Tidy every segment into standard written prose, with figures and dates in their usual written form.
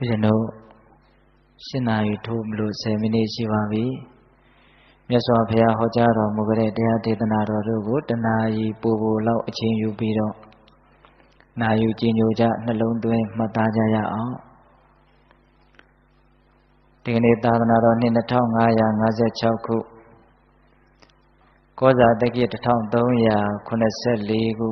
Bây giờ xin ai thu lụ xe mini chi vào vì Mẹ xóa phía họ cha rồi một cái đề thì tana rồi rồi gút tana y bù bù lâu trên yu bì đó na yu trên yu cha nó lông tuổi mà ta cha ya ó thì này ta tana rồi nên nó thong ngay ya ngay sẽ chào cụ có giá tới kia thong tông ya con sẽ lý cụ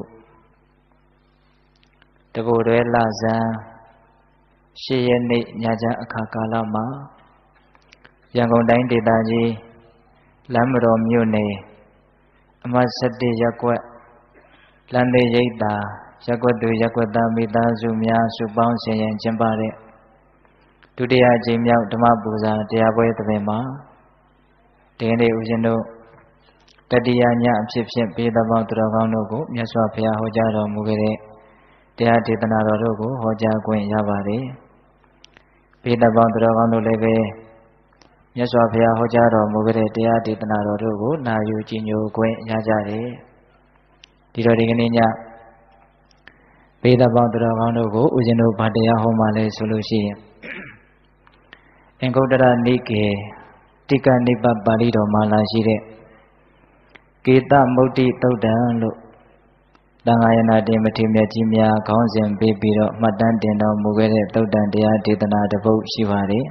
từ cụ đấy là ra sĩ yên nị nhà cha khá cả là má yang còn đánh thì ta gì làm rồi nhiều này mà sát đi giác quật làm đi dây ta giác quật tu giác quật ta mi ta su mya su bao sen yan chân ba đấy tu đi à chỉ miao tham bù ra đi à bơi tập về má thì này u chân đâu tất đi à nhá phép phép bị ta bao tu ra con đâu cũng miao xóa phía họ cha rồi mua cái đấy đi à thì ta nào rồi cũng họ cha quen ra bà đấy bị ta bao tu ra con đâu lấy về Nhớ xóa phía họ cha rồi một cái đề thì tana rồi đâu cũng na yu chi nhiều quen nhà cha đấy thì rồi đi cái này nha bây giờ bao nhiêu con đâu cũng u chân đâu bắt đề họ mà lấy solution anh câu đó là ní cái tika ní bát bali đó mà là gì đấy kita mukti tâu đàn lúc đang ai na đi mà thêm nhà chi nhà con xem baby đó mà đang tiền đó một cái đề tâu đàn thì tana được vô si vào đấy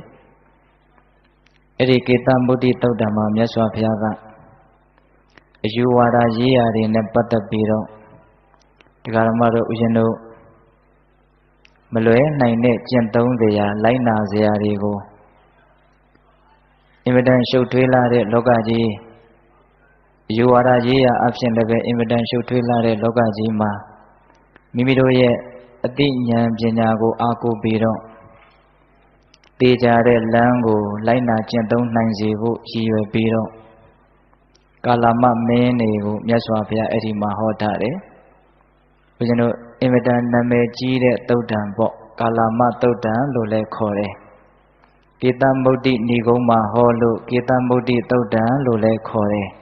Eri kita mudi tau dhamma myaswa phaya ka ayu wada yi ya de ne pattat pi do digarama do uyin do malwe nain ne chin tong saya lai na sayaတွေကိုအင်မတန်ရှုပ်ထွေးလာတဲ့လောကကြီးအယူဝါဒရေးရာအဖြစ်လည်းပဲအင်မတန်ရှုပ်ထွေးလာတဲ့လောကကြီးမှာမိမိတို့ရဲ့အသိဉာဏ်ပညာကိုအားကိုးပြီးတော့တေချာတဲ့လမ်းကိုလိုက်နာကျင့်သုံးနိုင်စေဖို့ရည်ရွယ်ပြီးတော့ကာလမမင်းတွေကိုမြတ်စွာဘုရားအဲ့ဒီမှာဟောထားတယ်။ဘုရားတို့အင်မတန်နာမည်ကြီးတဲ့သုတ်တံပေါ့ကာလမသုတ်တံလို့လည်းခေါ်တယ်။ကေတမုဒ္ဒိဏီကုံမှာဟောလို့ကေတမုဒ္ဒိသုတ်တံလို့လည်းခေါ်တယ်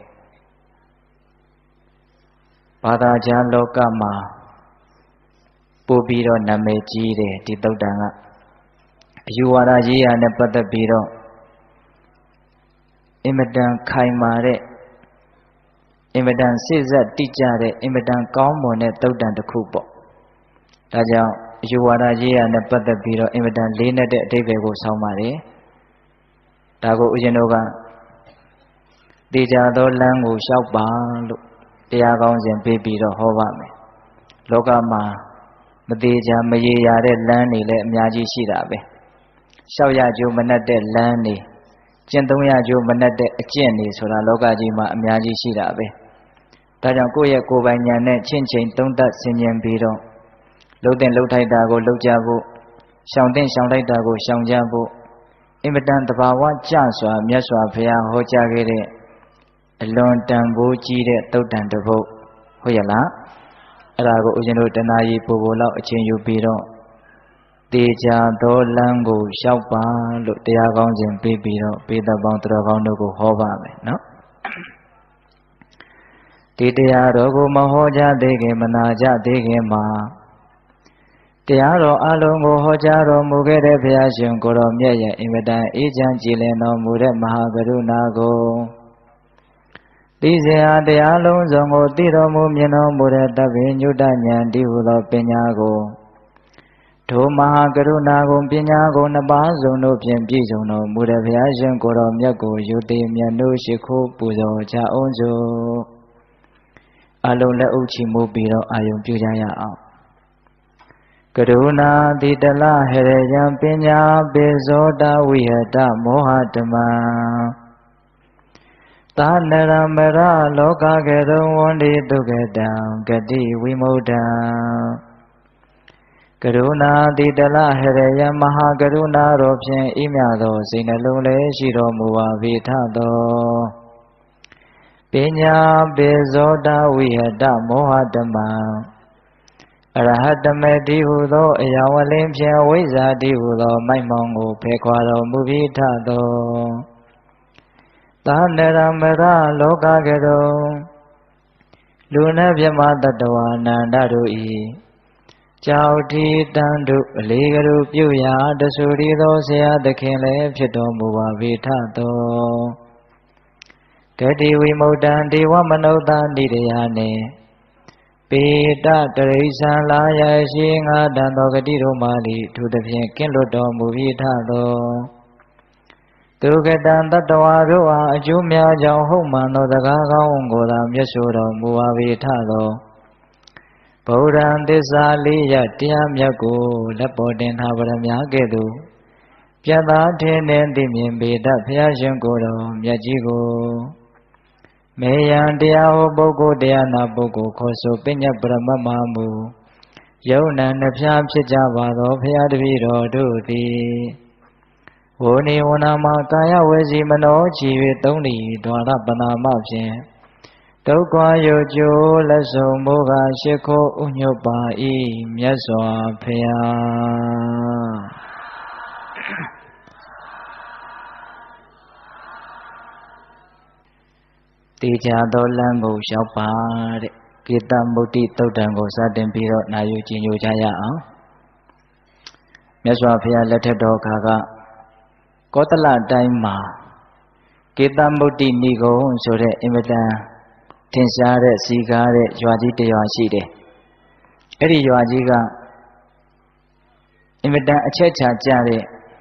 ။ဘာသာကြားလောကမှာပို့ပြီးတော့နာမည်ကြီးတယ်ဒီသုတ်တံကအယူဝါဒရေးရာနဲ့ပတ်သက်ပြီးတော့အင်မတန်ခိုင်မာတဲ့အင်မတန်စိစက်တိကျတဲ့အင်မတန်ကောင်းမွန်တဲ့သုတ်တံတစ်ခုပေါ့ဒါကြောင့်အယူဝါဒရေးရာနဲ့ပတ်သက်ပြီးတော့အင်မတန်လေးနက်တဲ့အဓိပ္ပာယ်ကိုဆောင်းပါတယ်ဒါကိုဦးဇင်းတို့ကတေချာသောလမ်းကိုလျှောက်ပါလို့တရားကောင်းစဉ်ပေးပြီးတော့ဟောပါမယ်လောကမှာမသေးချာမရေရာတဲ့လမ်းတွေလည်းအများကြီးရှိတာပဲလျှောက်ရကြိုးမနှက်တဲ့လမ်းတွေကျင့်သုံးရကြိုးမနှက်တဲ့အကျင့်တွေဆိုတာလောကကြီးမှာအများကြီးရှိတာပဲဒါကြောင့်ကိုယ့်ရဲ့ကိုယ်ပိုင်ဉာဏ်နဲ့ချင့်ချိန်သုံးသပ်ဆင်ခြင်ပြီးတော့လှုပ်တဲ့လှုပ်ထိုက်တာကိုလှုပ်ကြဖို့ရှောင်တဲ့ရှောင်လိုက်တာကိုရှောင်ကြဖို့အင်မတန်တဘာဝကျစွာမြတ်စွာဘုရားဟောကြားခဲ့တဲ့အလွန်တန်ဖိုးကြီးတဲ့သုတ်တံတစ်ပုဒ်ဟုတ်ရဲ့လားအဲ့ဒါကိုဦးဇင်းတို့တဏှာကြီးပူပူလောက်အချင်းယူပြီးတော့တေချာသောလမ်းကိုလျှောက်ပါလို့တရားကောင်းစဉ်ပေးပြီးတော့ပေတပေါင်းတော်ကောင်းတို့ကိုဟောပါမယ်နော်ဒီတရားတော်ကိုမဟောကြားသေးခင်မနာကြသေးခင်မှာတရားတော်အလုံးကိုဟောကြားတော်မူခဲ့တဲ့ဘုရားရှင်ကိုတော်မြတ်ရဲ့အင်မတန်အေးချမ်းကြည်လင်တော်မူတဲ့မဟာကရုဏာကိုသိစေဟာတရားလုံးစုံကိုသိတော်မူမြင်တော်မူတဲ့တပ္ပိညုတဉာဏ်ဒီဟုသောပညာကိုထိုမဟာကရုဏာကိုပညာကိုနှစ်ပါးစုံတို့ဖြင့်ပြည့်စုံတော်မူတဲ့ဘုရားရှင်ကိုတော်မြတ်ကိုယူသိမြတ်တို့ရှိခိုးပူဇော်ကြအောင်စို့အလုံးလက်ဥချီမှုပြီးတော့အာယုံပြုကြရအောင်ကရုဏာတိတလဟရယံပညာပိဇောတဝိဟတမောဟဓမ္မသာနရမရလောကကေတုံဝန္တိတုကေတံဂတိဝိမု ढ ံကရုဏာတိတလဟရယမဟာကရုဏာတော်ဖြင့်ဤမြသောစိတ်နှလုံးလည်းရှိတော်မူပါ၏ထသောပညာပေဇောတဝိဟတမောဟဓမ္မအရဟတမေတိဟုသောအရာဝလင်းဖြင့်ဝိဇ္ဇာတိဟုသောမိုက်မောင်ကိုဖယ်ခွာတော်မူ၏ထသောသာနရမရလောကကေတုံလူနှင့်မြမတ္တဝါနန္ဒတို့၏ကြောက်ဒီတန်တို့အလေးကလူပြုရာတဆူရီသောဆရာသခင်လည်းဖြစ်တော်မူပါဝိထသောဂတိဝိမု ddံ ဒေဝမနုဿာနိတယနှင့်ပေတတရိစ္ဆာလာယရှိငါတန်သောဂတိတို့မာလီသူသဖြင့်ကင်းလွတ်တော်မူဝိထသောသူကတံတတ္တဝါတို့အားအကျိုးများကြောင့်ဟုတ်မှန်သောစကားကောင်းကိုသာမျက်ဆိုတော်မူပါဝိထသောဗုဒ္ဓံသစ္စာလေးရတရားမြတ်ကိုလက်ပေါ်တင်ထားပါရမကဲ့သို့ပြတ်သားထင်းတဲ့သိမြင်ပေတတ်ဘုရားရှင်ကိုယ်တော်မြတ်ကြီးကိုမေယံတရားဟောပုဂ္ဂိုလ်တရားနာပုဂ္ဂိုလ်ခေါ်ဆိုပညတ်ပရမတ်မမူယုံနံနှဖျားဖြစ်ကြပါသောဘုရားတပည့်တော်တို့သည်ဝိနေဝနာမှာကာယဝစီမနောချီ၍သုံးလီဒွါရပနာမဖြင့်ဒုက္ခယောကျိုးလက်ဆုံးမိုးကရှိခိုးဥညွတ်ပါ၏မြတ်စွာဘုရားတေချာသောလမ်းကိုလျှောက်ပါတဲ့ကေတမုဒ္ဒိသုတ်တံကိုစတင်ပြီးတော့နာယူကြည်ညိုကြရအောင်မြတ်စွာဘုရားလက်ထက်တော်ခါကကောသလတိုင်းမှာကေတမုဒ္ဒိနိဂုံးဆိုတဲ့အင်မတန်ထင်ရှားတဲ့စီကားတဲ့ရွာကြီးတစ်ရွာရှိတယ်အဲ့ဒီရွာကြီးကအင်မတန်အချက်ချာကြတဲ့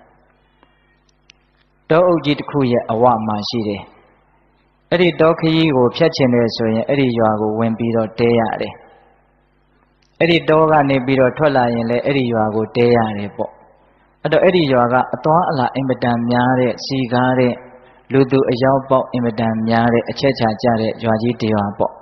တောအုပ်ကြီးတစ်ခုရဲ့အဝမှာရှိတယ်အဲ့ဒီတောခရီးကိုဖြတ်ချင်တယ်ဆိုရင်အဲ့ဒီရွာကိုဝင်ပြီးတော့တဲရတယ်အဲ့ဒီတောကနေပြီးတော့ထွက်လာရင်လည်းအဲ့ဒီရွာကိုတဲရတယ်ပေါ့အဲ့တော့အဲ့ဒီရွာကအသွားအလာအင်မတန်များတဲ့စီကားတဲ့လူသူအယောက်ပေါက်အင်မတန်များတဲ့အချက်ချာကြတဲ့ရွာကြီးတစ်ရွာပေါ့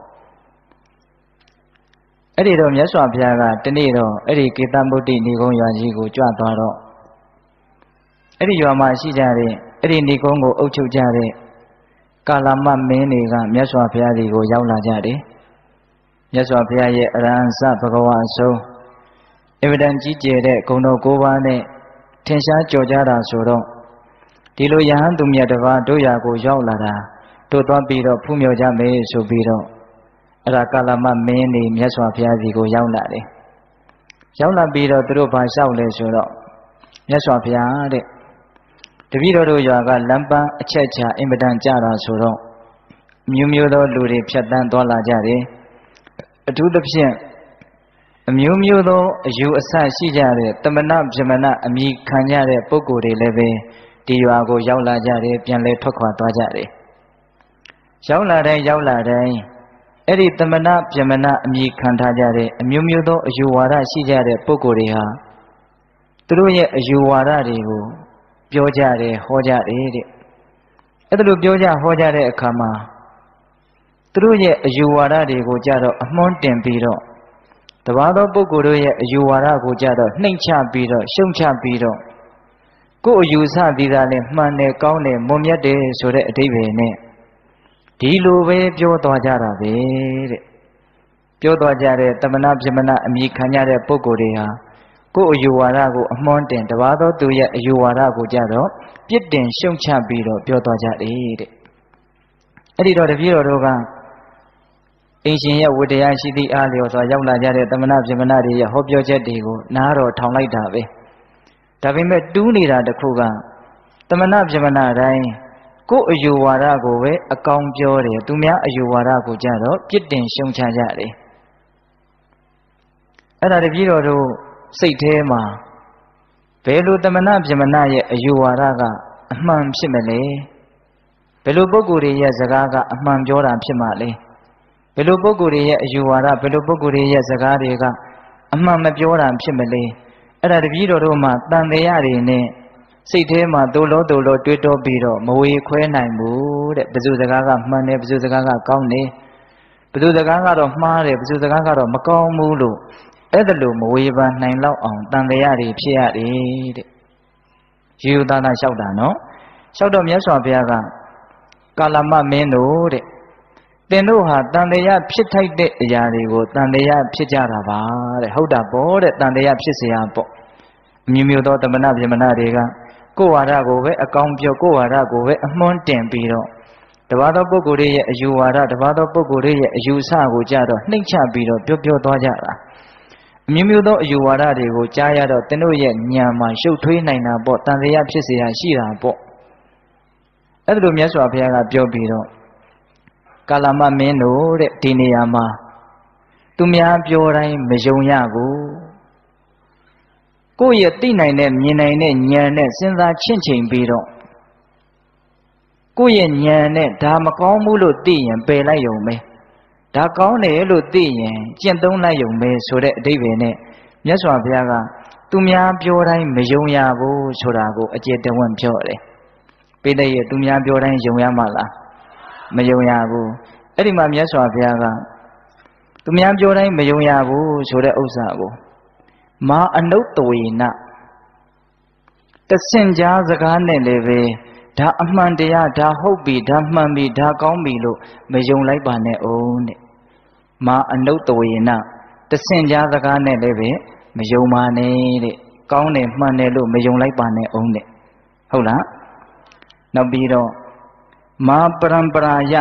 အဲ့ဒီတော့မြတ်စွာဘုရားကတနေ့တော့အဲ့ဒီကေတမုဒ္ဒိနိဂုံးရွာကြီးကိုကြွသွားတော့အဲ့ဒီရွာမှာရှိကြတဲ့အဲ့ဒီနိဂုံးကိုအုပ်ချုပ်ကြတဲ့ကာလမမင်းတွေကမြတ်စွာဘုရားဒီကိုရောက်လာကြတယ်မြတ်စွာဘုရားရဲ့အရဟံစဘဂဝါအဆုံးအဗဒံကြီးကျယ်တဲ့ဂုဏ်တော်၉ပါးနဲ့ထင်ရှားကြော်ကြတာဆိုတော့ဒီလိုယဟန်သူမြတ်တစ်ပါးတို့ရာကိုရောက်လာတာတို့သွားပြီးတော့ဖူးမြော်ကြမယ်ဆိုပြီးတော့အဲ့ဒါကာလမမင်းတွေမြတ်စွာဘုရားဒီကိုရောက်လာတယ်ရောက်လာပြီးတော့သူတို့ဘာလျှောက်လဲဆိုတော့မြတ်စွာဘုရားတဲ့တပည့်တော်တို့ရွာကလမ်းပန်းအချက်ချာအင်မတန်ကြတာဆိုတော့မျိုးမျိုးသောလူတွေဖြတ်တန်းသွားလာကြတယ်အထူးသဖြင့်အမျိုးမျိုးသောအယူအဆရှိကြတဲ့တမနာဗြဟ္မဏအမိခံကြတဲ့ပုဂ္ဂိုလ်တွေလည်းပဲဒီရွာကိုရောက်လာကြတယ်ပြန်လဲထွက်ခွာသွားကြတယ်ရောက်လာတိုင်းအဲ့ဒီတမနာဗြဟ္မဏအမိခံထားကြတဲ့အမျိုးမျိုးသောအယူဝါဒရှိကြတဲ့ပုဂ္ဂိုလ်တွေဟာသူတို့ရဲ့အယူဝါဒတွေကိုပြောကြတယ်ဟောကြတယ်တဲ့အဲ့ဒါလိုပြောကြဟောကြတဲ့အခါမှာသူတို့ရဲ့အယူဝါဒတွေကိုကြတော့အမွှန်းတင်ပြီးတော့တပါးသောပုဂ္ဂိုလ်တို့ရဲ့အယူဝါဒကိုကြတော့နှိမ့်ချပြီးတော့ရှုံချပြီးတော့ကိုယ်အယူဆပြီးသားနဲ့မှန်တယ်ကောင်းတယ်မွန်မြတ်တယ်ဆိုတဲ့အဓိပ္ပာယ်နဲ့ဒီလိုပဲပြောသွားကြတာပဲတဲ့ပြောသွားကြတဲ့တမနာဗြဟ္မဏအမိခံရတဲ့ပုဂ္ဂိုလ်တွေဟာကိုယ်အယူဝါဒကိုအမွှန်းတင်တပါးသောသူရဲ့အယူဝါဒကိုကြတော့ပြစ်တင်ရှုံချပြီးတော့ပြောသွားကြတယ်တဲ့အဲ့ဒီတော့တပည့်တော်တို့ကအင်ရှင်ရဲ့ဝတ္တရားရှိသည့်အားလျော်စွာရောက်လာကြတဲ့တမနာဗြဟ္မဏတွေရဲ့ဟောပြောချက်တွေကိုနားတော်ထောင်လိုက်တာပဲဒါပေမဲ့တူးနေတာတစ်ခုကတမနာဗြဟ္မဏတိုင်းကိုယ်အယူဝါဒကိုပဲအကောင်ပြောတယ်သူများအယူဝါဒကိုကြတော့ပြစ်တင်ရှုံချကြတယ်အဲ့ဒါတပည့်တော်တို့စိတ်ထဲမှာဘယ်လိုတမနာဗြဟ္မဏရဲ့အယူဝါဒကအမှန်ဖြစ်မလဲဘယ်လိုပုဂ္ဂိုလ်တွေရဲ့စကားကအမှန်ပြောတာဖြစ်မှာလဲဘယ်လိုပုဂ္ဂိုလ်တွေရဲ့အယူဝါဒဘယ်လိုပုဂ္ဂိုလ်တွေရဲ့စကားတွေကအမှန်မပြောတာဖြစ်မလဲအဲ့ဒါတပည့်တော်တို့မှာတန်တရားတွေနဲ့စိတ်ထဲမှာဒို့လောတွေးတောပြီးတော့မဝေခွဲနိုင်ဘူးတဲ့ဘယ်သူစကားကမှန်တယ်ဘယ်သူစကားကကောင်းတယ်ဘယ်သူစကားကတော့မှားတယ်ဘယ်သူစကားကတော့မကောင်းဘူးလို့အဲ့ဒါလို့မဝေဖန်နိုင်လောက်အောင်တန်တရားတွေဖြစ်ရတယ်တဲ့ယူသားသားလျှောက်တာနော်လျှောက်တော့မြတ်စွာဘုရားကကာလမမင်းတို့တဲ့သင်တို့ဟာတန်တရားဖြစ်ထိုက်တဲ့အရာတွေကိုတန်တရားဖြစ်ကြတာပါတဲ့ဟုတ်တာပေါ့တဲ့တန်တရားဖြစ်เสียပေါ့အမျိုးမျိုးသောတမနာဗြဟ္မဏတွေကကိုယ်ဝါဒကိုပဲအကောင်းပြောကိုယ်ဝါဒကိုပဲအမွှန်းတင်ပြီးတော့တပါးသောပုဂ္ဂိုလ်တွေရဲ့အယူဝါဒတပါးသောပုဂ္ဂိုလ်တွေရဲ့အယူဆကိုကြတော့နှိမ့်ချပြီးတော့ပြောသွားကြတာမျိုးမျိုးသောအယူဝါဒတွေကိုကြားရတော့သင်တို့ရဲ့ဉာဏ်မှာရှုပ်ထွေးနိုင်တာပေါ့တန်တရားဖြစ်เสียရှိတာပေါ့အဲ့ဒါလိုမြတ်စွာဘုရားကပြောပြီးတော့ကာလမမင်းတို့တဲ့ဒီနေရာမှာသူများပြောတိုင်းမယုံရဘူးကိုယ့်ရဲ့သိနိုင်တဲ့မြင်နိုင်တဲ့ဉာဏ်နဲ့စဉ်းစားချင့်ချိန်ပြီးတော့ကိုယ့်ရဲ့ဉာဏ်နဲ့ဒါမကောင်းဘူးလို့သိရင်ပယ်လိုက်ရုံပဲဒါကောင်းတယ်လို့သိရင်ကျင့်သုံးလိုက်ရုံပဲဆိုတဲ့အဓိပ္ပာယ်နဲ့မြတ်စွာဘုရားကသူများပြောတိုင်းမယုံရဘူးဆိုတာကိုအကျေတဝန့်ပြောတယ်ပိဋကရဲ့သူများပြောတိုင်းယုံရမှာလားမယုံရဘူးအဲ့ဒီမှာမြတ်စွာဘုရားကသူများပြောတိုင်းမယုံရဘူးဆိုတဲ့ဥစ္စာကိုမာအနုတ္တဝေနတဆင့်ကြားစကားနဲ့လည်းပဲဒါအမှန်တရားဒါဟုတ်ပြီဒါမှန်ပြီဒါကောင်းပြီလို့မယုံလိုက်ပါနဲ့အောင်တဲ့မာအနုတ္တဝေနတဆင့်ကြားစကားနဲ့လည်းပဲမယုံပါနဲ့တဲ့ကောင်းတယ်မှန်တယ်လို့မယုံလိုက်ပါနဲ့အောင်တဲ့ဟုတ်လားနောက်ပြီးတော့မာပရံပရာယ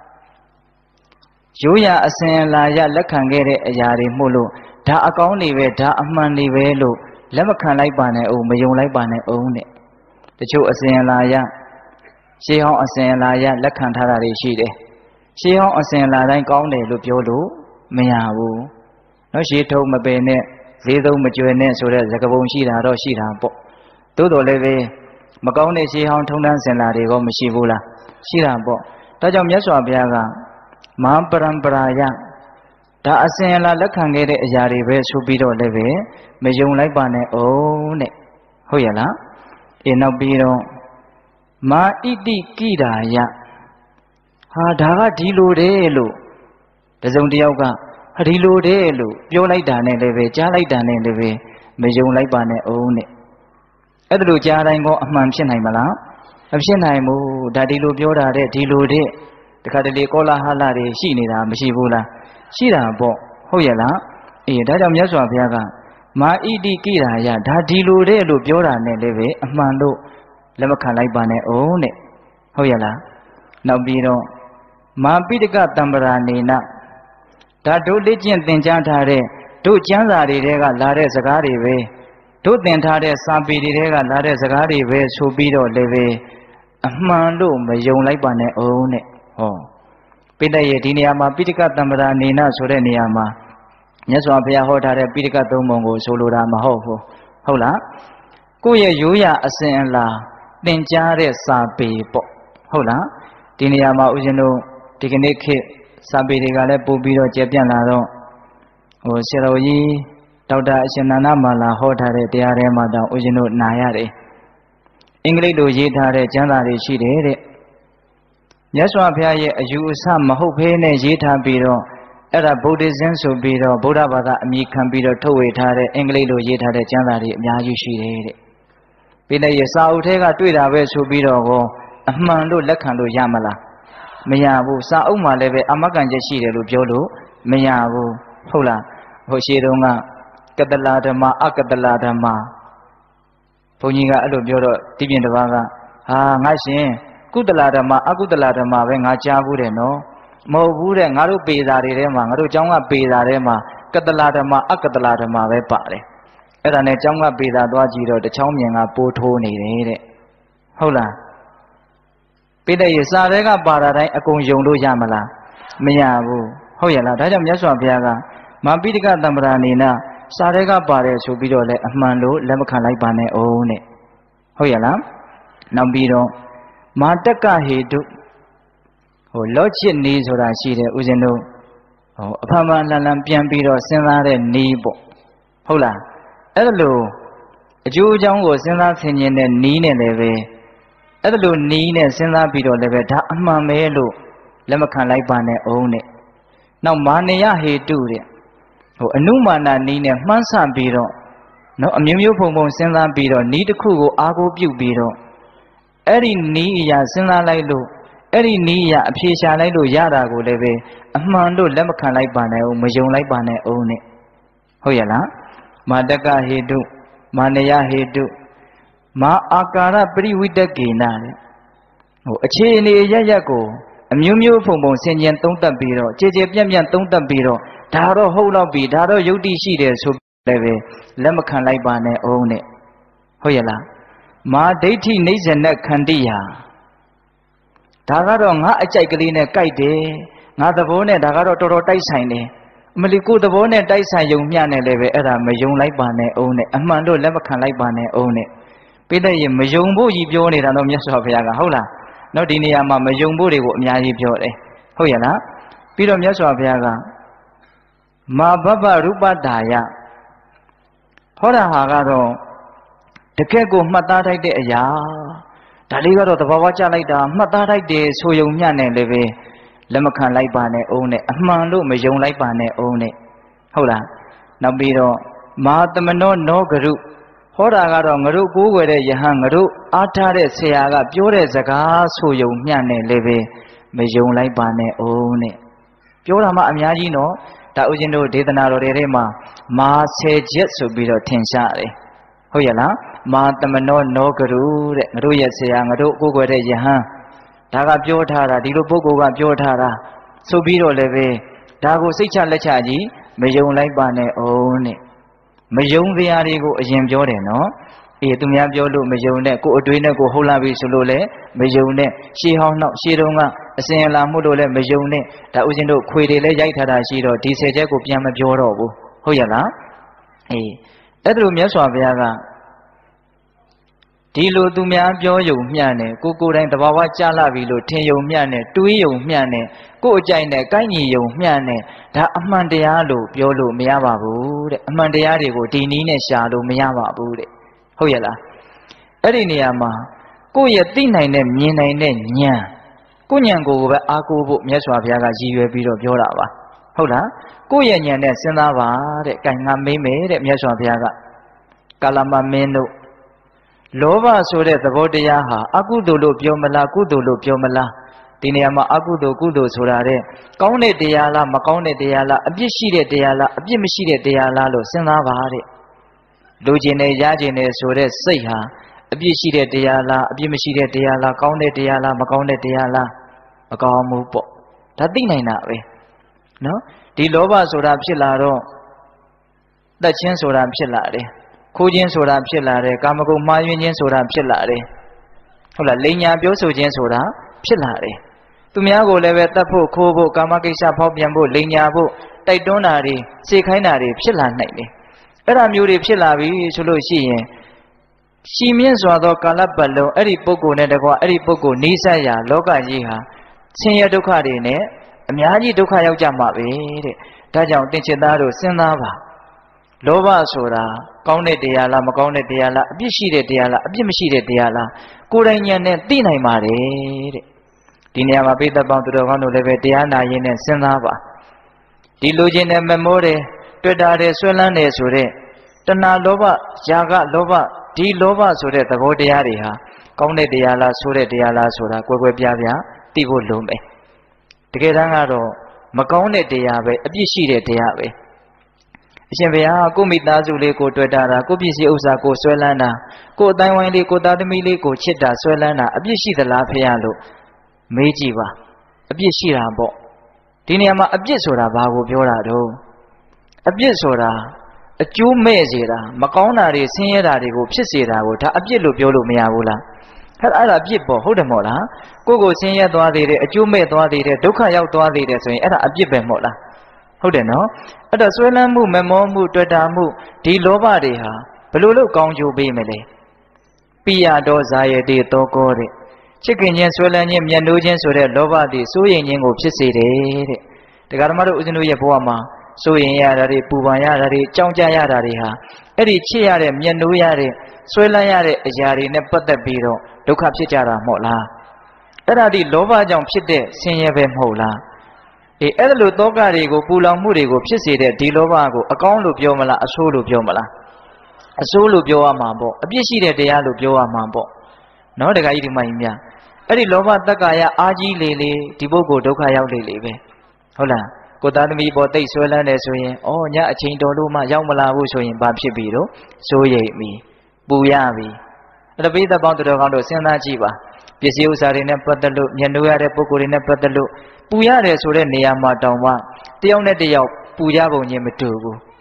ရိုးရာအစဉ်အလာရလက်ခံခဲ့တဲ့အရာတွေမို့လို့ဒါအကောင်းတွေပဲဒါအမှန်တွေပဲလို့လက်မခံလိုက်ပါနဲ့အောင်မယုံလိုက်ပါနဲ့အောင်တဲ့တချို့အစဉ်အလာရရှေးဟောင်းအစဉ်အလာရလက်ခံထားတာတွေရှိတယ်ရှေးဟောင်းအစဉ်အလာတိုင်းကောင်းတယ်လို့ပြောလို့မရဘူးနော်ရှေးထုံးမပယ်နဲ့ဈေးသုံးမကြွယ်နဲ့ဆိုတဲ့စကားပုံရှိတာတော့ရှိတာပေါ့သို့တော်လည်းပဲမကောင်းတဲ့ရှေးဟောင်းထုံးတမ်းစင်လာတွေကမရှိဘူးလားရှိတာပေါ့ဒါကြောင့်မြတ်စွာဘုရားကမဟာပရံပရာယဒါအစဉ်အလာလက်ခံခဲ့တဲ့အရာတွေပဲဆိုပြီးတော့လည်းပဲမယုံလိုက်ပါနဲ့အောင်တဲ့ဟုတ်ရလားနောက်ပြီးတော့မာဣတိကိရာယဟာဒါကဒီလိုတဲ့လို့တစုံတစ်ယောက်ကဟာဒီလိုတဲ့လို့ပြောလိုက်တာနဲ့လည်းပဲကြားလိုက်တာနဲ့လည်းပဲမယုံလိုက်ပါနဲ့အောင်တဲ့အဲ့ဒါလို့ကြားတိုင်းကအမှန်ဖြစ်နိုင်မလားမဖြစ်နိုင်ဘူးဒါဒီလိုပြောတာတဲ့ဒီလိုတဲ့တခါတလေကောလာဟလတွေရှိနေတာမရှိဘူးလားရှိတာပေါ့ဟုတ်ရဲ့လားဒါကြောင့်မြတ်စွာဘုရားကမာဣတိကိရာယဒါဒီလိုတဲ့လို့ပြောတာနဲ့လည်းပဲအမှန်လို့လက်မခံလိုက်ပါနဲ့အောင်တဲ့ဟုတ်ရဲ့လားနောက်ပြီးတော့မာပိဋကတံပရာနေနဒါတို့လက်ကျင့်သင်ကြားထားတဲ့တို့ကျမ်းစာတွေထဲကလာတဲ့စကားတွေပဲတို့သင်ထားတဲ့စာပေတွေထဲကလာတဲ့စကားတွေပဲဆိုပြီးတော့လည်းပဲအမှန်လို့မယုံလိုက်ပါနဲ့အောင်တဲ့ဟောပိဋကရဲ့ဒီနေရာမှာပိဋကတံပရာနေနဆိုတဲ့နေရာမှာမြတ်စွာဘုရားဟောထားတဲ့ပိဋကသုံးပုံကိုဆိုလိုတာမဟုတ်ဘူးဟုတ်လားကိုယ့်ရဲ့ရိုးရာအစဉ်အလာသင်ကြားတဲ့စာပေပေါ့ဟုတ်လားဒီနေရာမှာဦးဇင်းတို့ဒီကနေ့ခေတ်စာပေတွေကလည်းပို့ပြီးတော့ကျယ်ပြန့်လာတော့ဆရာတော်ကြီးဒေါက်တာအရှင်နန္ဒမာလာဟောထားတဲ့တရားထဲမှာတော့ဦးဇင်းတို့နာရတယ်အင်္ဂလိပ်လိုရေးထားတဲ့ကျမ်းစာတွေရှိတယ်တဲ့မြတ်စွာဘုရားရဲ့အယူအဆမဟုတ်ဘဲနဲ့ရေးထားပြီးတော့အဲ့ဒါဗုဒ္ဓဇင်းဆိုပြီးတော့ဗုဒ္ဓဘာသာအမည်ခံပြီးတော့ထုတ်ဝေထားတဲ့အင်္ဂလိပ်လိုရေးထားတဲ့ကျမ်းစာတွေအများကြီးရှိတယ်တဲ့ပိဋကရဲ့စာအုပ်ထဲကတွေ့တာပဲဆိုပြီးတော့အမှန်လို့လက်ခံလို့ရမလားမရဘူးစာအုပ်မှာလည်းပဲအမကံချက်ရှိတယ်လို့ပြောလို့မရဘူးဟုတ်လားဟိုရှေးတုန်းကကတလာဓမ္မအကတလာဓမ္မဘုန်းကြီးကအဲ့လိုပြောတော့ဒီပြင်တစ်ပါးကဟာငါရှင်ကုသလာဓမ္မအကုသလာဓမ္မပဲငါကြားဘူးတယ်နော်မဟုတ်ဘူးတဲ့ငါတို့ပေစာတွေထဲမှာငါတို့ကျောင်းကပေစာထဲမှာကတလာဓမ္မအကတလာဓမ္မပဲပါတယ်အဲ့ဒါနဲ့ကျောင်းကပေစာသွားကြည့်တော့တချောင်းမြင်ကပိုးထိုးနေတယ်တဲ့ဟုတ်လားပိဋကရဲ့စာထဲကပါတာတိုင်းအကုန်ယုံလို့ရမလားမရဘူးဟုတ်ရဲ့လားဒါကြောင့်မြတ်စွာဘုရားကမာပိဋကတံပရာနေနစာထဲကပါတယ်ဆိုပြီးတော့လည်းအမှန်လို့လက်မခံလိုက်ပါနဲ့အောင်တဲ့ဟုတ်ရဲ့လားနောက်ပြီးတော့မာတက္ကဟေတုလောချစ်နီးဆိုတာရှိတယ်ဦးဇင်းတို့အဖမှန်လန်လန်ပြန်ပြီးတော့စဉ်းစားတဲ့နီးပေါ့ဟုတ်လားအဲ့ဒါလို့အကျိုးအကြောင်းကိုစဉ်းစားဆင်ခြင်တဲ့နီးနဲ့လည်းပဲအဲ့ဒါလို့နီးနဲ့စဉ်းစားပြီးတော့လည်းပဲဒါအမှန်ပဲလို့လက်မခံလိုက်ပါနဲ့အောင်တဲ့နောက်မာနယဟေတုတဲ့အနုမာနနီးနဲ့မှန်းဆပြီးတော့နော်အမျိုးမျိုးဖုံဖုံစဉ်းစားပြီးတော့နီးတစ်ခုကိုအားကိုးပြုပြီးတော့အဲ့ဒီနီးအရာစဉ်းစားလိုက်လို့အဲ့ဒီနီးအရာအဖြေရှာလိုက်လို့ရတာကိုလည်းပဲအမှန်လို့လက်မခံလိုက်ပါနဲ့ဦးမယုံလိုက်ပါနဲ့ဦးနဲ့ဟုတ်ရဲ့လားမာတကဟေတုမာနယဟေတုမာအာကာရပရိဝိတကေနတဲ့အခြေအနေရရက်ကိုအမျိုးမျိုးဖုံဖုံဆင်ခြင်သုံးသပ်ပြီးတော့ကြည်ကြည်ပြန့်ပြန့်သုံးသပ်ပြီးတော့ဒါတော့ဟုတ်တော့ပြီဒါတော့ယုတ်တိရှိတယ်ဆိုလည်းပဲလက်မခံလိုက်ပါနဲ့အောင်နဲ့ဟုတ်ရဲ့လားမာဒိဋ္ဌိနိစ္စနဲ့ခန္တိယာဒါကတော့ငါအကြိုက်ကလေးနဲ့ကြိုက်တယ်ငါသဘောနဲ့ဒါကတော့တော်တော်တိုက်ဆိုင်တယ်အမလီကိုသဘောနဲ့တိုက်ဆိုင်ယုံမျှနဲ့လည်းပဲအဲ့ဒါမယုံလိုက်ပါနဲ့အောင်နဲ့အမှန်တော့လက်မခံလိုက်ပါနဲ့အောင်နဲ့ပိဋကရေမယုံဖို့ကြီးပြောနေတာတော့မြတ်စွာဘုရားကဟုတ်လားနော်ဒီနေရာမှာမယုံဖို့တွေကိုအများကြီးပြောတယ်ဟုတ်ရဲ့လားပြီးတော့မြတ်စွာဘုရားကမာဘဘရူပတာယဟောတာဟာကတော့တကယ့်ကိုမှတ်သားထိုက်တဲ့အရာဒါလေးကတော့သဘာဝကျလိုက်တာမှတ်သားထိုက်တယ်ဆိုယုံမျှနဲ့လည်းပဲလက်မခံလိုက်ပါနဲ့အောင်နဲ့အမှန်လို့မယုံလိုက်ပါနဲ့အောင်နဲ့ဟုတ်လားနောက်ပြီးတော့မာသမနောနောဂရုဟောတာကတော့ငါတို့ကိုးကွယ်တဲ့ယဟန်ငါတို့အားထားတဲ့ဆရာကပြောတဲ့စကားဆိုယုံမျှနဲ့လည်းပဲမယုံလိုက်ပါနဲ့အောင်နဲ့ပြောတာမှအများကြီးနော်ဒါဥစဉ်တို့ဒေသနာတော်တွေထဲမှာမာ10ချက်ဆိုပြီးတော့ထင်ရှားတယ်ဟုတ်ရဲ့လားမာသမနောနောဂရုတဲ့ငါတို့ရဲ့ဆရာငါတို့ကိုးကွယ်တဲ့ယဟန်ဒါကပြောထားတာဒီလိုပုဂ္ဂိုလ်ကပြောထားတာဆိုပြီးတော့လည်းပဲဒါကိုစိတ်ချလက်ချကြီးမယုံလိုက်ပါနဲ့အောင်နဲ့မယုံတရားတွေကိုအရင်ပြောတယ်နော်အေးသူများပြောလို့မယုံနဲ့ကိုယ်အတွေးနဲ့ကိုဟုတ်လာပြီဆိုလို့လည်းမယုံနဲ့ရှေးဟောင်းနောက်ရှေးတုန်းကအစဉ်အလာမှုလို့လည်းမယုံနဲ့ဒါဥစဉ်တို့ခွေတွေလည်းရိုက်ထားတာရှိတော့ဒီ10ချက်ကိုပြန်မပြောတော့ဘူးဟုတ်ရဲ့လားအေးအဲ့ဒါလိုမြတ်စွာဘုရားကဒီလိုသူများပြောယုံမျှနဲ့ကိုယ်တိုင်သဘာဝကျလာပြီလို့ထင်ယုံမျှနဲ့တွေးယုံမျှနဲ့ကိုယ်အကြိုက်နဲ့ကိုက်ညီယုံမျှနဲ့ဒါအမှန်တရားလို့ပြောလို့မရပါဘူးတဲ့အမှန်တရားတွေကိုဒီနည်းနဲ့ရှာလို့မရပါဘူးတဲ့ဟုတ်ရဲ့လားအဲ့ဒီနေရာမှာကိုယ့်ရဲ့သိနိုင်တဲ့မြင်နိုင်တဲ့ဉာဏ်ကိုဉာဏ်ကိုပဲအားကိုးဖို့မြတ်စွာဘုရားကရည်ရွယ်ပြီးတော့ပြောတာပါဟုတ်လားကိုယ့်ရဲ့ဉာဏ်နဲ့စဉ်းစားပါတဲ့။ကဲငါမေးမယ်တဲ့မြတ်စွာဘုရားကကာလမမင်းတို့လောဘဆိုတဲ့သဘောတရားဟာအကုသိုလ်လို့ပြောမလားကုသိုလ်လို့ပြောမလားဒီနေရာမှာအကုသိုလ်ကုသိုလ်ဆိုတာတဲ့ကောင်းတဲ့တရားလားမကောင်းတဲ့တရားလားအပြစ်ရှိတဲ့တရားလားအပြစ်မရှိတဲ့တရားလားလို့စဉ်းစားပါတဲ့လူကျင်နေရကျင်နေဆိုတဲ့စိတ်ဟာအပြစ်ရှိတဲ့တရားလားအပြစ်မရှိတဲ့တရားလားကောင်းတဲ့တရားလားမကောင်းတဲ့တရားလားမကောင်းဘူးပေါ့ဒါသိနိုင်တာပဲနော်ဒီလောဘဆိုတာဖြစ်လာတော့တတ်ချင်းဆိုတာဖြစ်လာတယ်ခိုးခြင်းဆိုတာဖြစ်လာတယ်ကာမဂုဏ်မှားယွင်းခြင်းဆိုတာဖြစ်လာတယ်ဟုတ်လားလိန်ညာပြောဆိုခြင်းဆိုတာဖြစ်လာတယ်သူများကိုလည်းပဲတတ်ဖို့ခိုးဖို့ကာမကိစ္စဖောက်ပြန်ဖို့လိန်ညာဖို့တိုက်တွန်းတာတွေစေခိုင်းတာတွေဖြစ်လာနိုင်တယ်အဲ့ဒါမျိုးတွေဖြစ်လာပြီဆိုလို့ရှိရင်ရှည်မြင့်စွာသောကာလပတ်လုံးအဲ့ဒီပုဂ္ဂိုလ်နဲ့တကွအဲ့ဒီပုဂ္ဂိုလ်နိစ္စရာလောကကြီးဟာဆင်းရဲဒုက္ခတွေနဲ့အများကြီးဒုက္ခရောက်ကြမှာပဲတဲ့ဒါကြောင့်သင်္ချစ်သားတို့စဉ်းစားပါလောဘဆိုတာကောင်းတဲ့တရားလားမကောင်းတဲ့တရားလားအပြစ်ရှိတဲ့တရားလားအပြစ်မရှိတဲ့တရားလားကိုယ်တိုင်ဉာဏ်နဲ့သိနိုင်ပါတယ်တဲ့ဒီနေရာမှာပိဿပေါင်းသူတော်ကောင်းတို့လည်းပဲတရားနာရင်းနဲ့စဉ်းစားပါဒီလိုခြင်းနဲ့မမိုးတယ်တွေ့တာတယ်ဆွဲလန်းတယ်ဆိုတဲ့တဏှာလောဘຢာကလောဘဒီလောဘဆိုတဲ့သဘောတရားတွေဟာကောင်းတဲ့တရားလားဆိုတဲ့တရားလားဆိုတာကွယ်ကွယ်ပြားပြားသိဖို့လုံးမယ်တကယ်တမ်းကတော့မကောင်းတဲ့တရားပဲအပြစ်ရှိတဲ့တရားပဲအရှင်ဘုရားကိုမိသားစုလေးကိုတွေ့တာကိုပစ္စည်းဥစ္စာကိုဆွဲလန်းတာကိုအတိုင်းဝိုင်းလေးကိုသားသမီးလေးကိုချစ်တာဆွဲလန်းတာအပြစ်ရှိသလားဖေရလို့မေးကြည့်ပါအပြစ်ရှိတာပေါ့ဒီနေရာမှာအပြစ်ဆိုတာဘာကိုပြောတာတော့အပြစ်ဆိုတာအကျိုးမဲ့စေတာမကောင်းတာတွေဆင်းရဲတာတွေကိုဖြစ်စေတာကိုဒါအပြစ်လို့ပြောလို့မရဘူးလားအဲ့ဒါအပြစ်ပေါ့ဟုတ်တယ်မို့လားကိုဆင်းရဲသွားသေးတယ်အကျိုးမဲ့သွားသေးတယ်ဒုက္ခရောက်သွားသေးတယ်ဆိုရင်အဲ့ဒါအပြစ်ပဲမို့လားဟုတ်တယ်နော်အဲ့တော့ဆွဲလန်းမှုမမောမှုတွေ့တာမှုဒီလောဘတွေဟာဘယ်လိုလုပ်ကောင်းကျိုးပေးမလဲပိယတော်ဇာယတိတောကောတဲ့ချစ်ခင်ခြင်းဆွဲလန်းခြင်းမျက်နှိုးခြင်းဆိုတဲ့လောဘတွေစိုးရိမ်ခြင်းကိုဖြစ်စေတယ်တဲ့တရားဓမ္မတို့ဦးဇင်းတို့ရဲ့ဘဝမှာစိုးရိမ်ရတာတွေပူပန်ရတာတွေကြောက်ကြရတာတွေဟာအဲ့ဒီချစ်ရတဲ့မျက်နှိုးရတဲ့ဆွဲလန်းရတဲ့အရာတွေနဲ့ပတ်သက်ပြီးတော့ဒုက္ခဖြစ်ကြတာမဟုတ်လားအဲ့ဒါဒီလောဘကြောင့်ဖြစ်တဲ့ဆင်းရဲပဲမဟုတ်လားအေးအဲ့ဒါလိုတောကတွေကိုပူလောင်မှုတွေကိုဖြစ်စေတဲ့ဒီလောဘကိုအကောင်းလို့ပြောမလားအဆိုးလို့ပြောမလားအဆိုးလို့ပြောရမှာပေါ့အပြစ်ရှိတဲ့တရားလို့ပြောရမှာပေါ့နော်တခါကြီးဒီမကြီးများအဲ့ဒီလောဘတက္ကာယအာကြီးလေလေဒီပုဂ္ဂိုလ်ဒုက္ခရောက်လေလေပဲဟုတ်လားကိုသားသမီးပေါ်တိတ်ဆွဲလန်းတယ်ဆိုရင်ဩညအချိန်တော်လို့မှရောက်မလာဘူးဆိုရင်ဘာဖြစ်ပြီတော့စိုးရိမ်ပြီပူရပြီအဲ့ဒါပိဿပေါင်းတော်ကောင်းတို့စဉ်းစားကြည့်ပါပစ္စည်းဥစ္စာတွေနဲ့ပတ်သက်လို့မျက်နှာရတဲ့ပုဂ္ဂိုလ်တွေနဲ့ပတ်သက်လို့ပူရတယ်ဆိုတဲ့နေရာမှာတောင်မှတယောက်နဲ့တယောက်ပူကြပုံချင်းမတူဘူး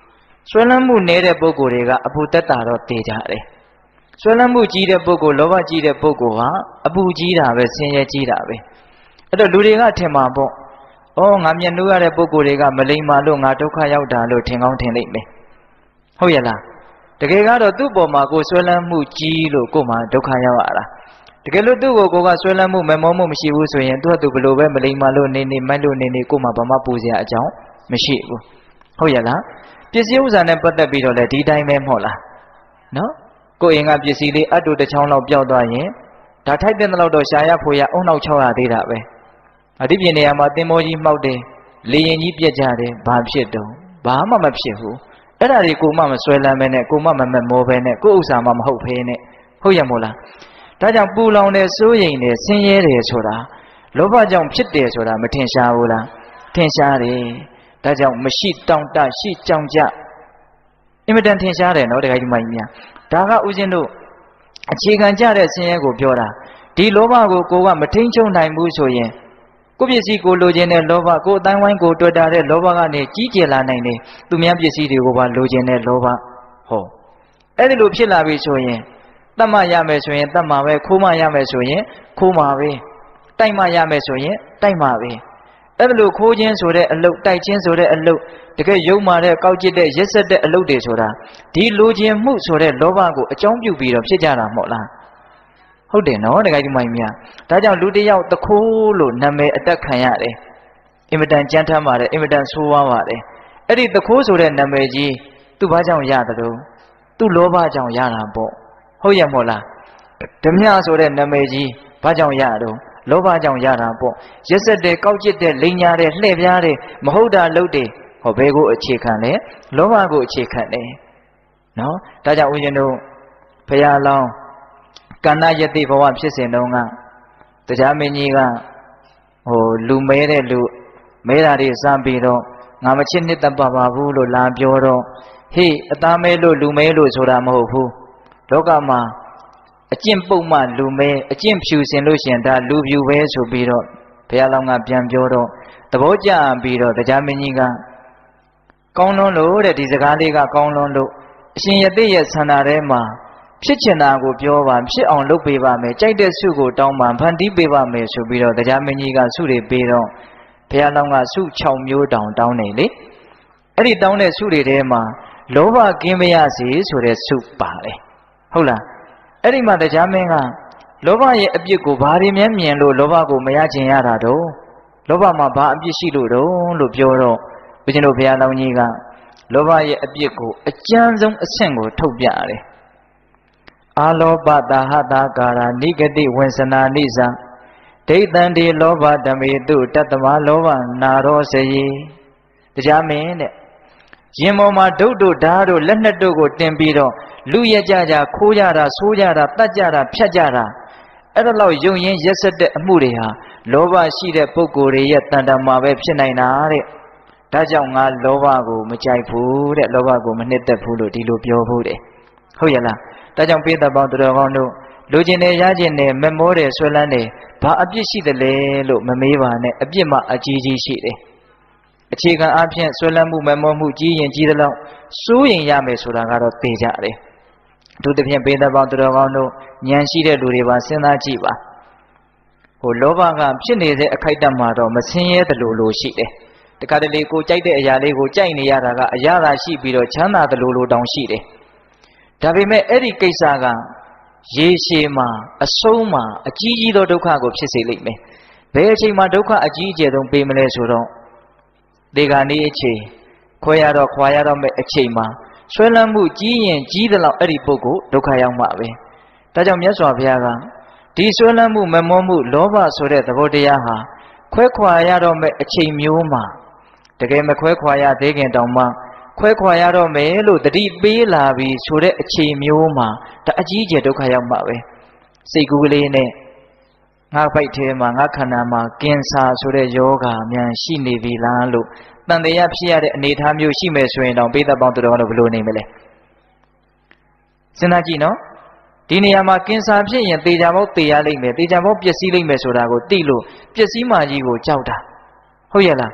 ဆွဲလန်းမှုနည်းတဲ့ပုဂ္ဂိုလ်တွေကအပူတက်တာတော့သိကြတယ်ဆွဲလန်းမှုကြီးတဲ့ပုဂ္ဂိုလ်လောဘကြီးတဲ့ပုဂ္ဂိုလ်ဟာအပူကြီးတာပဲဆင်းရဲကြီးတာပဲအဲ့တော့လူတွေကထင်မှာပေါ့ဩငါမျက်နှာရတဲ့ပုဂ္ဂိုလ်တွေကမလိမ္မာလို့ငါဒုက္ခရောက်တာလို့ထင်ကောင်းထင်လိမ့်မယ်ဟုတ်ရဲ့လားတကယ်ကတော့သူ့ပေါ်မှာကိုယ်ဆွဲလန်းမှုကြီးလို့ကိုယ်မှာဒုက္ခရောက်ရတာတကယ်လို့သူ့ကိုကဆွဲလန်းမှုမမောမှုမရှိဘူးဆိုရင်သူကသူဘလို့ပဲမလိမ္မာလို့နေမိုက်လို့နေကိုယ်မှာဘာမှပူစရာအကြောင်းမရှိဘူးဟုတ်ရဲ့လားပစ္စည်းဥစ္စာနဲ့ပတ်သက်ပြီးတော့လေဒီတိုင်းပဲမဟုတ်လားနော်ကိုယ်အိမ်ကပစ္စည်းလေးအတူတစ်ချောင်းလောက်ပျောက်သွားရင်ဒါထိုက်တဲ့လောက်တော့ရှာရဖွေရအုံနောက်600သေးတာပဲအဒီပြင်နေရာမှာသင်္ဘောကြီးမှောက်တယ်လေရင်ကြီးပြက်ကြတယ်ဘာဖြစ်တော့ဘာမှမဖြစ်ဘူးအဲ့ဒါတွေကိုမှမဆွဲလန်းပဲနဲ့ကိုမှမမက်မောပဲနဲ့ကိုဥစ္စာမှမဟုတ်ဖ ೇನೆ ဟုတ်ရမို့လားဒါကြောင့်ပူလောင်တဲ့စိုးရိမ်တဲ့ဆင်းရဲတယ်ဆိုတာလောဘကြောင့်ဖြစ်တယ်ဆိုတာမထင်ရှားဘူးလားထင်ရှားတယ်ဒါကြောင့်မရှိတောင့်တရှိကြောင်ကြအင်မတန်ထင်ရှားတယ်နော်တခါကြီးမကြီးများဒါကဥစဉ်တို့အခြေခံကြတဲ့ဆင်းရဲကိုပြောတာဒီလောဘကိုကိုကမထိန်ချုံနိုင်ဘူးဆိုရင်ကိုပစ္စည်းကိုလိုချင်တဲ့လောဘကိုအတိုင်းဝိုင်းကိုတွေ့တာတဲ့လောဘကနေကြီးကျယ်လာနိုင်တယ်သူများပစ္စည်းတွေကိုပါလိုချင်တဲ့လောဘဟောအဲ့ဒီလိုဖြစ်လာပြီဆိုရင်တတ်မှရမယ်ဆိုရင်တတ်မှပဲခိုးမှရမယ်ဆိုရင်ခိုးမှပဲတိုက်မှရမယ်ဆိုရင်တိုက်မှပဲအဲ့လိုခိုးခြင်းဆိုတဲ့အလုပ်တိုက်ခြင်းဆိုတဲ့အလုပ်တကယ်ယုံမာတဲ့ကောက်ကျစ်တဲ့ရက်ဆက်တဲ့အလုပ်တွေဆိုတာဒီလိုခြင်းမှုဆိုတဲ့လောဘကိုအကြောင်းပြုပြီးတော့ဖြစ်ကြတာမဟုတ်လားဟုတ်တယ်နော်တကယ်ဒီမိုင်းများဒါကြောင့်လူတယောက်တခိုးလို့နာမည်အတက်ခံရတယ်အင်မတန်ကြမ်းထမ်းပါတယ်အင်မတန်ဆိုးဝါးပါတယ်အဲ့ဒီတခိုးဆိုတဲ့နာမည်ကြီးသူ့ဘာကြောင့်ရတယ်လို့သူ့လောဘကြောင့်ရတာပေါ့ဟုတ်ရမို့လားဓမြဆိုတဲ့နာမည်ကြီးဘာကြောင့်ရတော့လောဘကြောင့်ရတာပေါ့ရက်ဆက်တဲ့ကောက်ကျစ်တဲ့လိန်ညာတဲ့လှည့်ပြားတဲ့မဟုတ်တာလုပ်တယ်ဟောဘယ်ကိုအခြေခံလဲလောဘကိုအခြေခံတယ်နော်ဒါကြောင့်ဦးဇင်းတို့ဘုရားလောင်းကန္နယတိဘဝဖြစ်စဉ်တုန်းကတရားမင်းကြီးကလူမဲတဲ့လူမဲတာတွေစမ်းပြီးတော့ငါမချစ်နှစ်သက်ပါဘူးလို့လာပြောတော့ဟေးအသားမဲလို့လူမဲလို့ဆိုတာမဟုတ်ဘူးလောကမှာအကျင့်ပုတ်မှလူမဲအကျင့်ဖြူစင်လို့ရှင်ဒါလူဖြူပဲဆိုပြီးတော့ဘုရားလောင်းကပြန်ပြောတော့သဘောကျပြီးတော့တရားမင်းကြီးကကောင်းလွန်းလို့တဲ့ဒီစကားလေးကကောင်းလွန်းလို့အရှင်ယတိရဲ့ဆန္ဒထဲမှာဖြစ်ချင်တာကိုပြောပါဖြစ်အောင်လုပ်ပေးပါမယ်ကြိုက်တဲ့ဆုကိုတောင်းပါဖန်တီးပေးပါမယ်ဆိုပြီးတော့တရားမင်းကြီးကဆုတွေပေးတော့ဘုရားလောင်းကဆု6မျိုးတောင်းနေလေအဲ့ဒီတောင်းတဲ့ဆုတွေထဲမှာလောဘကင်းမရစေဆိုတဲ့ဆုပါတယ်ဟုတ်လားအဲ့ဒီမှာတရားမင်းကလောဘရဲ့အပြစ်ကိုဘာတွေများမြင်လို့လောဘကိုမရချင်ရတာတော့လောဘမှာဘာအပြစ်ရှိလို့ပြောတော့ဘုရားတို့ဘုရားလောင်းကြီးကလောဘရဲ့အပြစ်ကိုအကျဉ်းဆုံးအဆင့်ကိုထုတ်ပြတယ်အာလောဘတာဟတာကာရနိဂတိဝဉ္စနာနိသဒိဋ္ဌံဒီလောဘဓမေတုတတ္တမလောဘနာရောစယေတရားမင်းတဲ့ရင်ပေါ်မှာဒုတ်တို့ဓာတ်တို့လက်နှစ်တို့ကိုတင်ပြီးတော့လူရကြကြခိုးကြတာဆိုးကြတာတတ်ကြတာဖြတ်ကြတာအဲ့ဒါလောက်ယုံရင်ရက်ဆက်တဲ့အမှုတွေဟာလောဘရှိတဲ့ပုဂ္ဂိုလ်တွေရဲ့တန်တမာပဲဖြစ်နိုင်တာတဲ့ဒါကြောင့်ငါလောဘကိုမကြိုက်ဘူးတဲ့လောဘကိုမနှစ်သက်ဘူးလို့ဒီလိုပြောဖို့တယ်ဟုတ်ရဲ့လားဒါကြောင့်ပိဿပေါင်းတော်ကောင်းတို့လူကျင်တယ်ရကျင်တယ်မမောတယ်ဆွဲလန်းတယ်ဘာအပြစ်ရှိတယ်လဲလို့မမေးပါနဲ့အပြစ်မှအကြီးကြီးရှိတယ်အခြေခံအဖြစ်ဆွဲလန်းမှုမမောမှုကြီးရင်ကြီးသလောက်စိုးရင်ရမယ်ဆိုတာကတော့သိကြတယ်သူတစ်ဖြင့်ပိဿပေါင်းတော်ကောင်းတို့ဉာဏ်ရှိတဲ့လူတွေပါစဉ်းစားကြည့်ပါလောဘကဖြစ်နေတဲ့အခိုက်အတန့်မှာတော့မဆင်းရဲတယ်လို့ရှိတယ်တခါတလေကိုကြိုက်တဲ့အရာလေးကိုကြိုက်နေရတာကအရာသာရှိပြီးတော့ချမ်းသာတယ်လို့တောင်ရှိတယ်ဒါပေမဲ့အဲ့ဒီကိစ္စကရေရှည်မှာအဆုံးမှာအကြီးကြီးသောဒုက္ခကိုဖြစ်စေလိမ့်မယ်ဘယ်အချိန်မှာဒုက္ခအကြီးအကျယ်ဆုံးပေးမလဲဆိုတော့ဒီကနေ့အချိန်ခွဲရတော့ခွာရတော့မဲ့အချိန်မှာဆွဲလန်းမှုကြီးရင်ကြီးသလောက်အဲ့ဒီပုဂ္ဂိုလ်ဒုက္ခရောက်မှာပဲဒါကြောင့်မြတ်စွာဘုရားကဒီဆွဲလန်းမှုမမောမှုလောဘဆိုတဲ့သဘောတရားဟာခွဲခွာရတော့မဲ့အချိန်မျိုးမှာတကယ်မခွဲခွာရသေးခင်တောင်မှခွဲခွာရတော့မယ်လို့တတိပေးလာပြီဆိုတဲ့အချိန်မျိုးမှာဒါအကြီးအကျယ်ဒုက္ခရောက်မှာပဲစိတ်ကူးကလေးနဲ့ငါပိုက်ထဲမှာငါခန္ဓာမှာကင်ဆာဆိုတဲ့ယောဂမြန်ရှိနေပြီလားလို့တန်တရားဖြစ်ရတဲ့အနေအထားမျိုးရှိမယ်ဆိုရင်တော့ပိဿပေါင်းတော်တော်ဘယ်လိုနေမလဲစဉ်းစားကြည့်နော်ဒီနေရာမှာကင်ဆာဖြစ်ရင်သေချာပေါက်သေရလိမ့်မယ်သေချာပေါက်ပျက်စီးလိမ့်မယ်ဆိုတာကိုသိလို့ပျက်စီးမှကြီးကိုကြောက်တာဟုတ်ရဲ့လား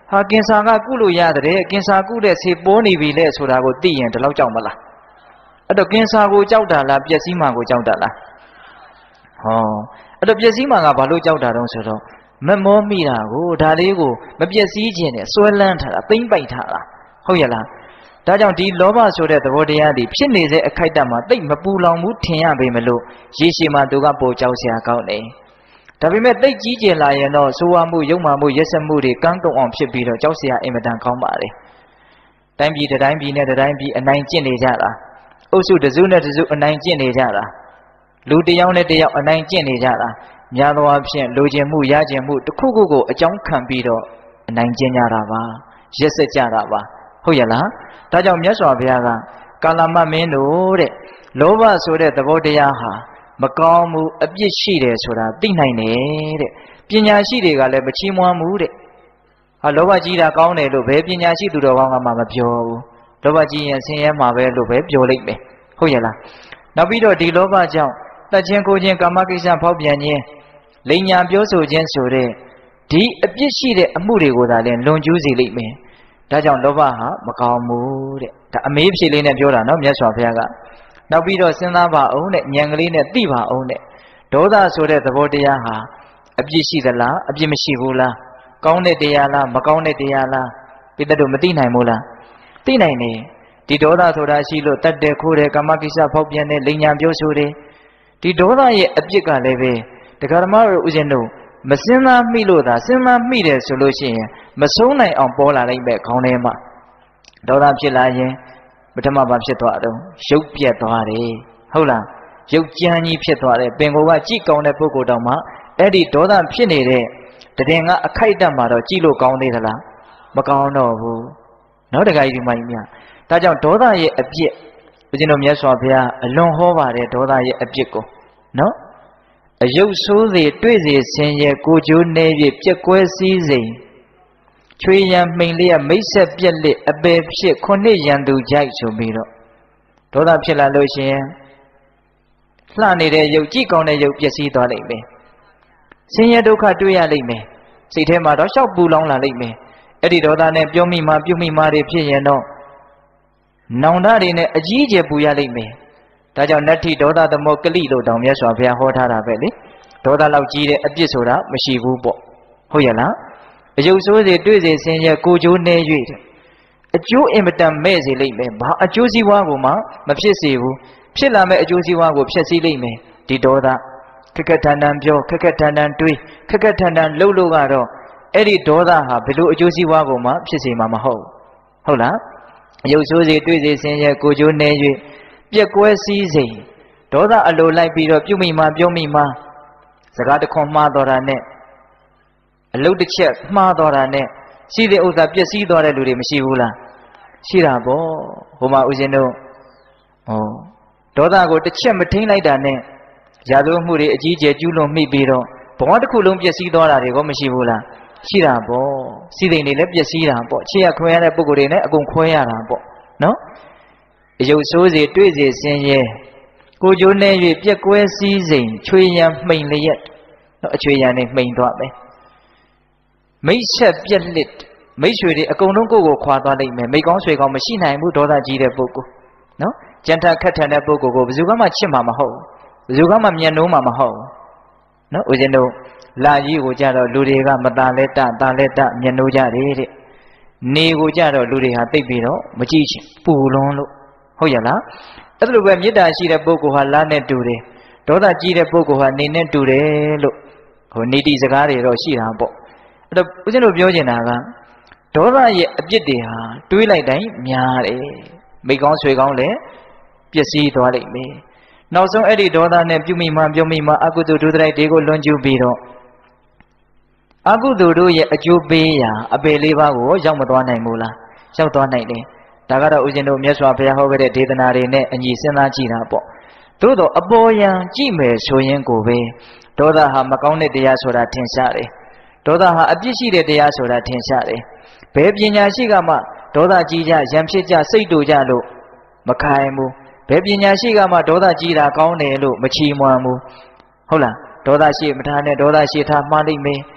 ဟာကင်ဆာကကုလို့ရတယ်ကင်ဆာကုတဲ့ဆေးပေါ်နေပြီလေဆိုတာကိုသိရင်ဒီလောက်ကြောက်မလားအဲ့တော့ကင်ဆာကိုကြောက်တာလားပျက်စီးမှကိုကြောက်တာလားဟောအဲ့တော့ပျက်စီးမှကဘာလို့ကြောက်တာတုံးဆိုတော့မမောမိတာကိုဒါလေးကိုမပျက်စီးခြင်းနဲ့စွဲလန်းထားတာသိမ့်ပိုက်ထားတာဟုတ်ရဲ့လားဒါကြောင့်ဒီလောဘဆိုတဲ့သဘောတရားတွေဖြစ်နေတဲ့အခိုက်အတန့်မှာသိမပူလောင်ဘူးထင်ရပေမလို့ရေရှည်မှာသူကပိုကြောက်စရာကောင်းတယ်ဒါပေမဲ့သိကြီးကျယ်လာရင်တော့ဆိုးဝါးမှုယုံမှမှုရက်စက်မှုတွေကန်းကုန်အောင်ဖြစ်ပြီးတော့ကြောက်စရာအင်မတန်ကောင်းပါတယ်တိုင်းပြည်တိုင်းပြည်နဲ့တိုင်းပြည်အနိုင်ကျင့်နေကြတာအုပ်စုတစ်စုနဲ့တစ်စုအနိုင်ကျင့်နေကြတာလူတစ်ယောက်နဲ့တစ်ယောက်အနိုင်ကျင့်နေကြတာများသောအားဖြင့်လိုချင်မှုရချင်မှုတစ်ခုခုကိုအကြောင်းခံပြီးတော့အနိုင်ကျင့်ကြတာပါရက်စက်ကြတာပါဟုတ်ရဲ့လားဒါကြောင့်မြတ်စွာဘုရားကကာလမမင်းတို့တဲ့လောဘဆိုတဲ့သဘောတရားဟာမကောင်းမှုအပြစ်ရှိတယ်ဆိုတာသိနိုင်တယ်တဲ့ပညာရှိတွေကလည်းမချီးမွမ်းဘူးတဲ့ဟာလောဘကြီးတာကောင်းတယ်လို့ဘယ်ပညာရှိသူတော်ကောင်းကမှမပြောဘူးလောဘကြီးရင်ဆင်းရဲမှာပဲလို့ပဲပြောလိုက်မယ်ဟုတ်ရဲ့လားနောက်ပြီးတော့ဒီလောဘကြောင့်တတ်ခြင်းကိုခြင်းကာမကိစ္စဖောက်ပြန်ခြင်းလိမ်ညာပြောဆိုခြင်းဆိုတဲ့ဒီအပြစ်ရှိတဲ့အမှုတွေကိုသာလည်းလွန်ကျူးစေလိမ့်မယ်ဒါကြောင့်လောဘဟာမကောင်းဘူးတဲ့ဒါအမေးဖြေလေးနဲ့ပြောတာနော်မြတ်စွာဘုရားကနောက်ပြီးတော့စဉ်းစားပါအောင်တဲ့ဉာဏ်ကလေးနဲ့သိပါအောင်တဲ့ဒေါသဆိုတဲ့သဘောတရားဟာအပြစ်ရှိသလားအပြစ်မရှိဘူးလားကောင်းတဲ့တရားလားမကောင်းတဲ့တရားလားပိဿတို့မသိနိုင်ဘူးလားသိနိုင်တယ်ဒီဒေါသဆိုတာရှိလို့တတ်တယ်ခိုးတယ်ကာမကိစ္စဖောက်ပြန်တယ်လိမ်ညာပြောဆိုတယ်ဒီဒေါသရဲ့အပြစ်ကလည်းပဲတရားဓမ္မတို့ဥစဉ်တို့မစင်သားမိလို့သာစင်သားမိတယ်ဆိုလို့ရှိရင်မဆုံးနိုင်အောင်ပေါ်လာလိုက်မဲ့ခေါင်းထဲမှာဒေါသဖြစ်လာရင်ပထမဘာဖြစ်သွားတော့ရုပ်ပြက်သွားတယ်ဟုတ်လားရုပ်ကြမ်းကြီးဖြစ်သွားတယ်ပင်ကိုယ်ကကြည့်ကောင်းတဲ့ပုဂ္ဂိုလ်တောင်မှအဲ့ဒီဒေါသဖြစ်နေတဲ့တည်ကအခိုက်အတန့်မှာတော့ကြည့်လို့ကောင်းသေးသလားမကောင်းတော့ဘူးနောက်တခါကြီးဒီမှကြီးများဒါကြောင့်ဒေါသရဲ့အပြစ်ဦးဇင်းတို့မြတ်စွာဘုရားအလွန်ဟောပါတယ်ဒေါသရဲ့အပြစ်ကိုနော်အယုတ်ဆိုးစေတွေ့စေဆင်းရဲကိုကျိုးနေ၍ပြက်ကွဲစည်းစိမ်ချွေရန်မှိန်လျက်မိတ်ဆက်ပြက်လက်အပေဖြစ်ခုနှစ်ရန်သူကြိုက်ဆိုပြီးတော့ဒေါသဖြစ်လာလို့ရှိရင်လှနေတဲ့ယုတ်ကြည့်ကောင်းတဲ့ယုတ်ပျက်စီးသွားလိမ့်မယ်ဆင်းရဲဒုက္ခတွေ့ရလိမ့်မယ်စိတ်ထဲမှာတော့ရှောက်ပူလောင်လာလိမ့်မယ်အဲ့ဒီဒေါသနဲ့ပြုံးမိမှပြုံးမိမှတွေဖြစ်ရင်တော့နောင်တတွေနဲ့အကြီးအကျယ်ပူရလိမ့်မယ်ဒါကြောင့်နတ္ထိဒေါသသမောကလိလို့တောင်မြတ်စွာဘုရားဟောထားတာပဲလေဒေါသလောက်ကြီးတဲ့အပြစ်ဆိုတာမရှိဘူးပေါ့ဟုတ်ရဲ့လားအယုတ်ဆိုးစေတွေ့စေဆင်းရဲကိုကျိုးနေ၍အကျိုးအင်မတန်မဲ့စေလိမ့်မယ်ဘာအကျိုးစီးပွားကိုမှမဖြစ်စေဘူးဖြစ်လာမဲ့အကျိုးစီးပွားကိုဖျက်ဆီးလိမ့်မယ်ဒီဒေါသခက်ခက်ထန်ထန်ပြောခက်ခက်ထန်ထန်တွေးခက်ခက်ထန်ထန်လှုပ်လို့ကတော့အဲ့ဒီဒေါသဟာဘယ်လိုအကျိုးစီးပွားကိုမှဖြစ်စေမှာမဟုတ်ဟုတ်လားအယုတ်ဆိုးစေတွေ့စေဆင်းရဲကိုကျိုးနေ၍ပြက်ကွဲစည်းစိမ်ဒေါသအလိုလိုက်ပြီးတော့ပြုမိမှပြောမိမှစကားတစ်ခွန်းမှားတော်တာနဲ့အလုတ်တစ်ချက်မှားတော်တာနဲ့ရှိတဲ့ဥစ္စာပျက်စီးသွားတဲ့လူတွေမရှိဘူးလားရှိတာပေါ့ဟိုမှာဦးဇင်းတို့ဒေါသကိုတစ်ချက်မထိန်လိုက်တာနဲ့ရာဇဝတ်မှုတွေအကြီးအကျယ်ကျူးလွန်မိပြီးတော့ဘဝတစ်ခုလုံးပျက်စီးသွားတာတွေကမရှိဘူးလားရှိတာပေါ့စီးစိမ်တွေလည်းပျက်စီးတာပေါ့ချစ်ရခွဲရတဲ့ပုဂ္ဂိုလ်တွေနဲ့အကုန်ခွဲရတာပေါ့နော်အယုတ်ဆိုးစေတွေ့စေဆင်းရဲကိုကျိုးနေ၍ပြက်ကွဲစည်းစိမ်ချွေရန်မှိန်လျက်နော်အချွေရန်နဲ့မှိန်သွားမယ်မိတ်ဆက်ပြက်လက်မိတ်ဆွေတွေအကုန်လုံးကိုယ်ခွာသွားလိမ့်မယ်မိတ်ကောင်းဆွေကောင်းမရှိနိုင်ဘူးဒေါသကြီးတဲ့ပုဂ္ဂိုလ်နော်ကြံထခက်ထန်တဲ့ပုဂ္ဂိုလ်ကိုဘယ်သူမှချစ်မှာမဟုတ်ဘူးဘယ်သူမှမျက်နှိုးမှာမဟုတ်ဘူးနော်ဦးဇင်းတို့လာကြီးကိုကြတော့လူတွေကမตาလဲတตาလဲတမျက်နှိုးကြတယ်တဲ့နေကိုကြတော့လူတွေဟာသိပ်ပြီးတော့မကြည့်ချင်ပူလွန်းလို့ဟုတ်ရဲ့လားအဲ့လိုပဲမေတ္တာရှိတဲ့ပုဂ္ဂိုလ်ဟာလာနဲ့တူတယ်ဒေါသကြီးတဲ့ပုဂ္ဂိုလ်ဟာနေနဲ့တူတယ်လို့ဟိုနေတိစကားတွေတော့ရှိတာပေါ့အဲ့တော့ဦးဇင်းတို့ပြောချင်တာကဒေါသရဲ့အပြစ်တွေဟာတွေးလိုက်တိုင်းများတယ်မိကောင်းဆွေကောင်းလည်းပျက်စီးသွားလိမ့်မယ်နောက်ဆုံးအဲ့ဒီဒေါသနဲ့ပြုမိမှပြုံမိမှအကုသိုလ်ဒုစရိုက်တွေကိုလွန်ကျူးပြီးတော့အကုသိုလ်တို့ရဲ့အကျိုးပေးရာအပေလေးပါးကိုရောက်မသွားနိုင်ဘူးလားရောက်သွားနိုင်တယ်ဒါကတော့ဦးဇင်းတို့မြတ်စွာဘုရားဟောခဲ့တဲ့ဒေသနာတွေနဲ့အညီစဉ်းစားကြည့်တာပေါ့သို့တော့အပေါ်ယံကြည့်မယ်ဆိုရင်ကိုပဲဒေါသဟာမကောင်းတဲ့တရားဆိုတာထင်ရှားတယ်ဒေါသဟာအပြစ်ရှိတဲ့တရားဆိုတာထင်ရှားတယ်ဘယ်ပညာရှိကမှဒေါသကြီးကြရံဖြစ်ကြစိတ်တူကြလို့မခိုင်ဘူးဘယ်ပညာရှိကမှဒေါသကြီးတာကောင်းတယ်လို့မချီးမွမ်းဘူးဟုတ်လားဒေါသရှိမထားနဲ့ဒေါသရှိထားမှားလိမ့်မယ်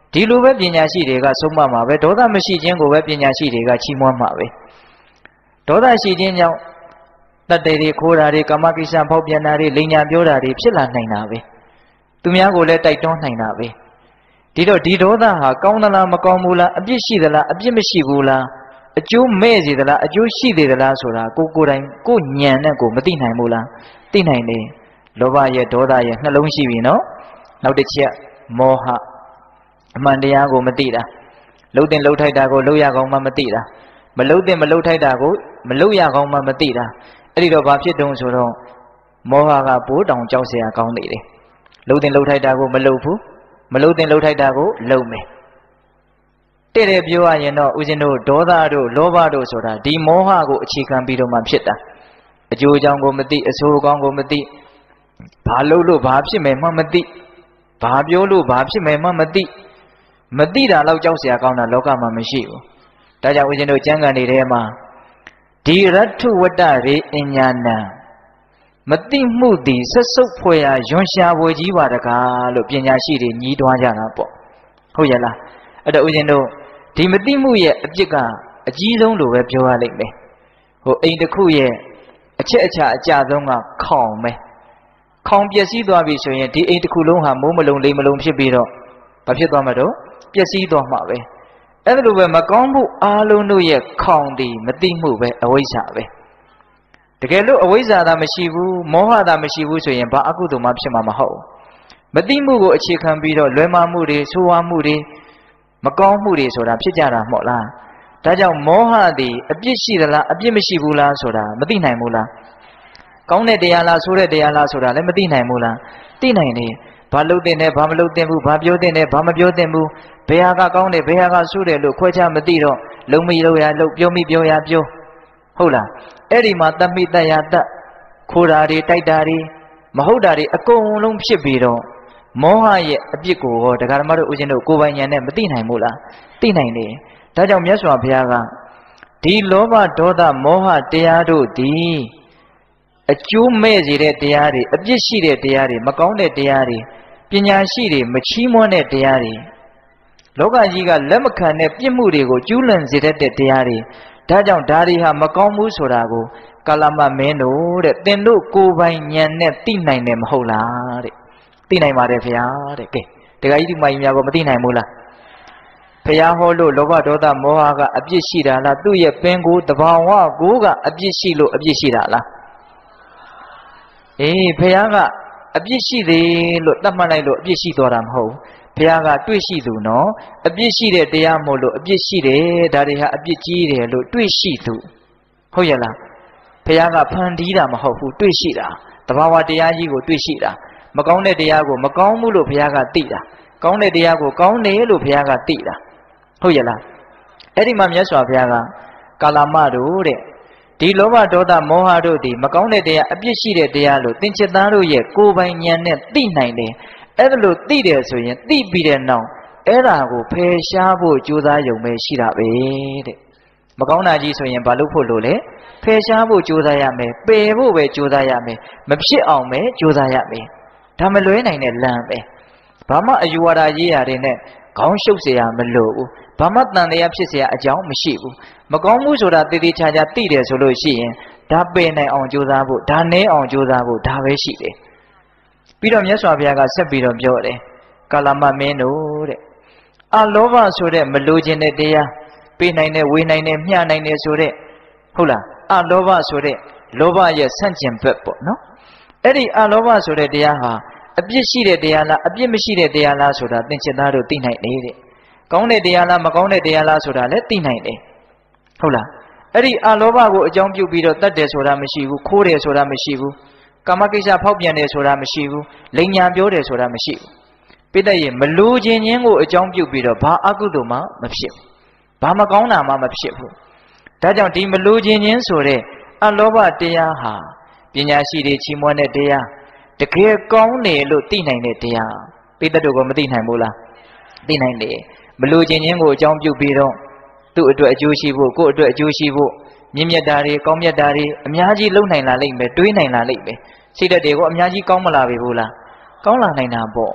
ဒီလိုပဲပညာရှိတွေကဆုံးမမှာပဲဒေါသမရှိခြင်းကိုပဲပညာရှိတွေကချီးမွမ်းမှာပဲဒေါသရှိခြင်းကြောင့်တတ်တယ်တွေခိုးတာတွေကာမကိစ္စဖောက်ပြန်တာတွေလိန်ညာပြောတာတွေဖြစ်လာနိုင်တာပဲသူများကိုလည်းတိုက်တွန်းနိုင်တာပဲဒီတော့ဒီဒေါသဟာကောင်းသလားမကောင်းဘူးလားအပြစ်ရှိသလားအပြစ်မရှိဘူးလားအကျိုးမဲ့စေသလားအကျိုးရှိသေးသလားဆိုတာကိုယ်တိုင်ကိုဉာဏ်နဲ့ကိုမသိနိုင်ဘူးလားသိနိုင်တယ်လောဘရဲ့ဒေါသရဲ့နှလုံးရှိပြီနော်နောက်တစ်ချက်မောဟအမှန်တရားကိုမသိတာလှုပ်တင်လှုပ်ထိုက်တာကိုလှုပ်ရကောင်းမှမသိတာမလှုပ်တင်မလှုပ်ထိုက်တာကိုမလှုပ်ရကောင်းမှမသိတာအဲ့ဒီတော့ဘာဖြစ်တုံးဆိုတော့မောဟကဘိုးတောင်ကြောက်เสียကောင်းနေတယ်လှုပ်တင်လှုပ်ထိုက်တာကိုမလှုပ်ဘူးမလှုပ်တင်လှုပ်ထိုက်တာကိုလှုပ်မယ်တဲ့တဲ့ပြောရရင်တော့ဦးဇင်းတို့ဒေါသတို့လောဘတို့ဆိုတာဒီမောဟကိုအခြေခံပြီးတော့မှဖြစ်တာအကျိုးအကြောင်းကိုမသိအဆိုးကောင်းကိုမသိဘာလုပ်လို့ဘာဖြစ်မယ်မှမသိဘာပြောလို့ဘာဖြစ်မယ်မှမသိမသိတာတော့ကြောက်เสียကောင်းတာလောကမှာမရှိဘူးဒါကြောင့်ဦးဇင်းတို့ကျမ်းဂန်တွေထဲမှာဒီရတ္ထုဝတ္တရေအညာဏံမသိမှုသည်ဆက်စုပ်ဖွယ်ရာယွန်ရှာဖွယ်ကြီးပါတကားလို့ပညာရှိတွေညီးတွားကြတာပေါ့ဟုတ်ရဲ့လားအဲ့တော့ဦးဇင်းတို့ဒီမသိမှုရဲ့အပြစ်ကအကြီးဆုံးလို့ပဲပြောရလိမ့်မယ်ဟိုအိမ်တစ်ခုရဲ့အချက်အချာအကြဆုံးကခေါင်ပဲခေါင်ပျက်စီးသွားပြီဆိုရင်ဒီအိမ်တစ်ခုလုံးဟာမိုးမလုံးလိမ်မလုံးဖြစ်ပြီးတော့ဘာဖြစ်သွားမှာတော့ပျက်စီးသွားမှာပဲအဲ့ဒါလိုပဲမကောင်းမှုအားလုံးတို့ရဲ့ခေါင်သည်မသိမှုပဲအဝိဇ္ဇာပဲတကယ်လို့အဝိဇ္ဇာသာမရှိဘူးမောဟသာမရှိဘူးဆိုရင်ဘာအကုသိုလ်မှဖြစ်မှာမဟုတ်မသိမှုကိုအခြေခံပြီးတော့လွဲမှားမှုတွေဆိုးဝါးမှုတွေမကောင်းမှုတွေဆိုတာဖြစ်ကြတာမဟုတ်လားဒါကြောင့်မောဟသည်အပြစ်ရှိသလားအပြစ်မရှိဘူးလားဆိုတာမသိနိုင်ဘူးလားကောင်းတဲ့တရားလားဆိုးတဲ့တရားလားဆိုတာလည်းမသိနိုင်ဘူးလားသိနိုင်တယ်ဘာလုပ်တဲ့နဲ့ဘာမလုပ်တဲ့ဘူးဘာပြောတဲ့နဲ့ဘာမပြောတဲ့ဘူးဘယ်ဟာကကောင်းတယ်ဘယ်ဟာကဆိုးတယ်လို့ခွဲခြားမသိတော့လုံမိလို့ရလုံပြောမိပြောရပြောဟုတ်လားအဲ့ဒီမှာတတ်မိတတ်ရတတ်ခိုးတာတွေတိုက်တာတွေမဟုတ်တာတွေအကုန်လုံးဖြစ်ပြီးတော့မောဟရဲ့အပြစ်ကိုဟောတရားဓမ္မတို့ဦးဇင်းတို့ကိုယ်ပိုင်ဉာဏ်နဲ့မသိနိုင်ဘူးလားသိနိုင်တယ်ဒါကြောင့်မြတ်စွာဘုရားကဒီလောဘဒေါသမောဟတရားတို့သည်အကျိုးမဲ့စေတဲ့တရားတွေအပြစ်ရှိတဲ့တရားတွေမကောင်းတဲ့တရားတွေပညာရှိတွေမချီးမွမ်းတဲ့တရားတွေလောကကြီးကလက်မခံတဲ့ပြစ်မှုတွေကိုကျူးလွန်စေတတ်တဲ့တရားတွေဒါကြောင့်ဓာရီဟာမကောင်းဘူးဆိုတာကိုကာလမမင်းတို့တဲ့သင်တို့ကိုယ်ပိုင်ဉာဏ်နဲ့သိနိုင်တယ်မဟုတ်လားတဲ့သိနိုင်ပါတယ်ဖေဟာတဲ့ကဲတခါကြီးဒီမကြီးများကမသိနိုင်ဘူးလားဖေဟာဟောလို့လောဘဒေါသမောဟကအပြစ်ရှိတာလားသူ့ရဲ့ပင်ကိုယ်တဘာဝကိုကအပြစ်ရှိလို့အပြစ်ရှိတာလားအေးဖေဟာကအပြစ်ရှိသေးလို့တတ်မှတ်လိုက်လို့အပြစ်ရှိသွားတာမဟုတ်ဘုရားကတွေ့ရှိသူနော်အပြစ်ရှိတဲ့တရားမို့လို့အပြစ်ရှိတယ်ဒါတွေဟာအပြစ်ကြီးတယ်လို့တွေ့ရှိသူဟုတ်ရဲ့လားဘုရားကဖန်တီးတာမဟုတ်ဘူးတွေ့ရှိတာတဘာဝတရားကြီးကိုတွေ့ရှိတာမကောင်းတဲ့တရားကိုမကောင်းဘူးလို့ဘုရားကသိတာကောင်းတဲ့တရားကိုကောင်းတယ်လို့ဘုရားကသိတာဟုတ်ရဲ့လားအဲ့ဒီမှာမြတ်စွာဘုရားကကာလမတို့တဲ့ဒီလောဘဒေါသမောဟတို့ဒီမကောင်းတဲ့တရားအပြစ်ရှိတဲ့တရားလို့သင်္ချစ်သားတို့ရဲ့ကိုယ်ပိုင်ဉာဏ်နဲ့သိနိုင်တယ်အဲ့ဒါလို့သိတယ်ဆိုရင်သိပြီးတဲ့နောက်အဲ့ဒါကိုဖယ်ရှားဖို့ကြိုးစားရုံပဲရှိတာပဲတဲ့မကောင်းတာကြီးဆိုရင်ဘာလို့ဖို့လို့လဲဖယ်ရှားဖို့ကြိုးစားရမယ်ပယ်ဖို့ပဲကြိုးစားရမယ်မဖြစ်အောင်ပဲကြိုးစားရမယ်ဒါမလွဲနိုင်တဲ့လမ်းပဲဘာမှအယူဝါဒရေးရတယ်နဲ့ခေါင်းရှုပ်เสียမလို့ဘူးဘာမှတန်တရားဖြစ်เสียအကြောင်းမရှိဘူးမကောင်းမှုဆိုတာတည်တည်ချာချာသိတယ်ဆိုလို့ရှိရင်ဒါပယ်နိုင်အောင်ကြိုးစားဖို့ဒါနည်းအောင်ကြိုးစားဖို့ဒါပဲရှိတယ်ပြီးတော့မြတ်စွာဘုရားကဆက်ပြီးတော့ပြောတယ်ကာလမမင်းတို့တဲ့အလောဘဆိုတဲ့မလိုချင်တဲ့တရားပေးနိုင်တဲ့ဝေနိုင်တဲ့မျှနိုင်တဲ့ဆိုတဲ့ဟုတ်လားအလောဘဆိုတဲ့လောဘရဲ့ဆန့်ကျင်ဘက်ပေါ့နော်အဲ့ဒီအလောဘဆိုတဲ့တရားဟာအပြစ်ရှိတဲ့တရားလားအပြစ်မရှိတဲ့တရားလားဆိုတာသင်္ချစ်သားတို့သိနိုင်တယ်ကောင်းတဲ့တရားလားမကောင်းတဲ့တရားလားဆိုတာလည်းသိနိုင်တယ်ဟုတ်လားအဲ့ဒီအလောဘကိုအကြောင်းပြုပြီးတော့တတ်တယ်ဆိုတာမရှိဘူးခိုးတယ်ဆိုတာမရှိဘူးကာမကိစ္စဖောက်ပြန်တယ်ဆိုတာမရှိဘူးလိန်ညာပြောတယ်ဆိုတာမရှိဘူးပိဋကရဲ့မလိုချင်ခြင်းကိုအကြောင်းပြုပြီးတော့ဘာအကုသိုလ်မှမဖြစ်ဘူးဘာမကောင်းတာမှမဖြစ်ဘူးဒါကြောင့်ဒီမလိုချင်ခြင်းဆိုတဲ့အလောဘတရားဟာပညာရှိတွေချီးမွမ်းတဲ့တရားတကယ်ကောင်းတယ်လို့သိနိုင်တဲ့တရားပိဋကတို့ကမသိနိုင်ဘူးလားသိနိုင်တယ်မလိုချင်ခြင်းကိုအကြောင်းပြုပြီးတော့သူ့အတွက်အကျိုးရှိဖို့ကိုယ့်အတွက်အကျိုးရှိဖို့မြင့်မြတ်တာတွေကောင်းမြတ်တာတွေအများကြီးလုပ်နိုင်လာလိမ့်မယ်တွေးနိုင်လာလိမ့်မယ်စိတ်ဓာတ်တွေကိုအများကြီးကောင်းမလာပြီဘူးလားကောင်းလာနိုင်တာပေါ့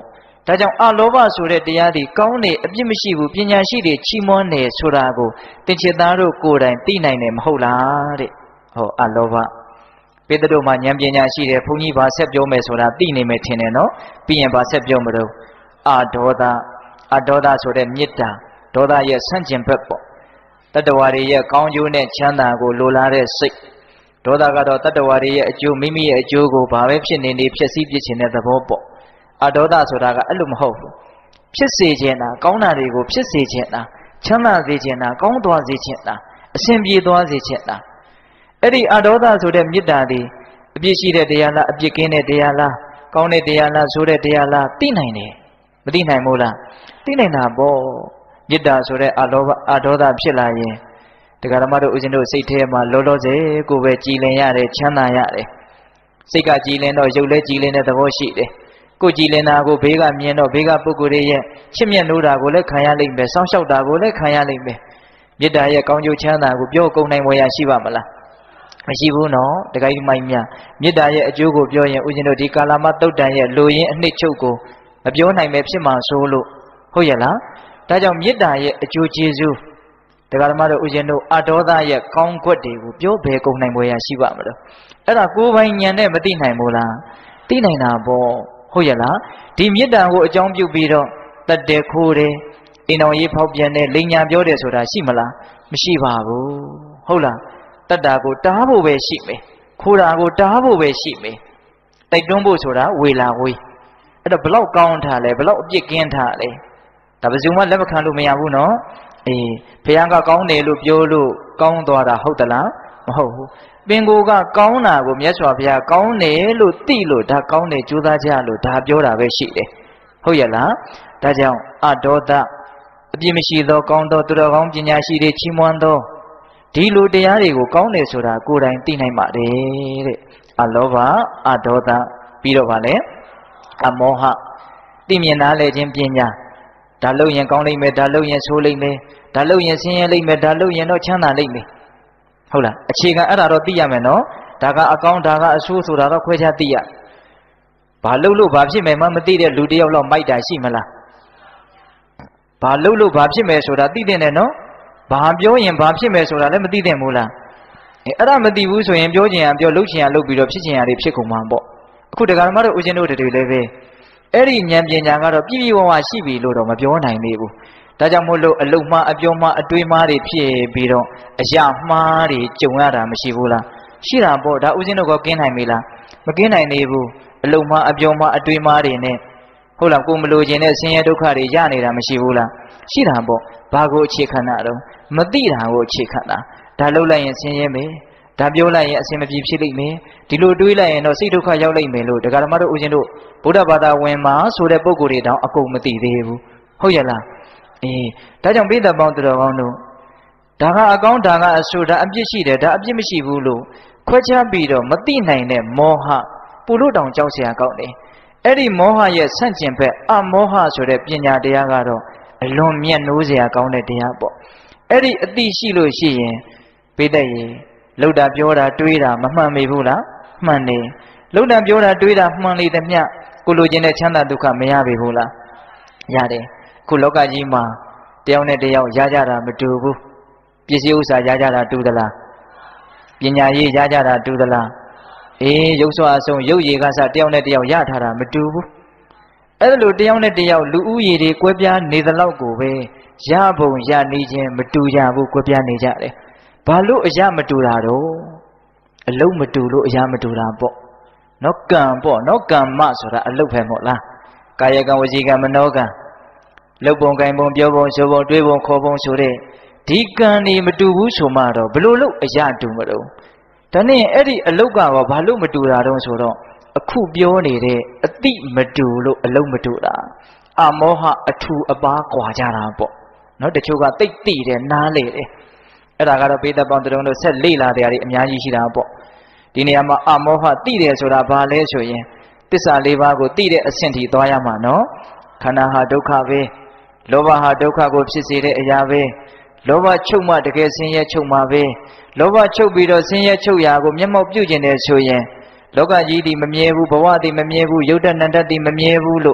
ဒါကြောင့်အလောဘဆိုတဲ့တရားဒီကောင်းနေအပြစ်မရှိဘူးပညာရှိတွေချီးမွမ်းနေဆိုတာကိုသင်္ချစ်သားတို့ကိုယ်တိုင်သိနိုင်တယ်မဟုတ်လားတဲ့ဟောအလောဘပေတတို့မှာဉာဏ်ပညာရှိတယ်ဘုန်းကြီးဘာဆက်ပြောမယ်ဆိုတာသိနေမယ်ထင်တယ်နော်ပြီးရင်ဘာဆက်ပြောမလို့အဒေါသဆိုတဲ့မေတ္တာဒေါသရဲ့ဆန့်ကျင်ဘက်ပေါ့တတ္တဝါတွေရဲ့ကောင်းကျိုးနဲ့ချမ်းသာကိုလိုလားတဲ့စိတ်ဒေါသကတော့တတ္တဝါတွေရဲ့အကျိုးမိမိရဲ့အကျိုးကိုဘာပဲဖြစ်နေနေဖြစ်စည်းပြစ်ခြင်းတဲ့သဘောပေါ့အဒေါသဆိုတာကအဲ့လိုမဟုတ်ဘူးဖြစ်စေခြင်းတာကောင်းတာတွေကိုဖြစ်စေခြင်းတာချမ်းသာစေခြင်းတာကောင်းသွားစေခြင်းတာအစဉ်ပြေသွားစေခြင်းတာအဲ့ဒီအဒေါသဆိုတဲ့မေတ္တာတွေအပြစ်ရှိတဲ့တရားလားအပြစ်ကင်းတဲ့တရားလားကောင်းတဲ့တရားလားဆိုတဲ့တရားလားသိနိုင်တယ်မသိနိုင်ဘူးလားသိနိုင်တာပေါ့မေတ္တာဆိုတဲ့အလောဘအဒေါသဖြစ်လာရင်တရားဓမ္မတို့ဦးဇင်းတို့စိတ်ထဲမှာလောလောဆယ်ကိုပဲကြည်လင်ရတယ်ချမ်းသာရတယ်စိတ်ကကြည်လင်တော့ရုပ်လည်းကြည်လင်တဲ့သဘောရှိတယ်ကိုကြည်လင်တာကိုဘေးကမြင်တော့ဘေးကပုဂ္ဂိုလ်ရဲ့ချစ်မြတ်နိုးတာကိုလည်းခံရလိမ့်မယ်စောင့်ရှောက်တာကိုလည်းခံရလိမ့်မယ်မေတ္တာရဲ့ကောင်းကျိုးချမ်းသာကိုပြောကုန်နိုင်ဝယ်ရရှိပါမလားမရှိဘူးနော်တခါကြီးမိုင်းများမေတ္တာရဲ့အကျိုးကိုပြောရင်ဦးဇင်းတို့ဒီကာလမသုတ်တန်ရဲ့လူရင်းအနှစ်ချုပ်ကိုမပြောနိုင်ပဲဖြစ်မှာဆိုလို့ဟုတ်ရဲ့လားဒါကြောင့်မေတ္တာရဲ့အကျိုးကျေးဇူးတရားဓမ္မတို့ဦးဇင်းတို့အဒေါသရဲ့ကောင်းကွက်တွေကိုပြောဘယ်ကုန်နိုင်ပွဲရရှိပါမလို့အဲ့ဒါကိုယ်ပိုင်ဉာဏ်နဲ့မသိနိုင်ဘူးလားသိနိုင်တာပေါ့ဟုတ်ရဲ့လားဒီမေတ္တာကိုအကြောင်းပြုပြီးတော့တတ်တယ်ခိုးတယ်အိမ်တော်ရေးဖောက်ပြန်တယ်လိန်ညာပြောတယ်ဆိုတာရှိမလားမရှိပါဘူးဟုတ်လားတတ်တာကိုတားဖို့ပဲရှိမယ်ခိုးတာကိုတားဖို့ပဲရှိမယ်တိုက်တွန်းဖို့ဆိုတာဝေလာဝေးအဲ့တော့ဘလောက်ကောင်းထားလဲဘလောက်အပြစ်ကင်းထားလဲဒါဘယ်သူမှလက်မခံလို့မရဘူးနော်အေးဘုရားကကောင်းတယ်လို့ပြောလို့ကောင်းသွားတာဟုတ်သလားမဟုတ်ဘူးပင်ကိုယ်ကကောင်းတာကိုမြတ်စွာဘုရားကောင်းတယ်လို့သိလို့ဒါကောင်းတယ်ကြိုးစားကြလို့ဒါပြောတာပဲရှိတယ်ဟုတ်ရဲ့လားဒါကြောင့်အဒေါသအပြစ်မရှိသောကောင်းသောသူတော်ကောင်းပညာရှိတွေချီးမွမ်းသောဒီလိုတရားတွေကိုကောင်းတယ်ဆိုတာကိုယ်တိုင်သိနိုင်ပါတယ်တဲ့အလောဘအဒေါသပြီးတော့ဗာလဲအမောဟသိမြင်နားလည်ခြင်းပညာဒါလို့ရင်ကောင်းလိမ့်မယ်ဒါလို့ရင်ဆိုးလိမ့်မယ်ဒါလို့ရင်ဆင်းရဲလိမ့်မယ်ဒါလို့ရင်တော့ချမ်းသာလိမ့်မယ်ဟုတ်လားအခြေခံအဲ့ဒါတော့သိရမယ်နော်ဒါကအကောင်းဒါကအဆိုးဆိုတာတော့ခွဲခြားသိရဘာလို့ဘာဖြစ်မယ်မှမသိတဲ့လူတယောက်တော့မိုက်တာရှိမလားဘာလို့ဘာဖြစ်မယ်ဆိုတာသိတဲ့နဲ့နော်ဘာပြောရင်ဘာဖြစ်မယ်ဆိုတာလည်းမသိတဲ့မို့လားအဲ့ဒါမသိဘူးဆိုရင်ပြောချင်ရပြောလုပ်ချင်ရလုပ်ပြီးတော့ဖြစ်ချင်ရတွေဖြစ်ကုန်မှာပေါ့အခုတရားဓမ္မတို့ဦးဇင်းတို့တွေလည်းပဲအဲ့ဒီဉာဏ်ပညာကတော့ပြည့်ပြည့်ဝဝရှိပြီလို့တော့မပြောနိုင်သေးဘူးဒါကြောင့်မို့လို့အလုံမှားအပြောမှားအတွေးမှားတွေဖြစ်ပြီးတော့အရာမှားတွေကြုံရတာမရှိဘူးလားရှိတာပေါ့ဒါဦးဇင်းတို့ကကင်းနိုင်ပြီလားမကင်းနိုင်သေးဘူးအလုံမှားအပြောမှားအတွေးမှားတွေနဲ့ဟုတ်လားကိုမလိုချင်တဲ့ဆင်းရဲဒုက္ခတွေရနေတာမရှိဘူးလားရှိတာပေါ့ဘာကိုအခြေခံတာတော့မသိတာကိုအခြေခံတာဒါလှုပ်လိုက်ရင်ဆင်းရဲမယ်ဒါပြောလိုက်ရင်အစင်မပြေဖြစ်လိမ့်မယ်ဒီလိုတွေးလိုက်ရင်တော့စိတ်ဒုက္ခရောက်လိမ့်မယ်လို့ဒကာဓမ္မတို့ဦးဇင်းတို့ဗုဒ္ဓဘာသာဝင်မှာဆိုတဲ့ပုံကိုယ်တွေတောင်အကုန်မသိသေးဘူးဟုတ်ရဲ့လားအေးဒါကြောင့်ပိဿပေါင်းသူတော်ကောင်းတို့ဒါကအကောင်းဒါကအဆိုးဒါအပြစ်ရှိတယ်ဒါအပြစ်မရှိဘူးလို့ခွဲခြားပြီးတော့မသိနိုင်တဲ့မောဟပူလို့တောင်ကြောက်เสียကောက်တယ်အဲ့ဒီမောဟရဲ့ဆန့်ကျင်ဘက်အမောဟဆိုတဲ့ပညာတရားကတော့အလွန်မြတ်နိုးเสียကောင်းတဲ့တရားပေါ့အဲ့ဒီအသိရှိလို့ရှိရင်ပိဿရေလှုပ်တာပြောတာတွေးတာမမှန်မေဘူးလားမှန်တယ်လှုပ်တာပြောတာတွေးတာမှန်လေတဲ့မြတ်ကိုလိုချင်တဲ့ချမ်းသာဒုက္ခမရပေဘူးလားရတယ်ခုလောကကြီးမှာတယောက်နဲ့တယောက်ရကြတာမတူဘူးပစ္စည်းဥစ္စာရကြတာတူသလားပညာရေးရကြတာတူသလားအေးရုပ်စွာအဆုံးရုပ်ရည်ကစတယောက်နဲ့တယောက်ရထားတာမတူဘူးအဲ့ဒါလိုတယောက်နဲ့တယောက်လူဦးရေတွေကွဲပြားနေသလောက်ကိုပဲရပုံရနေခြင်းမတူကြဘူးကွဲပြားနေကြတယ်ဘာလို့အရာမတူတာတော့အလုံးမတူလို့အရာမတူတာပေါ့နော်ကံပေါ့နော်ကမ္မဆိုတာအလုံးပဲမို့လားကာယကံဝစီကံမနောကံလုပ်ပုံကိုင်ပုံပြောပုံဆိုပုံတွေးပုံခေါ်ပုံဆိုတဲ့ဒီကံนี่မတူဘူးဆိုမှတော့ဘလို့လို့အရာတူမလို့ဒါနဲ့အဲ့ဒီအလုတ်ကရောဘာလို့မတူတာတုံးဆိုတော့အခုပြောနေတဲ့အတိမတူလို့အလုတ်မတူတာအမောဟအထူအပါကွာကြတာပေါ့နော်တချို့ကတိတ်တိတယ်နားလေတယ်အဲ့ဒါကတော့ပိဿပေါင်းတုံးတို့ဆက်လေ့လာတရားတွေအများကြီးရှိတာပေါ့ဒီနေရာမှာအမောဟတိတယ်ဆိုတာဘာလဲဆိုရင်သစ္စာ၄ပါးကိုသိတဲ့အဆင့်ထိသွားရမှာနော်ခန္ဓာဟာဒုက္ခပဲလောဘဟာဒုက္ခကိုဖြစ်စေတဲ့အရာပဲလောဘချုပ်မှတကယ်ဆင်းရဲချုပ်မှာပဲလောဘချုပ်ပြီးတော့ဆင်းရဲချုပ်ရာကိုမျက်မှောက်ပြုကျင်တယ်ဆိုရင်လောကကြီးဒီမမြဲဘူးဘဝဒီမမြဲဘူးယုတ်တဏ္ဍတ်ဒီမမြဲဘူးလို့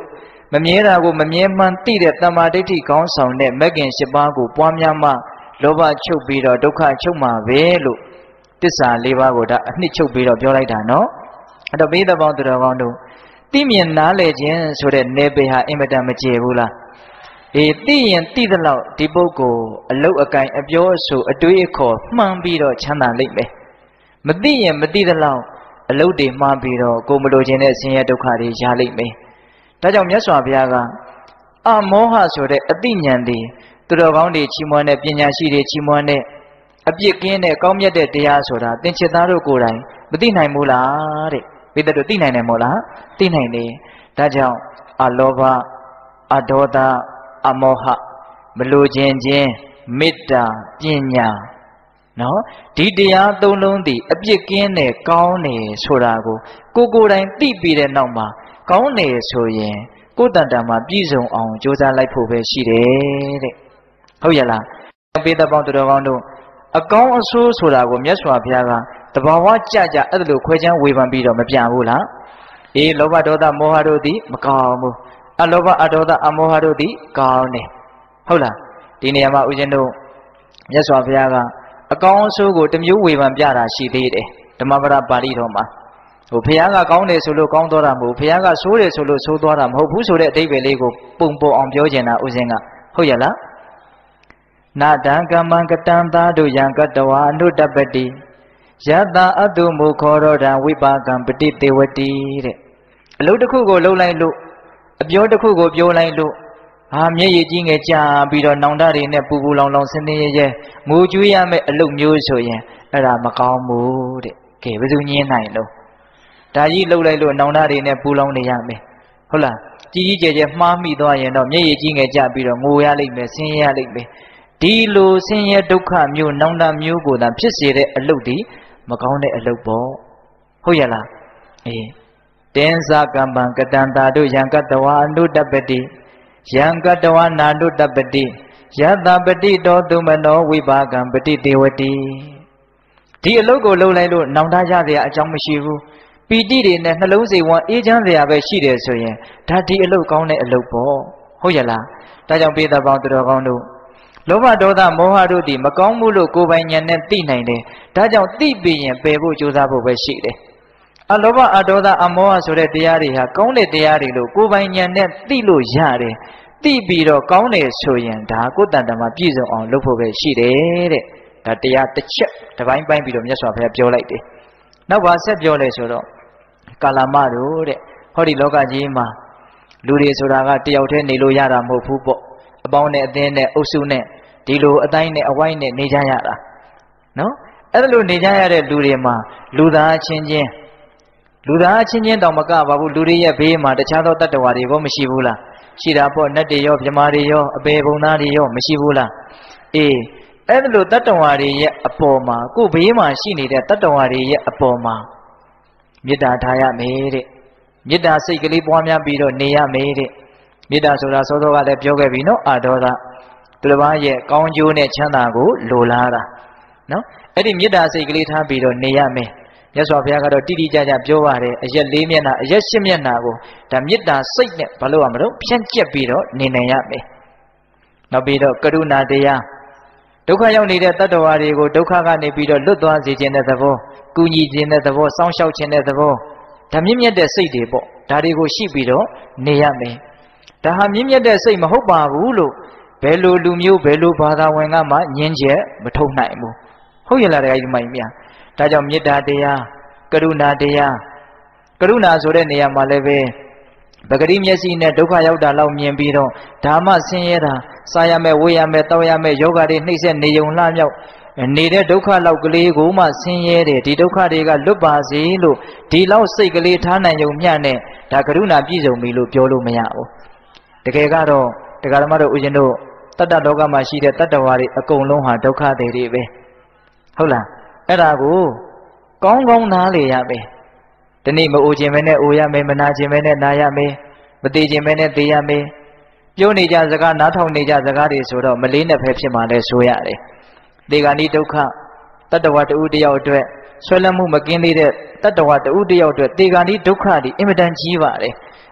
မမြဲတာကိုမမြဲမှန်သိတဲ့တမ္မာဒိဋ္ဌိကောင်းဆောင်တဲ့မဂ်ကင်၈ပါးကိုပွားများမှလောဘချုပ်ပြီးတော့ဒုက္ခချုပ်မှာပဲလို့တစ္ဆာ၄ပါးကိုဒါအနှစ်ချုပ်ပြီးတော့ပြောလိုက်တာနော်အဲ့တော့ပိဋကပေါင်းသူတော်ကောင်းတို့သိမြင်နားလည်ခြင်းဆိုတဲ့နယ်ပယ်ဟာအင်မတန်မကျေဘူးလားသိရင်သိသလောက်ဒီပုဂ္ဂိုလ်အလုတ်အကင်အပြောအဆိုအတွေးအခေါ်မှန်ပြီးတော့ချမ်းသာလိမ့်မယ်မသိရင်မသိသလောက်အလုတ်တွေမှားပြီးတော့ကိုယ်မလိုချင်တဲ့ဆင်းရဲဒုက္ခတွေရလိမ့်မယ်ဒါကြောင့်မြတ်စွာဘုရားကအမောဟဆိုတဲ့အသိဉာဏ်တွေသူတော်ကောင်းတွေချီးမွမ်းတဲ့ပညာရှိတွေချီးမွမ်းတဲ့အပြစ်ကင်းတဲ့ကောင်းမြတ်တဲ့တရားဆိုတာသင်္ချစ်သားတို့ကိုယ်တိုင်မသိနိုင်ဘူးလားတဲ့ဘိတ္တတို့သိနိုင်တယ်မို့လားသိနိုင်တယ်ဒါကြောင့်အလောဘအဒေါသအမောဟမလိုခြင်းချင်းမေတ္တာပညာနော်ဒီတရားသုံးလုံးသည်အပြစ်ကင်းတဲ့ကောင်းတယ်ဆိုတာကိုကိုယ်တိုင်သိပြီးတဲ့နောက်မှာကောင်းတယ်ဆိုရင်ကိုယ်တန်တန်မှာပြည့်စုံအောင်ကြိုးစားလိုက်ဖို့ပဲရှိတယ်တဲ့ဟုတ်ရလားပိဋကပေါင်းသူတော်ကောင်းတို့အကောင်းအဆိုးဆိုတာကိုမြတ်စွာဘုရားကတဘာဝကြကြအဲ့လိုခွဲခြမ်းဝေဖန်ပြီးတော့မပြဘူးလားလောဘဒေါသမောဟတို့သည်မကောင်းဘူးအလောဘအဒေါသအမောဟတို့သည်ကောင်းတယ်ဟုတ်လားဒီနေရာမှာဦးဇင်းတို့မြတ်စွာဘုရားကအကောင်းအဆိုးကိုတစ်မျိုးဝေဖန်ပြတာရှိသေးတယ်ဓမ္မပဒပါဠိတော်မှာဘုရားကကောင်းတယ်ဆိုလို့ကောင်းသွားတာမဟုတ်ဘုရားကဆိုးတယ်ဆိုလို့ဆိုးသွားတာမဟုတ်ဘူးဆိုတဲ့အဓိပ္ပာယ်လေးကိုပုံပေါ်အောင်ပြောချင်တာဦးဇင်းကဟုတ်ရလားနာတံကမ္မံကတံသာတုယံကတဝါအနုတ္တပတိယတအတုမုခောရောဓံဝိပါကံပတိတေဝတိတဲ့အလုပ်တစ်ခုကိုလုပ်လိုက်လို့အပြောတစ်ခုကိုပြောလိုက်လို့မျက်ရည်ကြီးငယ်ကြာပြီးတော့နောင်တတွေနဲ့ပူပူလောင်လောင်ဆင်းဆင်းရဲရဲငိုကြွေးရမယ့်အလုပ်မျိုးဆိုရင်အဲ့ဒါမကောင်းဘူးတဲ့ကဲဘယ်သူညင်းနိုင်လို့ဒါကြီးလှုပ်လိုက်လို့နောင်တတွေနဲ့ပူလောင်နေရမယ်ဟုတ်လားကြီးကြီးကျယ်ကျယ်မှားမိသွားရင်တော့မျက်ရည်ကြီးငယ်ကြာပြီးတော့ငိုရလိမ့်မယ်ဆင်းရဲရလိမ့်မယ်ဒီလိုဆင်းရဲဒုက္ခမျိုးနောင်တမျိုးကိုသာဖြစ်စေတဲ့အလုပ်ဒီမကောင်းတဲ့အလုပ်ပေါ့ဟုတ်ရလားတင်းစာကမ္ပံကတံတာတို့ယံကတဝါအနုတ္တပတိယံကတဝါနာနုတ္တပတိယတပတိတောသူမနောဝိပါကံပတိတေဝတိဒီအလုပ်ကိုလုပ်လိုက်လို့နောင်တရစရာအကြောင်းမရှိဘူးပီတိတွေနဲ့နှလုံးစိတ်ဝမ်းအေးချမ်းစရာပဲရှိတယ်ဆိုရင်ဒါဒီအလုပ်ကောင်းတဲ့အလုပ်ပေါ့ဟုတ်ရလားဒါကြောင့်ပိဋကပေါင်းသူတော်ကောင်းတို့လောဘဒေါသမောဟတို့ဒီမကောင်းမှုလို့ကိုယ်ပိုင်ဉာဏ်နဲ့သိနိုင်တယ်ဒါကြောင့်သိပြီးရင်ပယ်ဖို့ကြိုးစားဖို့ပဲရှိတယ်အလောဘအဒေါသအမောဟဆိုတဲ့တရားတွေဟာကောင်းတဲ့တရားတွေလို့ကိုယ်ပိုင်ဉာဏ်နဲ့သိလို့ရတယ်သိပြီးတော့ကောင်းတယ်ဆိုရင်ဒါကိုယ်တန်တမှာပြည့်စုံအောင်လုပ်ဖို့ပဲရှိတယ်တဲ့ဒါတရားတစ်ချက်တစ်ပိုင်းပိုင်းပြီးတော့မြတ်စွာဘုရားပြောလိုက်တယ်နောက်ပါဆက်ပြောလဲဆိုတော့ကာလမတို့တဲ့ဟောဒီလောကကြီးမှာလူတွေဆိုတာကတယောက်တည်းနေလို့ရတာမဟုတ်ဘူးပေါ့အပေါင်းနဲ့အသင်းနဲ့အုပ်စုနဲ့ဒီလိုအတိုင်းနဲ့အဝိုင်းနဲ့နေကြရတာနော်အဲ့လိုနေကြရတဲ့လူတွေမှာလူသားချင်းချင်းတောင်မကပါဘူးလူတွေရဲ့ဘေးမှာတခြားသောတတ္တဝါတွေဘောမရှိဘူးလားရှိတာပေါ့နတ်တွေရောမြမာတွေရောအပေဘုံသားတွေရောမရှိဘူးလားအဲ့လိုတတ္တဝါတွေရဲ့အပေါ်မှာကိုယ်ဘေးမှာရှိနေတဲ့တတ္တဝါတွေရဲ့အပေါ်မှာမေတ္တာထားရမယ်တဲ့မေတ္တာစိတ်ကလေးပွားများပြီးတော့နေရမယ်တဲ့မေတ္တာဆိုတာစောစောကလည်းပြောခဲ့ပြီနော်အာဒေါသသူတစ်ပါးရဲ့ကောင်းကျိုးနဲ့ချမ်းသာကိုလိုလားတာနော်အဲ့ဒီမေတ္တာစိတ်ကလေးထားပြီးတော့နေရမယ်မြတ်စွာဘုရားကတော့တိတိကျကျပြောပါတယ်အရက်၄မျက်နှာအရက်၈မျက်နှာကိုဒါမေတ္တာစိတ်နဲ့ဘာလို့ရမလို့ဖြန့်ကျက်ပြီးတော့နေနိုင်ရမယ်နောက်ပြီးတော့ကရုဏာတရားဒုက္ခရောက်နေတဲ့တတ္တဝါတွေကိုဒုက္ခကနေပြီးတော့လွတ်သွားစေခြင်းတဲ့သဘောကူညီခြင်းတဲ့သဘောစောင့်ရှောက်ခြင်းတဲ့သဘောဒါမြင့်မြတ်တဲ့စိတ်တွေပေါ့ဒါတွေကိုရှိပြီးတော့နေရမယ်ဒါဟာမြင့်မြတ်တဲ့စိတ်မဟုတ်ပါဘူးလို့ဘယ်လိုလူမျိုးဘယ်လိုဘာသာဝင်ကမှညင်းချက်မထုတ်နိုင်ဘူးဟုတ်ရလားတဲ့အဲဒီမိုင်များဒါကြောင့်မေတ္တာတရားကရုဏာတရားကရုဏာဆိုတဲ့နေရာမှာလည်းပဲပဂရိမျက်စိနဲ့ဒုက္ခရောက်တာလောက်မြင်ပြီးတော့ဓမ္မဆင်းရဲတာစားရမယ်ဝေးရမယ်တောက်ရမယ်ယောဂတွေနှိမ့်ဆက်နေုံလှမြောက်နေတဲ့ဒုက္ခလောက်ကလေးကိုမှဆင်းရဲတယ်ဒီဒုက္ခတွေကလွတ်ပါစေလို့ဒီလောက်စိတ်ကလေးထားနိုင်ုံမျှနဲ့ဒါကရုဏာပြည့်စုံပြီလို့ပြောလို့မရဘူးတကယ်ကတော့တရားဓမ္မတို့ဦးဇင်းတို့တတ္တလောကမှာရှိတဲ့တတ္တဝါတွေအကုန်လုံးဟာဒုက္ခတွေပဲဟုတ်လားအဲ့ဒါကိုကောင်းကောင်းနားလေရမယ်ဒီနေ့မအိုခြင်းပဲနဲ့အိုရမယ်မနာခြင်းပဲနဲ့နာရမယ်မသေးခြင်းပဲနဲ့သေရမယ်ပြောနေကြစကားနားထောင်နေကြစကားတွေဆိုတော့မလေးနဲ့ပဲဖြစ်မှလဲဆိုရတယ်ဒေဂာနိဒုက္ခတတ္တဝါတဦးတယောက်အတွက်ဆွဲလန်းမှုမကင်းသေးတဲ့တတ္တဝါတဦးတယောက်အတွက်ဒေဂာနိဒုက္ခဒီအင်မတန်ကြီးပါတယ်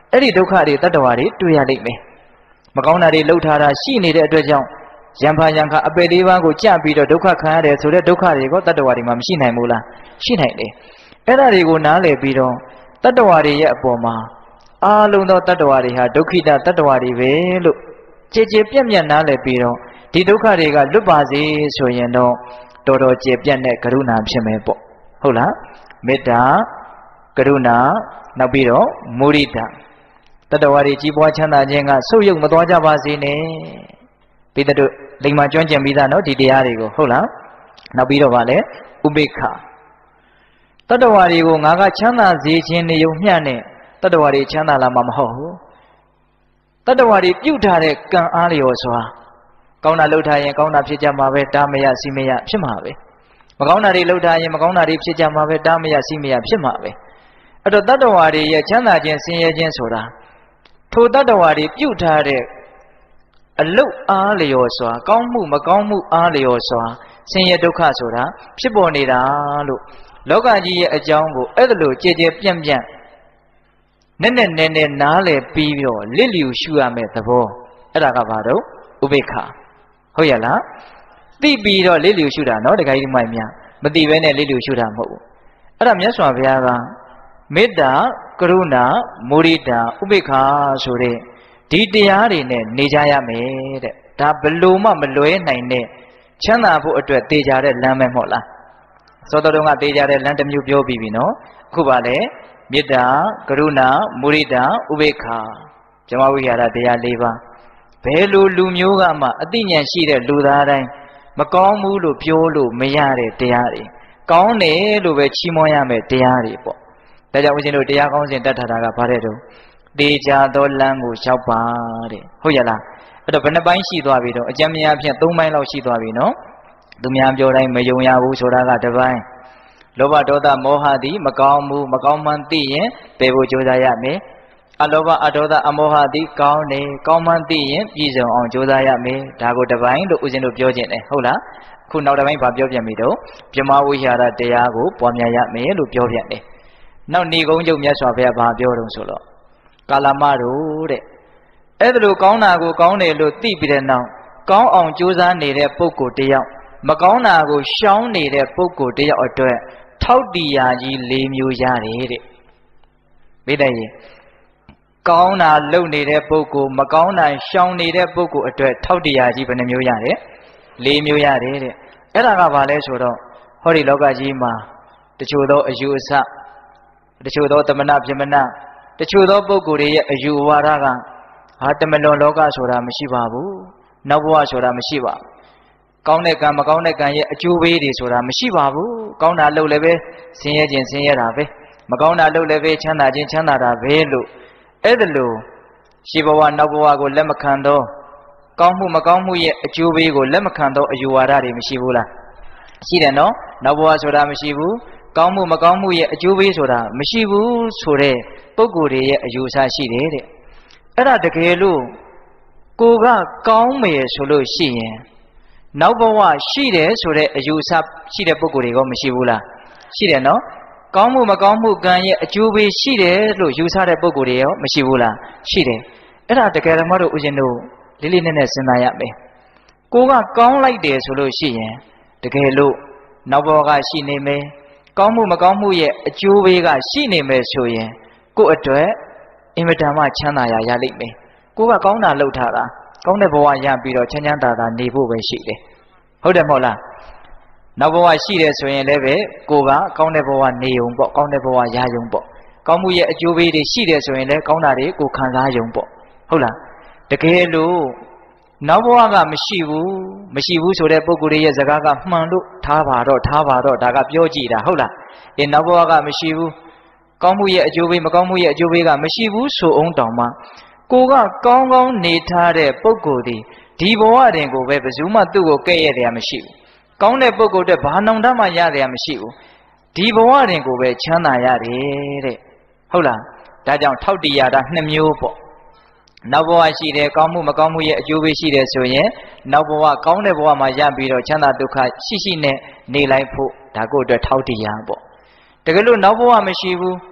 အဲ့ဒီဒုက္ခတွေတတ္တဝါတွေတွေ့ရလိမ့်မယ်မကောင်းတာတွေလှုပ်ထားတာရှိနေတဲ့အတွက်ကြောင့်ယံဖာယံခအပေလေးပါးကိုကြပြီးတော့ဒုက္ခခံရတယ်ဆိုတဲ့ဒုက္ခတွေကိုတတ္တဝါတွေမှာမရှိနိုင်ဘူးလားရှိနိုင်တယ်အဲ့ဒါတွေကိုနားလည်ပြီးတော့တတ္တဝါတွေရဲ့အပေါ်မှာအားလုံးသောတတ္တဝါတွေဟာဒုက္ခိတတတ္တဝါတွေပဲလို့ကြည်ကြည်ပြန့်ပြန့်နားလည်ပြီးတော့ဒီဒုက္ခတွေကလွတ်ပါစေဆိုရင်တော့တော်တော်ကြည်ပြန့်တဲ့ကရုဏာဖြစ်မယ်ပေါ့ဟုတ်လားမေတ္တာကရုဏာနောက်ပြီးတော့မုဒိတာတတ္တဝါတွေကြီးပွားချမ်းသာခြင်းကဆုပ်ယုပ်မသွားကြပါစေနဲ့ပိဋကတို့လိမ္မာကျွမ်းကျင်ပြီးသားနော်ဒီတရားတွေကိုဟုတ်လားနောက်ပြီးတော့ဗာလဲဥပိ္ပခတတ္တဝါတွေကိုငါကချမ်းသာစေခြင်းနေုံမျှနဲ့တတ္တဝါတွေချမ်းသာလာမှာမဟုတ်ဘူးတတ္တဝါတွေပြုတ်ထားတဲ့ကံအားလျော်စွာကောင်းတာလုပ်ထားရင်ကောင်းတာဖြစ်ကြမှာပဲတားမရစီမရဖြစ်မှာပဲမကောင်းတာတွေလုပ်ထားရင်မကောင်းတာတွေဖြစ်ကြမှာပဲတားမရစီမရဖြစ်မှာပဲအဲ့တော့တတ္တဝါတွေရဲ့ချမ်းသာခြင်းဆင်းရဲခြင်းဆိုတာထိုတတ္တဝါတွေပြုတ်ထားတဲ့အလုတ်အားလျော်စွာကောင်းမှုမကောင်းမှုအားလျော်စွာဆင်းရဲဒုက္ခဆိုတာဖြစ်ပေါ်နေတာလို့လောကကြီးရဲ့အကြောင်းကိုအဲ့ဒါလိုကြည်ကြည်ပြန့်ပြန့်နဲ့နားလည်ပြီးတော့လစ်လျူရှုရမယ့်သဘောအဲ့ဒါကဘာတော့ဥပိ္ပခဟုတ်ရလားသိပြီးတော့လစ်လျူရှုတာနော်တခါကြီးမိုင်များမသိဘဲနဲ့လစ်လျူရှုတာမဟုတ်ဘူးအဲ့ဒါမြတ်စွာဘုရားကမေတ္တာကရုဏာမုဒိတာဥပိ္ပခဆိုတဲ့ဒီတရားတွေနဲ့နေကြရမယ်တဲ့ဒါဘလို့မှမလွဲနိုင်တဲ့ချမ်းသာဖို့အတွက်တေချာတဲ့လမ်းပဲမဟုတ်လားသောတော်ကတေချာတဲ့လမ်းတစ်မျိုးပြောပြီးပြီနော်အခုပါလေမေတ္တာကရုဏာမုဒိတာဥပိ္ပခဇမဝိဟာရတရား၄ပါးဘယ်လိုလူမျိုးကမှအသိဉာဏ်ရှိတဲ့လူသားတိုင်းမကောင်းဘူးလို့ပြောလို့မရတဲ့တရားတွေကောင်းတယ်လို့ပဲချီးမွမ်းရမယ်တရားတွေပေါ့ဒါကြောင့်ဦးဇင်းတို့တရားကောင်းစဉ်တတ်ထားတာကဘာတဲ့တုန်းတေချာသောလမ်းကိုလျှောက်ပါတဲ့ဟုတ်ရလားအဲ့တော့ဘယ်နှပိုင်းရှိသွားပြီတော့အကျဉ်းများဖြင့်၃ပိုင်းလောက်ရှိသွားပြီနော်သူများပြောတိုင်းမယုံရဘူးဆိုတာကတစ်ပိုင်းလောဘဒေါသမောဟသည်မကောင်းဘူးမကောင်းမှန်းသိရင်ပယ်ဖို့ကြိုးစားရမယ်အလောဘအဒေါသအမောဟသည်ကောင်းတယ်ကောင်းမှန်းသိရင်ပြည့်စုံအောင်ကြိုးစားရမယ်ဒါကိုတစ်ပိုင်းလို့ဦးဇင်းတို့ပြောခြင်းတယ်ဟုတ်လားခုနောက်တစ်ပိုင်းဘာပြောပြန်ပြီတော့ပြမဝိဟာရတရားကိုပွားများရမယ်လို့ပြောပြန်တယ်နောက်ဏိကုံးကျုပ်မြတ်စွာဘုရားဘာပြောတော့ဆိုတော့ကာလမတို့တဲ့အဲ့ဒါလိုကောင်းတာကိုကောင်းတယ်လို့သိပြီးတဲ့နောက်ကောင်းအောင်ကြိုးစားနေတဲ့ပုဂ္ဂိုလ်တယောက်မကောင်းတာကိုရှောင်နေတဲ့ပုဂ္ဂိုလ်တယောက်အတွက်ထောက်တရားကြီး၄မျိုးရတယ်တဲ့မိတဲ့ရင်ကောင်းတာလုပ်နေတဲ့ပုဂ္ဂိုလ်မကောင်းတာရှောင်နေတဲ့ပုဂ္ဂိုလ်အတွက်ထောက်တရားကြီးဘယ်နှမျိုးရတယ်၄မျိုးရတယ်တဲ့အဲ့ဒါကဘာလဲဆိုတော့ဟောဒီလောကကြီးမှာတချို့သောအယူအဆတချို့သောသမဏပြမဏတချို့သောပုဂ္ဂိုလ်တွေရဲ့အယူဝါဒကဟာတမလွန်လောကဆိုတာမရှိပါဘူးနောက်ဘဝဆိုတာမရှိပါဘူးကောင်းတဲ့ကံမကောင်းတဲ့ကံရဲ့အကျိုးပေးတွေဆိုတာမရှိပါဘူးကောင်းတာလုပ်လည်းပဲဆင်းရဲခြင်းဆင်းရဲတာပဲမကောင်းတာလုပ်လည်းပဲချမ်းသာခြင်းချမ်းသာတာပဲလို့အဲ့ဒါလို့ရှိဘဝနောက်ဘဝကိုလက်မခံတော့ကောင်းမှုမကောင်းမှုရဲ့အကျိုးပေးကိုလက်မခံတော့အယူဝါဒတွေမရှိဘူးလားရှိတယ်နော်နောက်ဘဝဆိုတာမရှိဘူးကောင်းမှုမကောင်းမှုရဲ့အကျိုးပေးဆိုတာမရှိဘူးဆိုတဲ့ပုဂ္ဂိုလ်တွေရဲ့အယူအဆရှိတယ်တဲ့အဲ့ဒါတကယ်လို့ကိုကကောင်းမယ်ဆိုလို့ရှိရင်နောက်ဘဝရှိတယ်ဆိုတဲ့အယူအဆရှိတဲ့ပုဂ္ဂိုလ်တွေကမရှိဘူးလားရှိတယ်နော်ကောင်းမှုမကောင်းမှုကံရဲ့အကျိုးပေးရှိတယ်လို့ယူဆတဲ့ပုဂ္ဂိုလ်တွေရောမရှိဘူးလားရှိတယ်အဲ့ဒါတကယ်တော့မတို့ဦးဇင်းတို့လေးလေးနက်နက်စဉ်းစားရမယ်ကိုကကောင်းလိုက်တယ်ဆိုလို့ရှိရင်တကယ်လို့နောက်ဘဝကရှိနေမယ်ကောင်းမှုမကောင်းမှုရဲ့အကျိုးပေးကရှိနေမယ်ဆိုရင်ကိုယ့်အတွက်အင်မတန်မှချမ်းသာရရလိမ့်မယ်ကိုကကောင်းတာလုပ်ထားတာကောင်းတဲ့ဘဝရပြီးတော့ချမ်းချမ်းသာသာနေဖို့ပဲရှိတယ်ဟုတ်တယ်မဟုတ်လားနောက်ဘဝရှိတယ်ဆိုရင်လည်းပဲကိုကကောင်းတဲ့ဘဝနေုံပေါ့ကောင်းတဲ့ဘဝရယုံပေါ့ကောင်းမှုရဲ့အကျိုးပေးတွေရှိတယ်ဆိုရင်လည်းကောင်းတာတွေကိုခံစားယုံပေါ့ဟုတ်လားတကယ်လို့နောက်ဘဝကမရှိဘူးဆိုတဲ့ပုဂ္ဂိုလ်ရဲ့စကားကမှန်လို့ထားပါတော့ဒါကပြောကြည့်တာဟုတ်လားနောက်ဘဝကမရှိဘူးကောင်းမှုရဲ့အကျိုးပေးမကောင်းမှုရဲ့အကျိုးပေးကမရှိဘူးဆိုအောင်တောင်မှကိုကကောင်းကောင်းနေထားတဲ့ပုဂ္ဂိုလ်ဒီဘဝတင်ကိုပဲဘယ်သူမှသူ့ကိုကဲ့ရဲ့တယ်မရှိဘူးကောင်းတဲ့ပုဂ္ဂိုလ်တွေဘာနှောင်တမှရတယ်မရှိဘူးဒီဘဝတင်ကိုပဲချမ်းသာရတယ်တဲ့ဟုတ်လားဒါကြောင့်ထောက်တရားတာ2မျိုးပေါ့နောက်ဘဝရှိတယ်ကောင်းမှုမကောင်းမှုရဲ့အကျိုးပေးရှိတယ်ဆိုရင်နောက်ဘဝကောင်းတဲ့ဘဝမှာရပြီးတော့ချမ်းသာဒုက္ခရှိနဲ့နေလိုက်ဖို့ဒါကိုအတွက်ထောက်တရားပေါ့တကယ်လို့နောက်ဘဝမရှိဘူး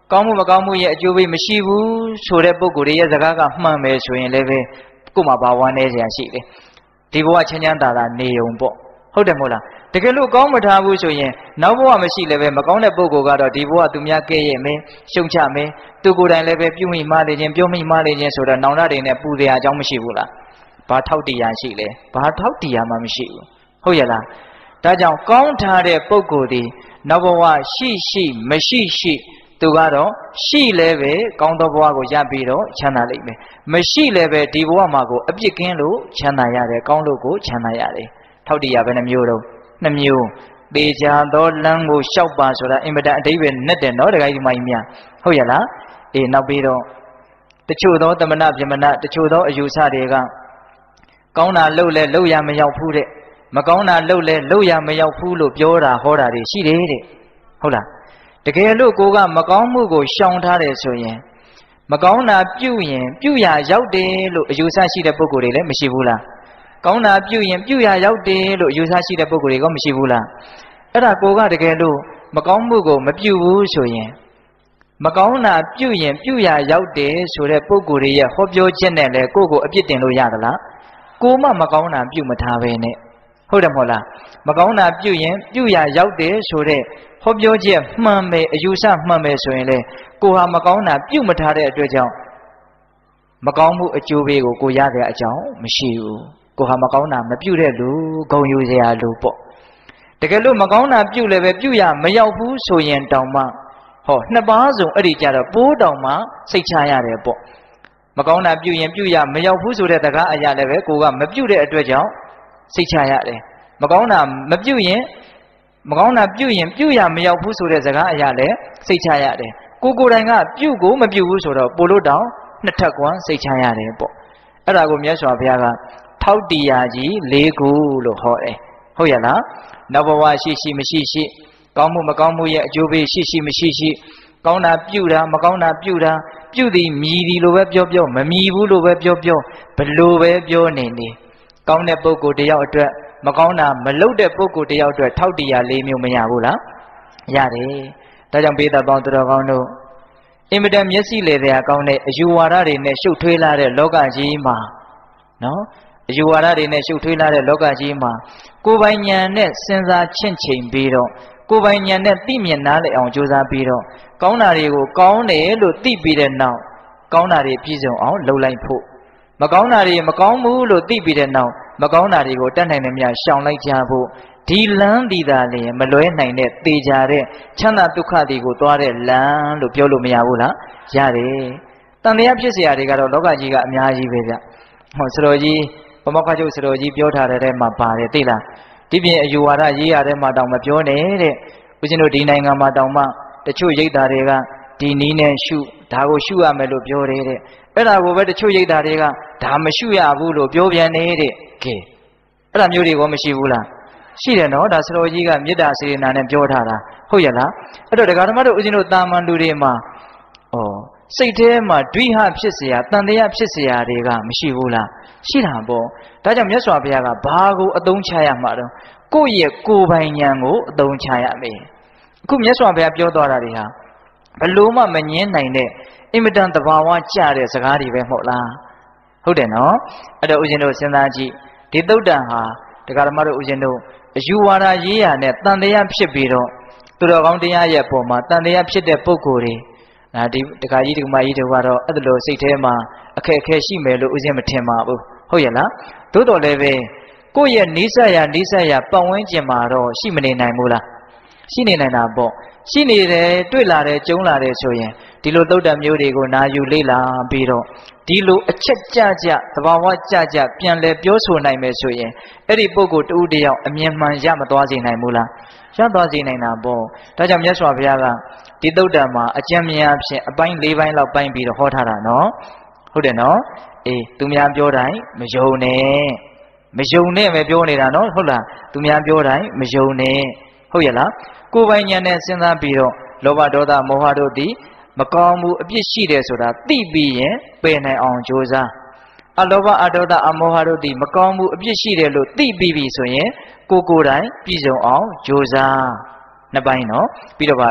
ကောင်းမှုမကောင်းမှုရဲ့အကျိုးပေးမရှိဘူးဆိုတဲ့ပုဂ္ဂိုလ်ရဲ့စကားကမှန်မယ်ဆိုရင်လည်းပဲကိုယ်မှာဘာဝမ်းနေစရာရှိတယ်ဒီဘဝချမ်းချမ်းသာသာနေုံပေါ့ဟုတ်တယ်မို့လားတကယ်လို့ကောင်းမထားဘူးဆိုရင်နောက်ဘဝမရှိလည်းပဲမကောင်းတဲ့ပုဂ္ဂိုလ်ကတော့ဒီဘဝသူများကဲ့ရဲ့မယ်ရှုံချမယ်သူကိုယ်တိုင်လည်းပဲပြုမိမှားနေခြင်းပြောမိမှားနေခြင်းဆိုတော့နောင်တတွေနဲ့ပူစရာအကြောင်းမရှိဘူးလားဘာထောက်တရားရှိလဲဘာထောက်တရားမှမရှိဘူးဟုတ်ရဲ့လားဒါကြောင့်ကောင်းထားတဲ့ပုဂ္ဂိုလ်ဒီနောက်ဘဝရှိမရှိသူကတော့ရှိလည်းပဲကောင်းသောဘဝကိုရပြီးတော့ချမ်းသာလိမ့်မယ်မရှိလည်းပဲဒီဘဝမှာကိုအပြစ်ကင်းလို့ချမ်းသာရတယ်ကောင်းလို့ကိုချမ်းသာရတယ်ထောက်တရားပဲနှမျိုးတော့နှမျိုးပေချာသောလမ်းကိုရှောက်ပါဆိုတာအင်မတန်အဓိပ္ပာယ်နဲ့တယ်နော်တခါကြီးဒီမကြီးများဟုတ်ရဲ့လားအေးနောက်ပြီးတော့တချို့သောသမဏဗြဟ္မဏတချို့သောအယူဆတွေကကောင်းတာလုပ်လဲလုပ်ရမရောက်ဘူးတဲ့မကောင်းတာလုပ်လဲလုပ်ရမရောက်ဘူးလို့ပြောတာဟောတာတွေရှိတယ်တဲ့ဟုတ်လားတကယ်လို့ကိုကမကောင်းမှုကိုရှောင်ထားတယ်ဆိုရင်မကောင်းတာပြုရင်ပြုရရောက်တယ်လို့အယူဆရှိတဲ့ပုဂ္ဂိုလ်တွေလည်းမရှိဘူးလားကောင်းတာပြုရင်ပြုရရောက်တယ်လို့အယူဆရှိတဲ့ပုဂ္ဂိုလ်တွေကမရှိဘူးလားအဲ့ဒါကိုကတကယ်လို့မကောင်းမှုကိုမပြုဘူးဆိုရင်မကောင်းတာပြုရင်ပြုရရောက်တယ်ဆိုတဲ့ပုဂ္ဂိုလ်တွေရဲ့ဟောပြောချက်နဲ့လည်းကိုယ့်ကိုအပြစ်တင်လို့ရသလားကိုမှမကောင်းတာပြုမထားပဲနဲ့ဟုတ်တယ်မဟုတ်လားမကောင်းတာပြုရင်ပြုရရောက်တယ်ဆိုတဲ့ဟောပြောချက်မှန်မယ်အယူဆမှန်မယ်ဆိုရင်လေကိုဟာမကောင်းတာပြုမထားတဲ့အတွက်ကြောင့်မကောင်းမှုအကျိုးပေးကိုကိုရတဲ့အကြောင်းမရှိဘူးကိုဟာမကောင်းတာမပြုတဲ့လူဂုံယူစရာလူပေါ့တကယ်လို့မကောင်းတာပြုလည်းပဲပြုရမရောက်ဘူးဆိုရင်တောင်မှဟောနှစ်ပါးစုံအဲ့ဒီကြတော့ပိုးတောင်မှစိတ်ချရတယ်ပေါ့မကောင်းတာပြုရင်ပြုရမရောက်ဘူးဆိုတဲ့တကားအရာလည်းပဲကိုကမပြုတဲ့အတွက်ကြောင့်စိတ်ချရတယ်မကောင်းတာမပြုရင်မကောင်းတာပြုရင်ပြုရမရောက်ဘူးဆိုတဲ့စကားအရာလည်းစိတ်ချရတယ်ကိုယ်တိုင်ကပြုကိုမပြုဘူးဆိုတော့ပို့လို့တောင်နှစ်ထပ်ကွမ်းစိတ်ချရတယ်ပေါ့အဲ့ဒါကိုမြတ်စွာဘုရားကထောက်တရားကြီး၄ခုလို့ဟောတယ်ဟုတ်ရဲ့လားနောက်ဘဝရှိမရှိကောင်းမှုမကောင်းမှုရဲ့အကျိုးပေးရှိမရှိကောင်းတာပြုတာမကောင်းတာပြုတာပြုသည်မြည်သည်လို့ပဲပြောမမြည်ဘူးလို့ပဲပြောဘလို့ပဲပြောနေကောင်းတဲ့ပုဂ္ဂိုလ်တယောက်အတွက်မကောင်းတာမလုပ်တဲ့ပုဂ္ဂိုလ်တယောက်အတွက်ထောက်တရား၄မျိုးမရဘူးလားရတယ်ဒါကြောင့်ပေးသက်ပေါင်းသူတော်ကောင်းတို့အင်မတန်မျက်စိလေတဲ့အကောင်းတဲ့အယူဝါဒတွေနဲ့ရှုပ်ထွေးလာတဲ့လောကကြီးမှာနော်အယူဝါဒတွေနဲ့ရှုပ်ထွေးလာတဲ့လောကကြီးမှာကိုယ်ပိုင်ဉာဏ်နဲ့စဉ်းစားချင့်ချိန်ပြီးတော့ကိုယ်ပိုင်ဉာဏ်နဲ့သိမြင်နားလည်အောင်ကြိုးစားပြီးတော့ကောင်းတာတွေကိုကောင်းတယ်လို့သိပြီးတဲ့နောက်ကောင်းတာတွေပြည့်စုံအောင်လုပ်လိုက်ဖို့မကောင်းတာတွေမကောင်းဘူးလို့သိပြီးတဲ့နောက်မကောင်းတာတွေကိုတတ်နိုင်တဲ့မြတ်ရှောင်လိုက်ကြဖို့ဒီလမ်းဒီသာလျင်မလွဲနိုင်တဲ့သေချာတဲ့ချမ်းသာဒုက္ခတွေကိုသွားတဲ့လမ်းလို့ပြောလို့မရဘူးလားရတယ်တန်တရားဖြစ်เสียတွေကတော့လောကကြီးကအများကြီးပဲဗျဟောဆရာကြီးဘမောက္ခချုပ်ဆရာကြီးပြောထားတဲ့ထဲမှာပါတယ်သိလားဒီပြင်အယူဝါဒရေးရတဲ့မှာတောင်မပြောနဲ့တဲ့ဦးဇင်းတို့ဒီနိုင်ငံမှာတောင်မှတချို့ရိတ်သားတွေကဒီနီးနဲ့ရှုဒါကိုရှုရမယ်လို့ပြောတယ်တဲ့အဲ့ဒါကိုပဲတချို့ရိတ်သားတွေကဒါမရှုရဘူးလို့ပြောပြန်နေတဲ့ကဲအဲ့ဒါမျိုးတွေကမရှိဘူးလားရှိတယ်နော်ဒါဆရာကြီးကမေတ္တာစေတနာနဲ့ပြောထားတာဟုတ်ရဲ့လားအဲ့တော့ဒကာဓမ္မတို့ဦးဇင်းတို့တာမန်လူတွေမှာစိတ်ထဲမှာဒွိဟဖြစ်เสียတန်တရားဖြစ်เสียတွေကမရှိဘူးလားရှိတာပေါ့ဒါကြောင့်မြတ်စွာဘုရားကဘာကိုအသုံးချရမှာတော့ကိုယ့်ရဲ့ကိုယ်ပိုင်ဉာဏ်ကိုအသုံးချရမယ်အခုမြတ်စွာဘုရားပြောသွားတာတွေဟာဘလို့မှမငင်းနိုင်တဲ့အင်မတန်သဘာဝကျတဲ့စကားတွေပဲမဟုတ်လားဟုတ်တယ်နော်အဲ့တော့ဦးဇင်းတို့စဉ်းစားကြည့်ဒီသုတ်တံဟာဒကာဓမ္မတို့ဦးဇင်းတို့အယူဝါဒရေးရာနဲ့တန်တရားဖြစ်ပြီးတော့သူတော်ကောင်းတရားရဲ့ပုံမှာတန်တရားဖြစ်တဲ့ပုဂ္ဂိုလ်တွေဒီဒကာကြီးဒကာမကြီးတို့ကတော့အဲ့လိုစိတ်ထဲမှာအခက်အခဲရှိမယ်လို့ဦးဇင်းမထင်ပါဘူးဟုတ်ရဲ့လားသို့တော်လည်းပဲကိုယ့်ရဲ့နိစ္စရာပတ်ဝန်းကျင်မှာတော့ရှိမနေနိုင်ဘူးလားရှိနေနိုင်တာပေါ့ရှိနေတယ်တွေ့လာတယ်ကြုံလာတယ်ဆိုရင်ဒီလိုသုတ်တံမျိုးတွေကိုနာယူလေ့လာပြီးတော့ဒီလိုအချက်ကြသဘာဝကြပြန်လဲပြောဆိုနိုင်မယ်ဆိုရင်အဲ့ဒီပုဂ္ဂိုလ်တူတယောက်အမြင်မှန်ရမသွားစေနိုင်ဘူးလားရသွားစေနိုင်တာပေါ့ဒါကြောင့်မြတ်စွာဘုရားကဒီသုတ်တံမှာအကျဉ်းများအဖြစ်အပိုင်း၄ပိုင်းလောက်ပိုင်းပြီးတော့ဟောထားတာနော်ဟုတ်တယ်နော်အေးသူများပြောတိုင်းမယုံနဲ့ပဲပြောနေတာနော်ဟုတ်လားသူများပြောတိုင်းမယုံနဲ့ဟုတ်ရဲ့လားကိုယ်ပိုင်ဉာဏ်နဲ့စဉ်းစားပြီးတော့လောဘဒေါသမောဟတို့သည်မကောင်းမှုအပြစ်ရှိတယ်ဆိုတာသိပြီးရင်ပယ်နိုင်အောင်ကြိုးစားအလောဘအဒေါသအမောဟတို့သည်မကောင်းမှုအပြစ်ရှိတယ်လို့သိပြီးပြီဆိုရင်ကိုယ်တိုင်ပြည့်စုံအောင်ကြိုးစားနှစ်ပိုင်းနော်ပြီးတော့ပါတော့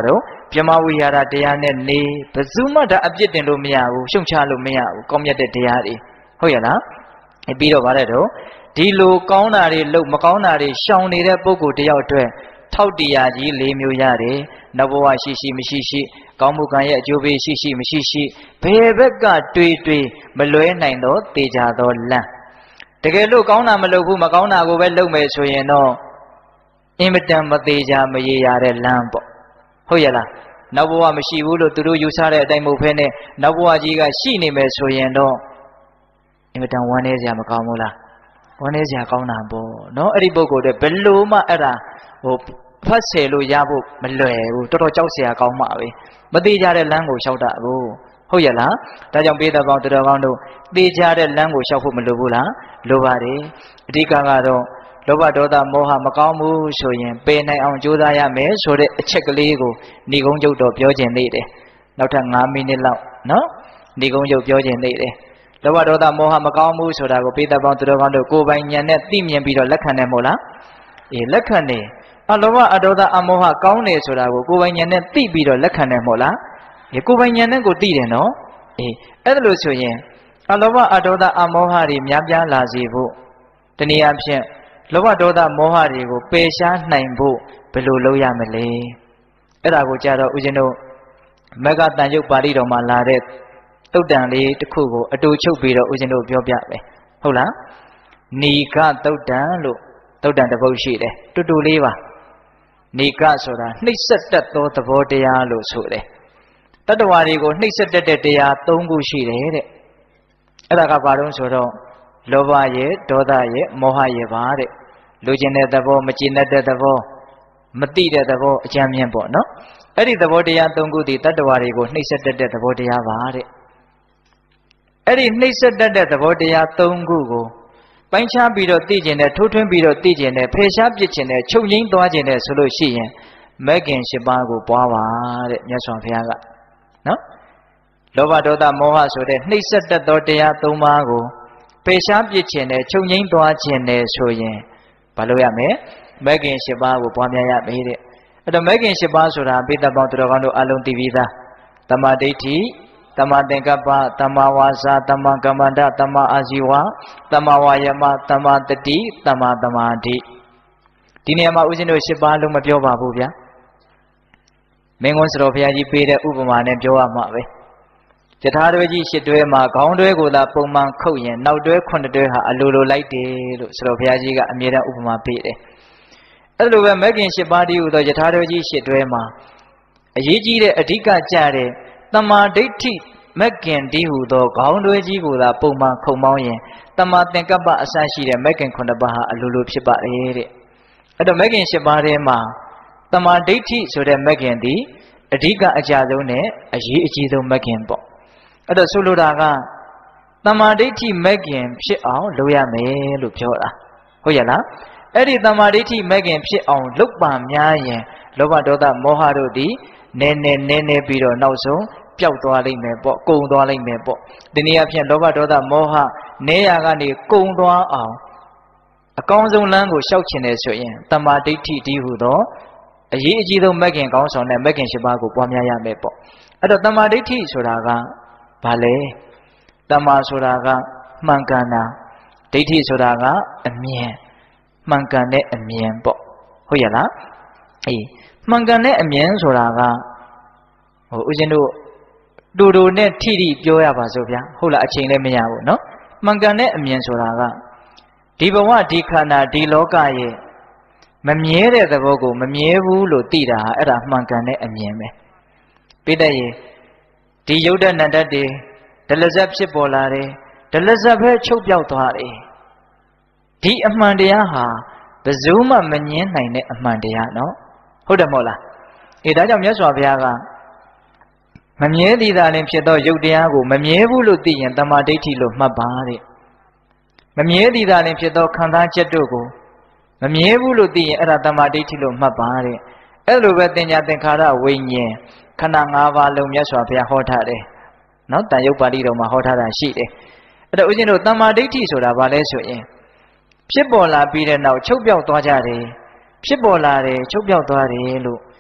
ပြမဝိဟာရတရားနဲ့နေဘယ်သူမှဒါအပြစ်တင်လို့မရဘူးရှုံချလို့မရဘူးကောင်းမြတ်တဲ့တရားတွေဟုတ်ရလားပြီးတော့ဗါတဲ့တော့ဒီလိုကောင်းတာတွေလို့မကောင်းတာတွေရှောင်နေတဲ့ပုဂ္ဂိုလ်တယောက်အတွက်ထောက်တရားကြီး၄မျိုးရတယ်နဘဝရှိရှိမရှိရှိကောင်းမှုကံရဲ့အကျိုးပေးရှိရှိမရှိရှိဘယ်ဘက်ကတွေးမလွဲနိုင်တော့တေချာသောလမ်းတကယ်လို့ကောင်းတာမလုပ်ဘူးမကောင်းတာကိုပဲလုပ်မယ်ဆိုရင်တော့အင်မတန်မသေးချာမရေရတဲ့လမ်းပေါ့ဟုတ်ရလားနောက်ဘဝမရှိဘူးလို့သူတို့ယူဆတဲ့အတိုင်းမဟုတ်ဘဲနဲ့နောက်ဘဝကြီးကရှိနေမယ်ဆိုရင်တော့အင်မတန်ဝမ်းနည်းစရာမကောင်းဘူးလားဝမ်းနည်းစရာကောင်းတာပေါ့နော်အဲ့ဒီပုဂ္ဂိုလ်တွေဘယ်လိုမှအဲ့ဒါဖတ်ဆယ်လို့ရဖို့မလွယ်ဘူးတော်တော်ကြောက်စရာကောင်းမှာပဲမသေးကြတဲ့လမ်းကိုလျှောက်တာဘူးဟုတ်ရလားဒါကြောင့်ပေးတော်ပေါင်းတော်ကောင်းတို့သေချာတဲ့လမ်းကိုလျှောက်ဖို့မလိုဘူးလားလိုပါတယ်အဓိကကတော့လောဘဒေါသမောဟမကောင်းဘူးဆိုရင်ပယ်နိုင်အောင်ကြိုးစားရမယ်ဆိုတဲ့အချက်ကလေးကိုဏိဂုံးကျုပ်တော်ပြောခြင်းနေတယ်နောက်ထပ်9မိနစ်လောက်နော်ဏိဂုံးကျုပ်ပြောခြင်းနေတယ်လောဘဒေါသမောဟမကောင်းဘူးဆိုတာကိုပေးတော်ပေါင်းတော်ကောင်းတို့ကိုယ်ပိုင်ဉာဏ်နဲ့သိမြင်ပြီးတော့လက်ခံတယ်မို့လားအေးလက်ခံတယ်အလောဘအဒေါသအမောဟကောင်းတယ်ဆိုတာကိုကိုယ်ပိုင်ဉာဏ်နဲ့သိပြီးတော့လက်ခံတယ်မို့လားအေးကိုယ်ပိုင်ဉာဏ်နဲ့ကိုသိတယ်နော်အေးအဲ့ဒါလို့ဆိုရင်အလောဘအဒေါသအမောဟတွေများပြားလာစေဖို့တနည်းအားဖြင့်လောဘဒေါသမောဟတွေကိုပယ်ရှားနိုင်ဖို့ဘယ်လိုလုပ်ရမလဲအဲ့ဒါကိုကြတော့ဦးဇင်းတို့မဂ္ဂတန်ရုပ်ပါဠိတော်မှာလာတဲ့တုတ်တန်လေးတစ်ခုကိုအတူချုပ်ပြီးတော့ဦးဇင်းတို့ပြောပြမယ်ဟုတ်လားနီကတုတ်တန်လို့တုတ်တန်တစ်ပုဒ်ရှိတယ်တူတူလေးပါနီကဆိုတာနှိပ်စက်တတ်သောသဘောတရားလို့ဆိုတယ်တတ္တဝါတွေကိုနှိပ်စက်တတ်တဲ့တရား၃ခုရှိတယ်တဲ့အဲ့ဒါကဘာလို့ဆိုတော့လောဘရဲ့ဒေါသရဲ့မောဟရဲ့ပါတဲ့လူကျင်တဲ့သဘောမကျင်တတ်တဲ့သဘောမတိတဲ့သဘောအကြမ်းမြင့်ပေါ့နော်အဲ့ဒီသဘောတရား၃ခုဒီတတ္တဝါတွေကိုနှိပ်စက်တတ်တဲ့သဘောတရားပါတဲ့အဲ့ဒီနှိပ်စက်တတ်တဲ့သဘောတရား၃ခုကိုပိုင်းခြားပြီးတော့သိကျင်တဲ့ထိုးထွင်းပြီးတော့သိကျင်တဲ့ဖယ်ရှားပစ်ကျင်တဲ့ချုပ်ငိမ့်သွားကျင်တဲ့ဆိုလို့ရှိရင်မဂ်ခင်၈ပါးကိုပွားပါတဲ့မြတ်စွာဘုရားကနော်လောဘဒေါသမောဟဆိုတဲ့နှိပ်စက်တတ်သောတရား၃ပါးကိုပယ်ရှားပစ်ခြင်းနဲ့ချုပ်ငိမ့်သွားခြင်းနဲ့ဆိုရင်ဘာလို့ရမလဲမဂ်ခင်၈ပါးကိုပွားများရမယ်တဲ့အဲ့တော့မဂ်ခင်၈ပါးဆိုတာပိဋကပေါင်းသူတော်ကောင်းတို့အလုံးသိပြီးသားတမ္မာဒိဋ္ဌိတမ္မာသင်္ကပ္ပတမ္မာဝါစာတမ္မာကမ္မန္တတမ္မာအာဇီဝတမ္မာဝါယမတမ္မာတတိတမ္မာသမာဓိဒီနေရာမှာဦးဇင်းတို့၈ပါးလုံးမပြောပါဘူးဗျာမင်းကွန်းစတော်ဘုရားကြီးပေးတဲ့ဥပမာနဲ့ပြောရမှာပဲယထာတွဲကြီး၈တွဲမှာခေါင်းတွဲကိုသာပုံမှန်ခုတ်ရင်နောက်တွဲ9တွဲဟာအလိုလိုလိုက်တယ်လို့စတော်ဘုရားကြီးကအမြဲတမ်းဥပမာပေးတယ်အဲ့လိုပဲမဂ်ခင်၈ပါးတည်းဟူသောယထာတွဲကြီး၈တွဲမှာအရေးကြီးတဲ့အဓိကကြတဲ့တမ္မာဒိဋ္ဌိမဂ်ခင်တည်းဟူသောခေါင်းတွဲကြီးကိုသာပုံမှန်ခုံမောင်းရင်တမ္မာသင်္ကပ္ပအစရှိတဲ့မဂ်ခင်9ပါးဟာအလိုလိုဖြစ်ပါတယ်တဲ့အဲ့တော့မဂ်ခင်၈ပါးထဲမှာတမ္မာဒိဋ္ဌိဆိုတဲ့မဂ်ခင်သည်အဓိကအကြဆုံးနဲ့အရေးအကြီးဆုံးမဂ်ခင်ပေါ့အဲ့တော့ဆိုလိုတာကတမ္မာဒိဋ္ဌိမဂ်ခင်ဖြစ်အောင်လုပ်ရမယ်လို့ပြောတာဟုတ်ရဲ့လားအဲ့ဒီတမ္မာဒိဋ္ဌိမဂ်ခင်ဖြစ်အောင်လုပ်ပါများရင်လောဘဒေါသမောဟတို့သည်နည်းနည်းပြီးတော့နောက်ဆုံးပျောက်သွားလိမ့်မယ်ပေါ့ကုံသွားလိမ့်မယ်ပေါ့ဒီနည်းအားဖြင့်လောဘဒေါသမောဟနေရာကနေကုံသွားအောင်အကောင်းဆုံးလမ်းကိုရှောက်ချင်တယ်ဆိုရင်တမ္မာဒိဋ္ဌိတည်းဟူသောအရေးအကြီးဆုံးမဂ်ခင်ကောင်းဆောင်တဲ့မဂ်ခင်၈ပါးကိုပွားများရမယ်ပေါ့အဲ့တော့တမ္မာဒိဋ္ဌိဆိုတာကဘာလဲတမ္မာဆိုတာကမှန်ကန်တာဒိဋ္ဌိဆိုတာကအမြင်မှန်ကန်တဲ့အမြင်ပေါ့ဟုတ်ရဲ့လားအေးမှန်ကန်တဲ့အမြင်ဆိုတာကဦးဇင်းတို့တူတူနဲ့ထိထိပြောရပါစို့ဗျာဟုတ်လားအချိန်လည်းမရဘူးเนาะမှန်ကန်တဲ့အမြင်ဆိုတာကဒီဘဝဒီခန္ဓာဒီလောကရဲ့မမြဲတဲ့သဘောကိုမမြဲဘူးလို့သိတာဟာအဲ့ဒါမှန်ကန်တဲ့အမြင်ပဲပိဋကရေဒီယုတ်တနန္တတွေဒလဇတ်ဖြစ်ပေါ်လာတယ်ဒလဇတ်ပဲချုပ်ပြောက်သွားတယ်ဒီအမှန်တရားဟာဘယ်သူမှမငြင်းနိုင်တဲ့အမှန်တရားเนาะဟုတ်တယ်မဟုတ်လားအေးဒါကြောင့်မြတ်စွာဘုရားကမမြဲသည်သာလျှင်ဖြစ်သောယုတ်တရားကိုမမြဲဘူးလို့သိရင်တမ္မာဒိဋ္ဌိလို့မှတ်ပါတဲ့မမြဲသည်သာလျှင်ဖြစ်သောခံစားချက်တို့ကိုမမြဲဘူးလို့သိရင်အဲ့ဒါတမ္မာဒိဋ္ဌိလို့မှတ်ပါတဲ့အဲ့လိုပဲတင်ညာသင်္ခါရဝိညာဉ်ခန္ဓာ၅ပါးလုံးမြတ်စွာဘုရားဟောထားတယ်နော်တန်ရုပ်ပါဠိတော်မှာဟောထားတာရှိတယ်အဲ့တော့ဦးဇင်းတို့တမ္မာဒိဋ္ဌိဆိုတာဘာလဲဆိုရင်ဖြစ်ပေါ်လာပြီးတဲ့နောက်ချုပ်ပြောက်သွားကြတယ်ဖြစ်ပေါ်လာတယ်ချုပ်ပြောက်သွားတယ်လို့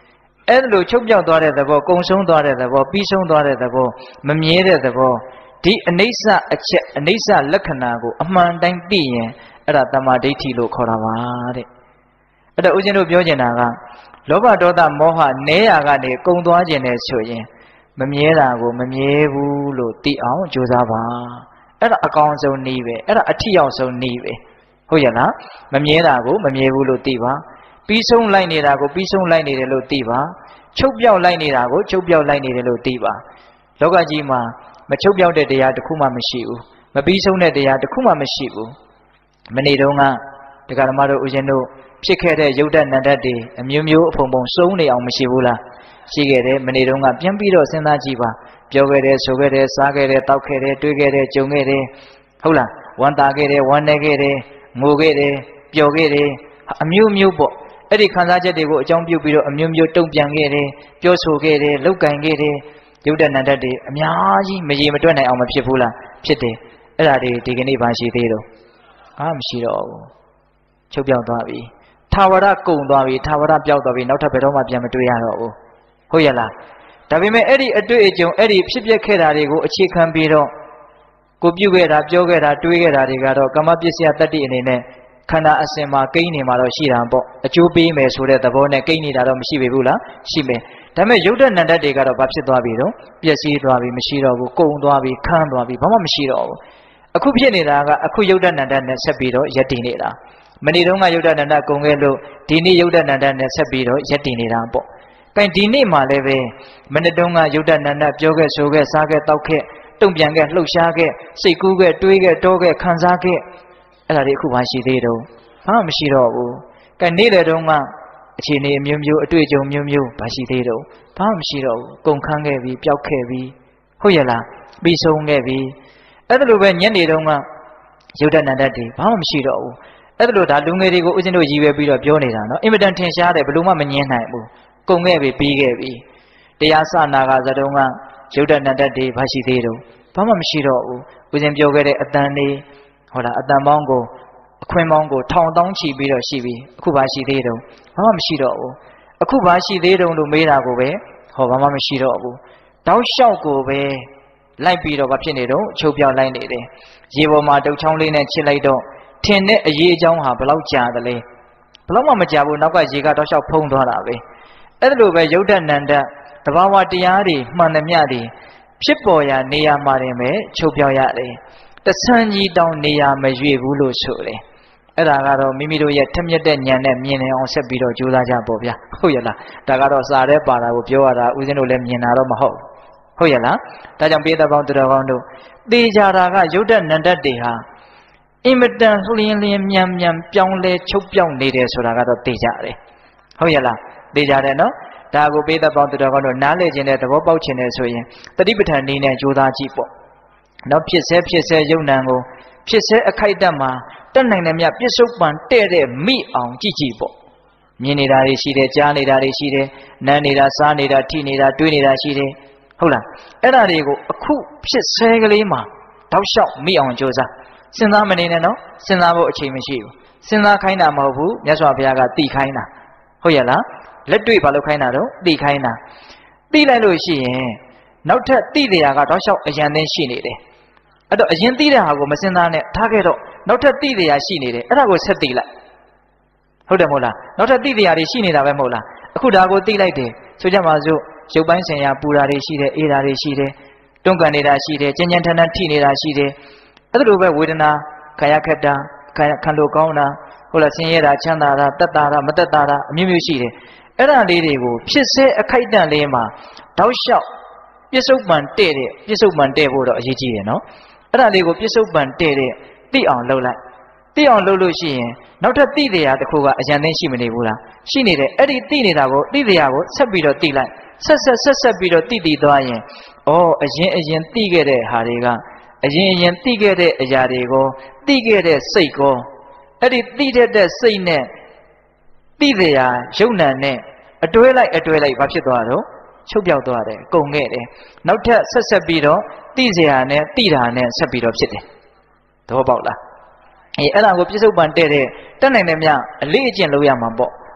အဲ့လိုချုပ်ပြောက်သွားတဲ့သဘောကုံဆုံးသွားတဲ့သဘောပြီးဆုံးသွားတဲ့သဘောမမြဲတဲ့သဘောဒီအနိစ္စအချက်အနိစ္စလက္ခဏာကိုအမှန်တိုင်းသိရင်အဲ့ဒါတမာဒိဋ္ဌိလို့ခေါ်တာပါတဲ့အဲ့တော့ဦးဇင်းတို့ပြောချင်တာကလောဘဒေါသမောဟနဲရာကနေကုံသွားခြင်းနဲ့ဆိုရင်မမြဲတာကိုမမြဲဘူးလို့သိအောင်ကြိုးစားပါအဲ့ဒါအကောင်းဆုံးနည်းပဲအဲ့ဒါအထီရောက်ဆုံးနည်းပဲဟုတ်ရဲ့လားမမြဲတာကိုမမြဲဘူးလို့သိပါပြီးဆုံးလိုက်နေတာကိုပြီးဆုံးလိုက်နေတယ်လို့သိပါချုပ်ပြောက်လိုက်နေတာကိုချုပ်ပြောက်လိုက်နေတယ်လို့သိပါလောကကြီးမှာမချုပ်ပြောက်တဲ့တရားတစ်ခုမှမရှိဘူးမပြီးဆုံးတဲ့တရားတစ်ခုမှမရှိဘူးမနေ့တုန်းကဒကာဓမ္မတို့ဦးဇင်းတို့ဖြစ်ခဲ့တဲ့ယုတ်တနန္တတွေအမျိုးမျိုးအဖုံဖုံစုံနေအောင်မရှိဘူးလားရှိခဲ့တယ်မနေ့တုန်းကပြန်ပြီးတော့စဉ်းစားကြည့်ပါပြောခဲ့တယ်ဆိုခဲ့တယ်စားခဲ့တယ်တောက်ခဲ့တယ်တွေးခဲ့တယ်ကြုံခဲ့တယ်ဟုတ်လားဝမ်းသာခဲ့တယ်ဝမ်းနည်းခဲ့တယ်ငိုခဲ့တယ်ပျော်ခဲ့တယ်အမျိုးမျိုးပေါ့အဲ့ဒီခံစားချက်တွေကိုအကြောင်းပြုပြီးတော့အမျိုးမျိုးတုံ့ပြန်ခဲ့တယ်ပြောဆိုခဲ့တယ်လောက်ကင်ခဲ့တယ်ယုတ်တနန္တတွေအများကြီးမရေမတွက်နိုင်အောင်မဖြစ်ဘူးလားဖြစ်တယ်အဲ့ဒါတွေဒီကနေ့ဘာရှိသေးတော့မရှိတော့ဘူးချုပ်ပြောက်သွားပြီထာဝရကုံသွားပြီထာဝရပြောက်သွားပြီနောက်ထပ်ဘယ်တော့မှပြန်မတွေ့ရတော့ဘူးဟုတ်ရဲ့လားဒါပေမဲ့အဲ့ဒီအတွေ့အကြုံအဲ့ဒီဖြစ်ပျက်ခဲ့တာတွေကိုအခြေခံပြီးတော့ကိုပြုခဲ့တာပြောခဲ့တာတွေးခဲ့တာတွေကတော့ကမ္မပစ္စယတတ္တိအနေနဲ့ခန္ဓာအစဉ်မှာကိန်းနေမှာတော့ရှိတာပေါ့အကျိုးပေးမယ်ဆိုတဲ့သဘောနဲ့ကိန်းနေတာတော့မရှိပေဘူးလားရှိမယ်ဒါပေမဲ့ယုတ်တနန္တတွေကတော့ဘာဖြစ်သွားပြီတော့ပျက်စီးသွားပြီမရှိတော့ဘူးကုံသွားပြီခန်းသွားပြီဘာမှမရှိတော့ဘူးအခုဖြစ်နေတာကအခုယုတ်တနန္တနဲ့ဆက်ပြီးတော့ယက်တည်နေတာမနေ့တုန်းကယုတ်တနန္တကုံခဲ့လို့ဒီနေ့ယုတ်တနန္တနဲ့ဆက်ပြီးတော့ယက်တည်နေတာပေါ့ကဲဒီနေ့မှလည်းပဲမနေ့တုန်းကယုတ်တနန္တပြောခဲ့ဆိုခဲ့စားခဲ့တောက်ခဲ့တုံ့ပြန်ခဲ့လှုပ်ရှားခဲ့စိတ်ကူးခဲ့တွေးခဲ့တောခဲ့ခံစားခဲ့အဲ့ဒါတွေအခုမှရှိသေးတော့ဘာမှမရှိတော့ဘူးကဲနေ့လေတုန်းကအခြေအနေအမျိုးမျိုးအတွေ့အကြုံမျိုးမျိုးဘာရှိသေးတော့ဘာမှမရှိတော့ဘူးကုန်ခန်းခဲ့ပြီပျောက်ခဲ့ပြီဟုတ်ရဲ့လားပြီးဆုံးခဲ့ပြီအဲ့ဒါလိုပဲညနေတုန်းကယုတ်တနန္တတွေဘာမှမရှိတော့ဘူးအဲ့ဒါလိုဒါလူငယ်တွေကိုဦးဇင်းတို့ရည်ရွယ်ပြီးတော့ပြောနေတာနော်အင်မတန်ထင်ရှားတယ်ဘယ်လို့မှမငြင်းနိုင်ဘူးကုန်ခဲ့ပြီပြီးခဲ့ပြီတရားစနာကဇတုံးကယုတ်တနန္တတွေဘာရှိသေးတော့ဘာမှမရှိတော့ဘူးဦးဇင်းပြောခဲ့တဲ့အတန်လေးဟုတ်လားအတန်ပေါင်းကိုအခွင့်ပေါင်းကိုထောင်တောင်းချီပြီးတော့ရှိပြီအခုဘာရှိသေးတော့ဘာမှမရှိတော့ဘူးအခုဘာရှိသေးတော့လို့မေးတာကိုပဲဟောဘာမှမရှိတော့ဘူးတောက်လျှောက်ကိုပဲလိုက်ပြီးတော့ဘာဖြစ်နေတော့ချုပ်ပြောက်လိုက်နေတယ်ရေပေါ်မှာတုတ်ချောင်းလေးနဲ့ချစ်လိုက်တော့ထင်တဲ့အရေးအကြောင်းဟာဘလောက်ကြာသလဲဘလောက်မှမကြာဘူးနောက်ကရေကတောက်လျှောက်ဖုံးသွားတာပဲအဲ့ဒါလိုပဲယုတ်တနန္တတဘာဝတရားတွေမှန်သမျှတွေဖြစ်ပေါ်ရာနေရာမှာတင်ပဲချုပ်ပြောက်ရတယ်တဆန်းကြီးတောင်းနေရာမရွေ့ဘူးလို့ဆိုတယ်အဲ့ဒါကတော့မိမိတို့ရဲ့ထက်မြက်တဲ့ဉာဏ်နဲ့မြင်နေအောင်ဆက်ပြီးတော့ကြိုးစားကြပေါ့ဗျာဟုတ်ရဲ့လားဒါကတော့စာရဲပါတာကိုပြောရတာဦးဇင်းတို့လည်းမြင်တာတော့မဟုတ်ဟုတ်ရဲ့လားဒါကြောင့်ပိဿပေါင်းသူတော်ကောင်းတို့သေချာတာကယုတ်တနန္တတွေဟာအင်မတန်လျင်လျင်မြန်မြန်ပြောင်းလဲချုပ်ပြောက်နေတယ်ဆိုတာကတော့သိကြတယ်ဟုတ်ရဲ့လားသိကြတယ်နော်ဒါကိုပိဿပေါင်းသူတော်ကောင်းတို့နားလည်ခြင်းနဲ့သဘောပေါက်ခြင်းနဲ့ဆိုရင်တတိပဋ္ဌာန်နည်းနဲ့ကြိုးစားကြည့်ပေါ့နော်ဖြစ်ဆဲယုံနံကိုဖြစ်ဆဲအခိုက်အတန့်မှာတက်နိုင်တယ်မြပြစ္ဆုတ်ပံတဲ့တဲ့မိအောင်ကြည့်ကြည့်ပေါ့မြင်နေတာတွေရှိတယ်ကြားနေတာတွေရှိတယ်နားနေတာစားနေတာထိနေတာတွေးနေတာရှိတယ်ဟုတ်လားအဲ့ဒါတွေကိုအခုဖြစ်ဆဲကလေးမှာတောက်လျှောက်မိအောင်ကြိုးစားစဉ်းစားမနေနဲ့နော်စဉ်းစားဖို့အချိန်မရှိဘူးစဉ်းစားခိုင်းတာမဟုတ်ဘူးမြတ်စွာဘုရားကသိခိုင်းတာဟုတ်ရဲ့လားလက်တွေ့ဘာလို့ခိုင်းတာတော့သိခိုင်းတာသိလိုက်လို့ရှိရင်နောက်ထပ်သိတရားကတောက်လျှောက်အရန်သိရှိနေတယ်အဲ့တော့အရင်သိတဲ့ဟာကိုမစဉ်းစားနဲ့ထားခဲ့တော့နောက်ထပ်သိတရားရှိနေတယ်အဲ့ဒါကိုဆက်သိလိုက်ဟုတ်တယ်မဟုတ်လားနောက်ထပ်သိတရားတွေရှိနေတာပဲမဟုတ်လားအခုဒါကိုသိလိုက်တယ်ဆိုကြပါစို့ရုပ်ပိုင်းဆိုင်ရာပူတာတွေရှိတယ်အေးတာတွေရှိတယ်တွန်းကန်နေတာရှိတယ်ကြင်ကြင်ထန်ထန်ထိနေတာရှိတယ်အဲ့လိုပဲဝေဒနာကာယခက်တာခံလို့ကောင်းတာဟုတ်လားဆင်းရဲတာချမ်းသာတာတက်တာမတက်တာအမျိုးမျိုးရှိတယ်အဲ့ဒါလေးတွေကိုဖြစ်စေအခိုက်အတန့်လေးမှာတောက်လျှောက်ပြစ္ဆုတ်ပံတဲ့ပြစ္ဆုတ်ပံတဲ့ဖို့တော့အရေးကြီးတယ်နော်အဲ့ဒါလေးကိုပြစ္ဆုတ်ပံတဲ့သိအောင်လုပ်လိုက်သိအောင်လုပ်လို့ရှိရင်နောက်ထပ်သိတရားတစ်ခုကအရန်သိရှိမနေဘူးလားရှိနေတယ်အဲ့ဒီသိနေတာကိုသိတရားကိုဆက်ပြီးတော့သိလိုက်ဆက်ပြီးတော့သိသွားရင်ဩအရင်သိခဲ့တဲ့ဟာတွေကအရင်သိခဲ့တဲ့အရာတွေကိုသိခဲ့တဲ့စိတ်ကိုအဲ့ဒီသိတဲ့စိတ်နဲ့သိတရားယုံနံနဲ့အတွဲလိုက်ဘာဖြစ်သွားတော့ချုပ်ပြောက်သွားတယ်ကုန်ခဲ့တယ်နောက်ထပ်ဆက်ပြီးတော့သိစရာနဲ့သိတာနဲ့ဆက်ပြီးတော့ဖြစ်တယ်သဘောပေါက်လားအဲ့ဒါကိုပြစ္ဆုတ်ပံတဲ့တက်နိုင်တယ်မြအလေးအကျင့်လုပ်ရမှာပေါ့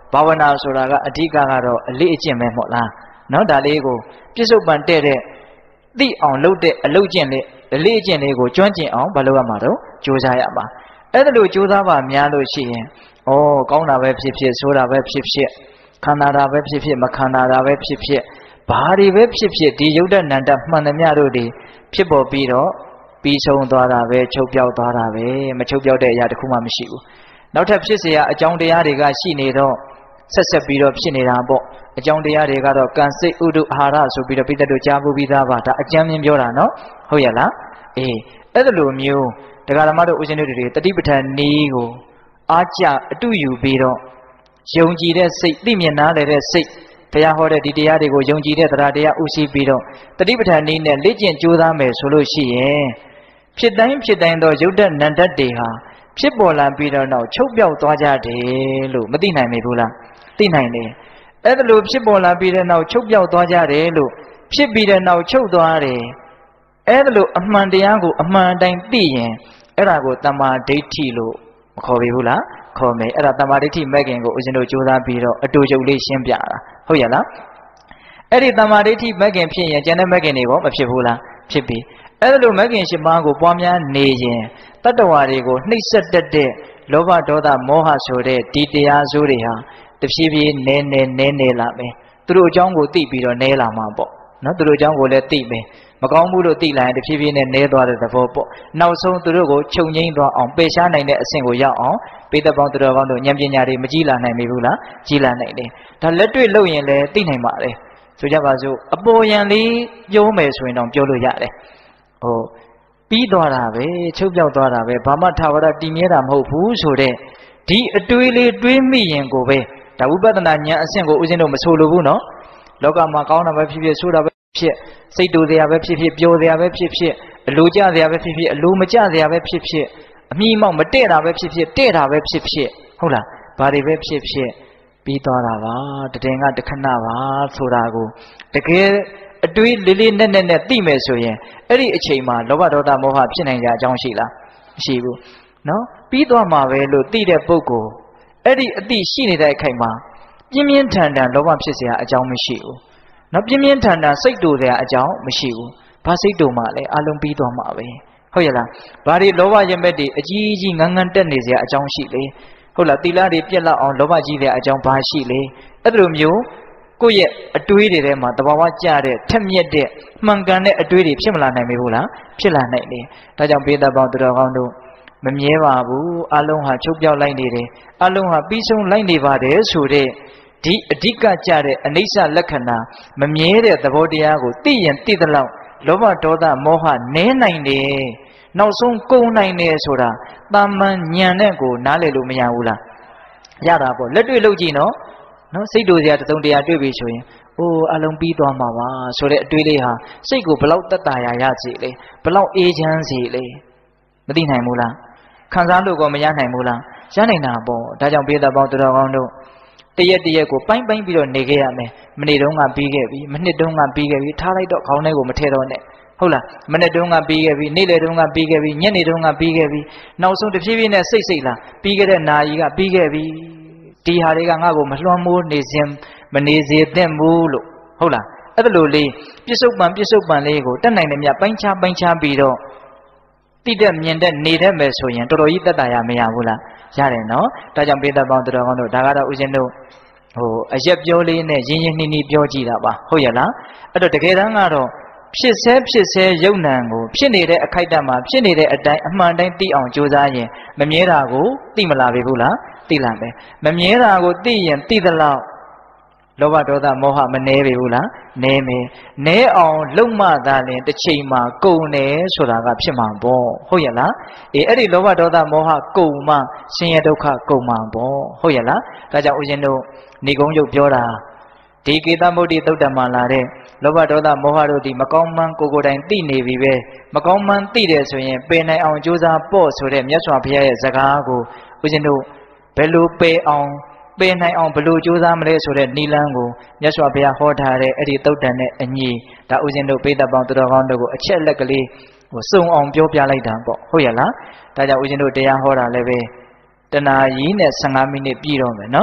ဘာဝနာဆိုတာကအဓိကကတော့အလေးအကျင့်ပဲမဟုတ်လားနော်ဒါလေးကိုပြစ္ဆုတ်ပန်တဲ့သိအောင်လုပ်တဲ့အလုပ်ကျင့်လေးအလေးအကျင့်လေးကိုကျွမ်းကျင်အောင်ဘာလုပ်ရမှာတော့ကြိုးစားရမှာအဲ့ဒါလို့ကြိုးစားပါများလို့ရှိရင်ဩကောင်းတာပဲဖြစ်ဖြစ်ဆိုးတာပဲဖြစ်ဖြစ်ခံနာတာပဲဖြစ်ဖြစ်မခံနာတာပဲဖြစ်ဖြစ်ဘာတွေပဲဖြစ်ဖြစ်ဒီယုတ်တဏ္ဍမှန်သမျှတို့ဒီဖြစ်ပေါ်ပြီးတော့ပြီးဆုံးသွားတာပဲချုပ်ပြောက်သွားတာပဲမချုပ်ပြောက်တဲ့အရာတစ်ခုမှမရှိဘူးနောက်ထပ်ဖြစ်เสียအကြောင်းတရားတွေကရှိနေတော့ဆက်ပြီးတော့ဖြစ်နေတာပေါ့အကြောင်းတရားတွေကတော့ကံစိတ်ဥဒုအာဟာရဆိုပြီးတော့ပိဋကတ်တို့ကြားဖို့ပြီးသားပါဒါအကျမ်းမြင်ပြောတာနော်ဟုတ်ရဲ့လားအေးအဲ့ဒါလိုမျိုးတရားဓမ္မတို့ဦးဇင်းတို့တွေတတိပဋ္ဌာန်နည်းကိုအားကြအတူယူပြီးတော့ယုံကြည်တဲ့စိတ်သိမြင်နားလည်တဲ့စိတ်တရားဟောတဲ့ဒီတရားတွေကိုယုံကြည်တဲ့တရားတရားဥသိပြီးတော့တတိပဋ္ဌာန်နည်းနဲ့လေ့ကျင့်ကြိုးစားမယ်ဆိုလို့ရှိရင်ဖြစ်တိုင်းသောယုတ်တနန္တတွေဟာဖြစ်ပေါ်လာပြီးတော့နောက်ချုပ်ပြောက်သွားကြတယ်လို့မသိနိုင်မိဘူးလားသိနိုင်တယ်အဲ့ဒါလို့ဖြစ်ပေါ်လာပြီးတဲ့နောက်ချုပ်ပြောက်သွားကြတယ်လို့ဖြစ်ပြီးတဲ့နောက်ချုပ်သွားတယ်အဲ့ဒါလို့အမှန်တရားကိုအမှန်တိုင်းသိရင်အဲ့ဒါကိုတမ္မာဒိဋ္ဌိလို့မခေါ်ပြီဘူးလားခေါ်မယ်အဲ့ဒါတမ္မာဒိဋ္ဌိမဲ့ခင်ကိုဦးဇင်းတို့ကြိုးစားပြီးတော့အတူချုပ်လေးရှင်းပြတာဟုတ်ရဲ့လားအဲ့ဒီတမ္မာဒိဋ္ဌိမဲ့ခင်ဖြစ်ရင်ကျန်တဲ့မဲ့ခင်တွေရောမဖြစ်ဘူးလားဖြစ်ပြီအဲ့ဒါလို့မဲ့ခင်၈ပါးကိုပွားများနေရင်တတ္တဝါတွေကိုနှိပ်စက်တတ်တဲ့လောဘဒေါသမောဟဆိုတဲ့ဒီတရားစိုးတွေဟာတဖြည်းဖြည်းနည်းလာမယ်သူတို့အကြောင်းကိုသိပြီးတော့နည်းလာမှာပေါ့နော်သူတို့အကြောင်းကိုလည်းသိမယ်မကောင်းဘူးလို့သိလာရင်တဖြည်းဖြည်းနဲ့နည်းသွားတဲ့သဘောပေါ့နောက်ဆုံးသူတို့ကိုချုပ်ငိမ့်သွားအောင်ပယ်ရှားနိုင်တဲ့အဆင့်ကိုရောက်အောင်ပိဋကပေါင်းသူတော်ကောင်းတို့ဉာဏ်ပညာတွေမကြီးလာနိုင်ပြီဘူးလားကြီးလာနိုင်တယ်ဒါလက်တွေ့လုပ်ရင်လည်းသိနိုင်ပါတယ်ဆိုကြပါစို့အပေါ်ယံလေးပြောမယ်ဆိုရင်တော့ပြောလို့ရတယ်ဟိုပြီးသွားတာပဲချုပ်ပြောက်သွားတာပဲဘာမှထာဝရတည်မြဲတာမဟုတ်ဘူးဆိုတဲ့ဒီအတွေးလေးတွေးမိရင်ကိုပဲဒါဝိပဿနာဉာဏ်အဆင့်ကိုဦးဇင်းတို့မဆိုလိုဘူးနော်လောကမှာကောင်းတာပဲဖြစ်ဖြစ်ဆိုးတာပဲဖြစ်စိတ်တူစရာပဲဖြစ်ဖြစ်ပျော်စရာပဲဖြစ်ဖြစ်အလိုကျစရာပဲဖြစ်ဖြစ်အလိုမကျစရာပဲဖြစ်ဖြစ်အမိမောက်မတဲ့တာပဲဖြစ်ဖြစ်တဲ့တာပဲဖြစ်ဖြစ်ဟုတ်လားဘာတွေပဲဖြစ်ဖြစ်ပြီးသွားတာပါတည်ငါတခဏပါဆိုတာကိုတကယ်အတွေးလေးလေးနက်နက်နဲ့သိမယ်ဆိုရင်အဲ့ဒီအချိန်မှာလောဘဒေါသမောဟဖြစ်နိုင်ကြအကြောင်းရှိလားမရှိဘူးနော်ပြီးသွားမှာပဲလို့သိတဲ့ပုဂ္ဂိုလ်အဲ့ဒီအသိရှိနေတဲ့အခိုက်မှာပြင်းပြင်းထန်ထန်လောဘဖြစ်เสียအကြောင်းမရှိဘူးနော်ပြင်းပြင်းထန်ထန်စိတ်တူเสียအကြောင်းမရှိဘူးဘာစိတ်တူမှလဲအလုံးပြီးသွားမှာပဲဟုတ်ရဲ့လားဘာတွေလောဘရမဲ့တွေအကြီးကြီးငန်းငန်းတက်နေเสียအကြောင်းရှိလေဟုတ်လားသီလတွေပြက်လောက်အောင်လောဘကြီးတဲ့အကြောင်းဘာရှိလေအဲ့လိုမျိုးကိုယ့်ရဲ့အတွေးတွေထဲမှာတဘာဝကြတဲ့ထက်မြက်တဲ့မှန်ကန်တဲ့အတွေးတွေဖြစ်မလာနိုင်ဘူးလားဖြစ်လာနိုင်တယ်ဒါကြောင့်ဘေးသက်ပေါင်းသူတော်ကောင်းတို့မမြဲပါဘူးအလုံးဟာချုပ်ပြောက်လိုက်နေတယ်အလုံးဟာပြီးဆုံးလိုက်နေပါတယ်ဆိုတဲ့ဒီအဓိကကြတဲ့အနိစ္စလက္ခဏာမမြဲတဲ့သဘောတရားကိုသိရင်သိသလောက်လောဘဒေါသမောဟနည်းနိုင်တယ်နောက်ဆုံးကုန်နိုင်တယ်ဆိုတာတာမန်ဉာဏ်နဲ့ကိုနားလည်လို့မရဘူးလားရတာပေါ့လက်တွေ့လုပ်ကြည့်နော်စိတ်တူစရာတုံတရားတွေ့ပြီဆိုရင်အိုးအလုံးပြီးသွားမှာပါဆိုတဲ့အတွေးလေးဟာစိတ်ကိုဘလောက်တက်တာရစီလေဘလောက်အေးချမ်းစီလေမသိနိုင်ဘူးလားခံစားလို့ကောမရနိုင်ဘူးလားရနိုင်တာပေါ့ဒါကြောင့်ဘေးသက်ပေါင်းသူတော်ကောင်းတို့တရက်ကိုပိုင်းပြီးတော့နေခဲ့ရမယ်မနေ့တုန်းကပြီးခဲ့ပြီမနှစ်တုန်းကပြီးခဲ့ပြီထားလိုက်တော့ခေါင်းထဲကိုမထည့်တော့နဲ့ဟုတ်လားမနေ့တုန်းကပြီးခဲ့ပြီနေ့လယ်တုန်းကပြီးခဲ့ပြီညနေတုန်းကပြီးခဲ့ပြီနောက်ဆုံးတစ်ဖြည်းဖြည်းနဲ့စိတ်လာပြီးခဲ့တဲ့နာရီကပြီးခဲ့ပြီဒီဟာတွေကငါ့ကိုမလွှမ်းမိုးနေစဉ်မနေစေသင့်ဘူးလို့ဟုတ်လားအဲ့ဒါလိုလေးပြစ္ဆုတ်ပံလေးကိုတက်နိုင်တယ်မြပိုင်းခြားပြီးတော့တိတဲ့မြင်တဲ့နေတတ်မယ်ဆိုရင်တော်တော်ကြီးတက်တာရမရဘူးလားရတယ်နော်ဒါကြောင့်ပေးသက်ပေါင်းသူတော်ကောင်းတို့ဒါကတော့ဦးဇင်းတို့အရက်ပြောလေးနဲ့ရင်းနှီးပြောကြည့်တာပါဟုတ်ရဲ့လားအဲ့တော့တကယ်တမ်းကတော့ဖြစ်ဆဲယုံနံကိုဖြစ်နေတဲ့အခိုက်အတန့်မှာဖြစ်နေတဲ့အတိုင်းအမှန်တိုင်းသိအောင်ကြိုးစားရင်မမြဲတာကိုသိမလာပြီဘူးလားသိလာမယ်မမြဲတာကိုသိရင်သိသလောက်လောဘဒေါသမောဟမနှဲပြီဘူးလားနည်းမယ်နည်းအောင်လုံမှသာလင်တစ်ချိန်မှာကုန်တယ်ဆိုတာကဖြစ်မှာပေါ့ဟုတ်ရဲ့လားအဲ့ဒီလောဘဒေါသမောဟကုန်မှဆင်းရဲဒုက္ခကုန်မှာပေါ့ဟုတ်ရဲ့လားဒါကြောင့်ဦးဇင်းတို့ဏိကုံးချုပ်ပြောတာဒီကေတမုဒ္ဒိသုတ်တံမှာလာတဲ့လောဘဒေါသမောဟတို့ဒီမကောင်းမှန်းကိုယ်တိုင်သိနေပြီပဲမကောင်းမှန်းသိတယ်ဆိုရင်ပယ်နိုင်အောင်ကြိုးစားပေါ့ဆိုတဲ့မြတ်စွာဘုရားရဲ့စကားကိုဦးဇင်းတို့ဘယ်လိုပယ်အောင်ပယ်နိုင်အောင်ဘယ်လိုကြိုးစားမလဲဆိုတဲ့နိလန်းကိုမြတ်စွာဘုရားဟောထားတဲ့အဲ့ဒီသုတ်တံနဲ့အညီဒါဦးဇင်းတို့ပိဋကပေါင်းသူတော်ကောင်းတို့ကိုအချက်လက်ကလေးစုံအောင်ပြောပြလိုက်တာပေါ့ဟုတ်ရဲ့လားဒါကြောင့်ဦးဇင်းတို့တရားဟောတာလည်းပဲတနာရီနဲ့15မိနစ်ပြည့်တော့မယ်နော်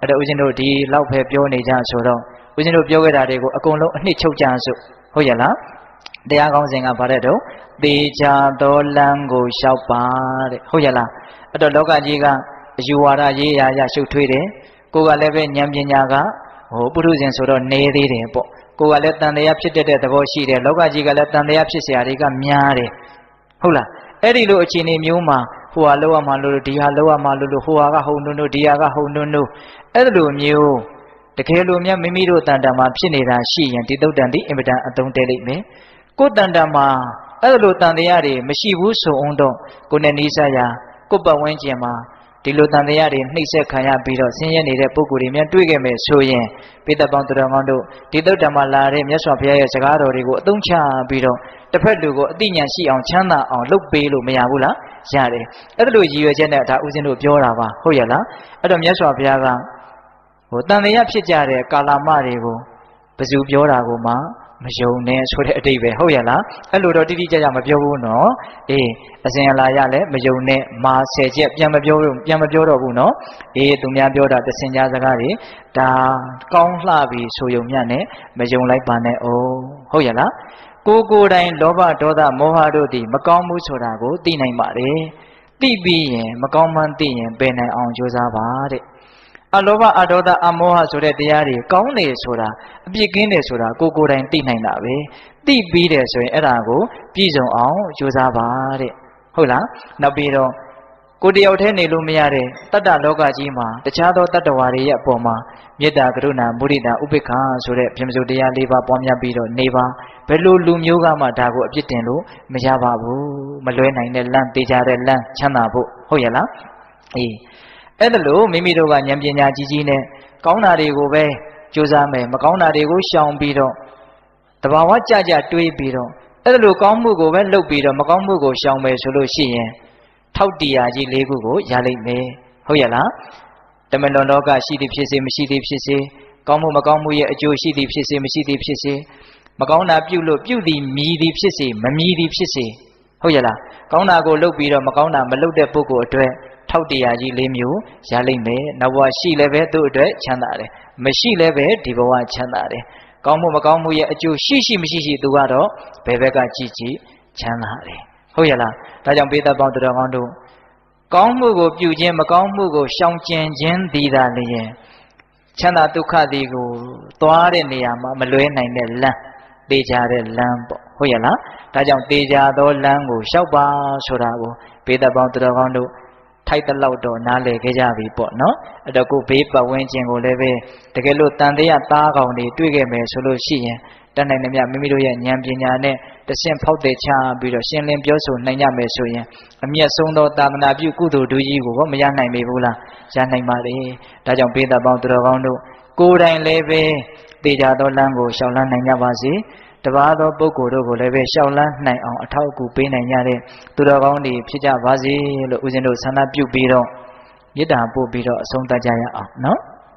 အဲ့တော့ဦးဇင်းတို့ဒီလောက်ပဲပြောနေကြဆိုတော့ဦးဇင်းတို့ပြောခဲ့တာတွေကိုအကုန်လုံးအနှစ်ချုပ်ကြစို့ဟုတ်ရဲ့လားတရားကောင်းစဉ်ကဘာတဲ့တော့သေချာသောလမ်းကိုလျှောက်ပါတဲ့ဟုတ်ရဲ့လားအဲ့တော့လောကကြီးကအယူဝါဒရေးရာရှုပ်ထွေးတယ်ကိုယ်ကလည်းပဲဉာဏ်ပညာကပုထုဇဉ်ဆိုတော့နေသေးတယ်ပေါ့ကိုယ်ကလည်းတန်တရားဖြစ်တဲ့သဘောရှိတယ်လောကကြီးကလည်းတန်တရားဖြစ်เสียတွေကများတယ်ဟုတ်လားအဲ့ဒီလိုအခြေအနေမျိုးမှာဟိုဟာလောက်ရမှာလို့ဒီဟာလောက်ရမှာလို့ဟိုဟာကဟုံနုံနုံဒီဟာကဟုံနုံနုံအဲ့လိုမျိုးတကယ်လို့များမိမိတို့တန်တမှာဖြစ်နေတာရှိရင်ဒီသုတ်တန်ဒီအင်မတန်အသုံးတဲလိမ့်မယ်ကိုယ်တန်တမှာအဲ့လိုတန်တရားတွေမရှိဘူးဆိုအောင်တော့ကိုယ်နဲ့နီးစပ်ရာကိုယ်ပတ်ဝန်းကျင်မှာဒီလိုတန်တရားတွေနှိမ့်ဆက်ခံရပြီးတော့ဆင်းရဲနေတဲ့ပုဂ္ဂိုလ်တွေများတွေ့ခဲ့မယ်ဆိုရင်ပိဿပေါင်းတော်ကောင်းတို့ဒီသုတ်တံမှာလာတဲ့မြတ်စွာဘုရားရဲ့စကားတော်တွေကိုအသုံးချပြီးတော့တစ်ဖက်လူကိုအသိဉာဏ်ရှိအောင်ချမ်းသာအောင်လုပ်ပေးလို့မရဘူးလားရတယ်အဲ့ဒါလိုရည်ရွယ်ချက်နဲ့ဒါဦးဇင်းတို့ပြောတာပါဟုတ်ရဲ့လားအဲ့တော့မြတ်စွာဘုရားကတန်တရားဖြစ်ကြတဲ့ကာလမတွေကိုဘယ်သူပြောတာကိုမှမယုံနဲ့ဆိုတဲ့အတိတ်ပဲဟုတ်ရဲ့လားအဲ့လိုတော့တိတိကျကျမပြောဘူးနော်အေးအစဉ်အလာရလဲမယုံနဲ့မာ10ချက်ပြန်မပြောတော့ဘူးနော်အေးသူများပြောတာတစင်ကြားစကားတွေဒါကောင်းလှပြီဆိုယုံမြတ်နဲ့မယုံလိုက်ပါနဲ့အောင်ဟုတ်ရဲ့လားကိုယ်တိုင်လောဘဒေါသမောဟတို့သည်မကောင်းဘူးဆိုတာကိုသိနိုင်ပါတယ်သိပြီးရင်မကောင်းမှန်းသိရင်ပယ်နိုင်အောင်ကြိုးစားပါတဲ့အလောဘအဒေါသအမောဟဆိုတဲ့တရားတွေကောင်းတယ်ဆိုတာအပြစ်ကင်းတယ်ဆိုတာကိုယ်တိုင်သိနိုင်တာပဲသိပြီးတယ်ဆိုရင်အဲ့ဒါကိုပြည့်စုံအောင်ကြိုးစားပါတဲ့ဟုတ်လားနောက်ပြီးတော့ကိုယ်တယောက်တည်းနေလို့မရတဲ့တတ္တလောကကြီးမှာတခြားသောတတ္တဝါတွေရဲ့အပေါ်မှာမေတ္တာကရုဏာမုဒိတာဥပေက္ခဆိုတဲ့ပြမစုတရား၄ပါးပွားများပြီးတော့နေပါဘယ်လိုလူမျိုးကမှဒါကိုအပြစ်တင်လို့မရပါဘူးမလွဲနိုင်တဲ့လမ်းတေချာတဲ့လမ်းချမ်းသာဖို့ဟုတ်ရဲ့လားအေးအဲ့ဒါလို့မိမိတို့ကဉာဏ်ပညာကြီးကြီးနဲ့ကောင်းတာတွေကိုပဲကြိုးစားမယ်မကောင်းတာတွေကိုရှောင်ပြီးတော့တဘာဝကြကြတွေးပြီးတော့အဲ့ဒါလို့ကောင်းမှုကိုပဲလုပ်ပြီးတော့မကောင်းမှုကိုရှောင်မယ်ဆိုလို့ရှိရင်ထောက်တရားကြီး၄ခုကိုရလိမ့်မယ်ဟုတ်ရဲ့လားတမန်တော်လောကရှိသည်ဖြစ်စေမရှိသည်ဖြစ်စေကောင်းမှုမကောင်းမှုရဲ့အကျိုးရှိသည်ဖြစ်စေမရှိသည်ဖြစ်စေမကောင်းတာပြုလို့ပြုသည်မြည်သည်ဖြစ်စေမမြည်သည်ဖြစ်စေဟုတ်ရဲ့လားကောင်းတာကိုလုပ်ပြီးတော့မကောင်းတာမလုပ်တဲ့ပုဂ္ဂိုလ်အတွက်ထောက်တရားကြီး၄မျိုးရလိမ့်မယ်နောက်ဘဝရှိလည်းပဲသူ့အတွက်ချမ်းသာတယ်မရှိလည်းပဲဒီဘဝချမ်းသာတယ်ကောင်းမှုမကောင်းမှုရဲ့အကျိုးရှိမရှိသူကတော့ဘယ်ဘက်ကကြည့်ချမ်းသာတယ်ဟုတ်ရဲ့လားဒါကြောင့်ပိဿပေါင်းတော်ကောင်းတို့ကောင်းမှုကိုပြုခြင်းမကောင်းမှုကိုရှောင်ကျဉ်ခြင်းသည်သာလျင်ချမ်းသာဒုက္ခသည်ကိုသွားတဲ့နေရာမှာမလွဲနိုင်တဲ့လမ်းတေချာတဲ့လမ်းပေါ့ဟုတ်ရဲ့လားဒါကြောင့်တေချာသောလမ်းကိုလျှောက်ပါဆိုတာကိုပိဿပေါင်းတော်ကောင်းတို့ထိုက်တဲ့လောက်တော့နားလည်ခဲ့ကြပြီပေါ့နော်အဲ့တော့ကိုဘေးပတ်ဝန်းကျင်ကိုလည်းပဲတကယ်လို့တန်တရားသားကောင်တွေတွေ့ခဲ့မယ်ဆိုလို့ရှိရင်တတ်နိုင်သမျှမိမိတို့ရဲ့ဉာဏ်ပညာနဲ့တဆင့်ဖောက်တဲ့ချပြီးတော့ရှင်းလင်းပြောဆိုနိုင်ကြမယ်ဆိုရင်အမျက်ဆုံးသောသာသနာပြုကုသိုလ်တို့ကြီးကိုမရနိုင်ပေဘူးလားရနိုင်ပါလေဒါကြောင့်ဘေးသက်ပေါင်းသူတော်ကောင်းတို့ကိုယ်တိုင်လည်းပဲတေချာသောလမ်းကိုရှောင်လန်းနိုင်ကြပါစေတပါးသောပုဂ္ဂိုလ်တို့ကိုလည်းပဲရှောင်လန်းနိုင်အောင်အထောက်အကူပေးနိုင်ကြတဲ့သူတော်ကောင်းတွေဖြစ်ကြပါစေလို့ဦးဇင်းတို့ဆန္ဒပြုပြီးတော့မေတ္တာပို့ပြီးတော့အဆုံးသတ်ကြရအောင်နော်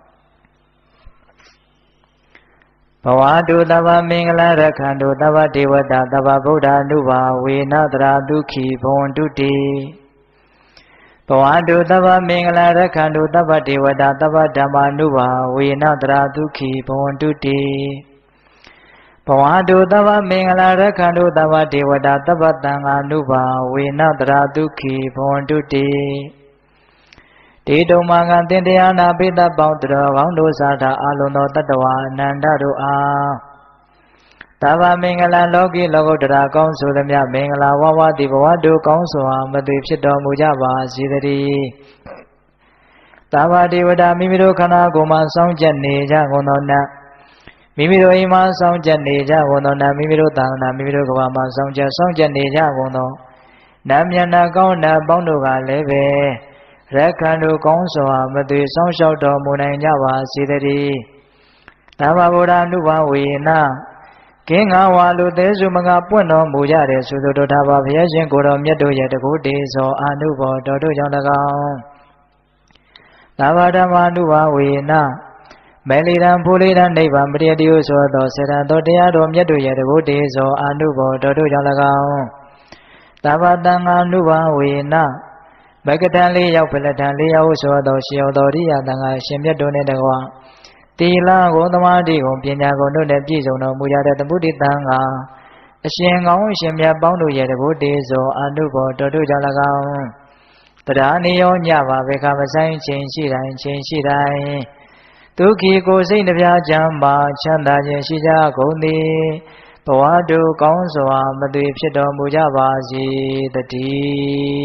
ဘဝတုသဗ္ဗမင်္ဂလာရခန္တုသဗ္ဗဒေဝတာသဗ္ဗဗုဒ္ဓ ानु ဘာဝေနတရာဒုက္ခိဘဝန္တုတိဘဝတုသဗ္ဗမင်္ဂလာရခန္တုသဗ္ဗဒေဝတာသဗ္ဗဓမ္မာ ानु ဘာဝေနတရာဒုက္ခိဘဝန္တုတိဘဝတုသဗ္ဗမင်္ဂလာရခန္တုသဗ္ဗဒေဝတာသဗ္ဗသံဃာ ानु ဘာဝေနတရာဒုက္ခိဘဝန္တုတိတေတုံမင်္ဂသင်တရားနာပိသပေါင်းတော်ကောင်းတို့စာထအာလုံးသောတတ္တဝါအနန္တတို့အားသဗ္ဗမင်္ဂလာလောကီလောကုတ္တရာကောင်းဆိုသမျှမင်္ဂလာဝဝတိဘဝတို့ကောင်းစွာမသွေဖြစ်တော်မူကြပါစေတည်းသဗ္ဗဒေဝတာမိမိတို့ခန္ဓာကိုယ်မှာစောင့်ကြနေကြကုန်သောနတ်မိမိတို့အိမ်မှာစောင့်ကြနေကြကုန်သောနတ်မိမိတို့သာသနာမိမိတို့ကဘာမှာစောင့်ကြနေကြကုန်သောနတ်မျက်နှာကောင်းနတ်ပေါင်းတို့ကလည်းပဲရခန္တုကောင်းစွာမသွေဆောင်လျှောက်တော်မူနိုင်ကြပါစေတည်းသမ္မာဗုဒ္ဓ ानु ဘာဝေနကင်းငါဝါလူသေးစုမငါပွင့်တော်မူကြတဲ့သုတ္တထာဘာဘုရားရှင်ကိုတော်မြတ်တို့ရဲ့တကုတေဇောအာနုဘောတော်တို့ကြောင့်၎င်းသမ္မာဓမ္မာ ानु ဘာဝေနမေလီရန်ဖူလီရန်နိဗ္ဗာန်ပရိယတိဟုဆိုသောစေတံတော်တရားတော်မြတ်တို့ရဲ့တကုတေဇောအာနုဘောတော်တို့ကြောင့်၎င်းသမ္မာတန်ဃာ ानु ဘာဝေနဘဂတံ၄ယောက်ဖလက်တံ၄ယောက်ဆိုသောရှေယောတော်ရိယတန်ခါရှင်မြတ်တို့နှင့်တကွာတီလာကိုသမာဓိကိုပညာကိုတို့နဲ့ပြည့်စုံတော်မူကြတဲ့သမုဒိတန်ကအရှင်ကောင်းရှင်မြတ်ပေါင်းတို့ရဲ့တကုတေဇောအနုဘောတော်တို့ကြောင့်၎င်းတရားနိယောညပါဘေခမဆိုင်ချိန်ရှိတိုင်းချိန်ရှိတိုင်းဒုက္ခိကိုစိတ်နှပြချမ်းပါချမ်းသာခြင်းရှိကြကုန်သည်ဘဝတို့ကောင်းစွာမသွေဖြစ်တော်မူကြပါစေတ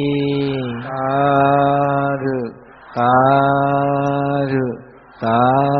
ည်းသာဓုသာဓုသာ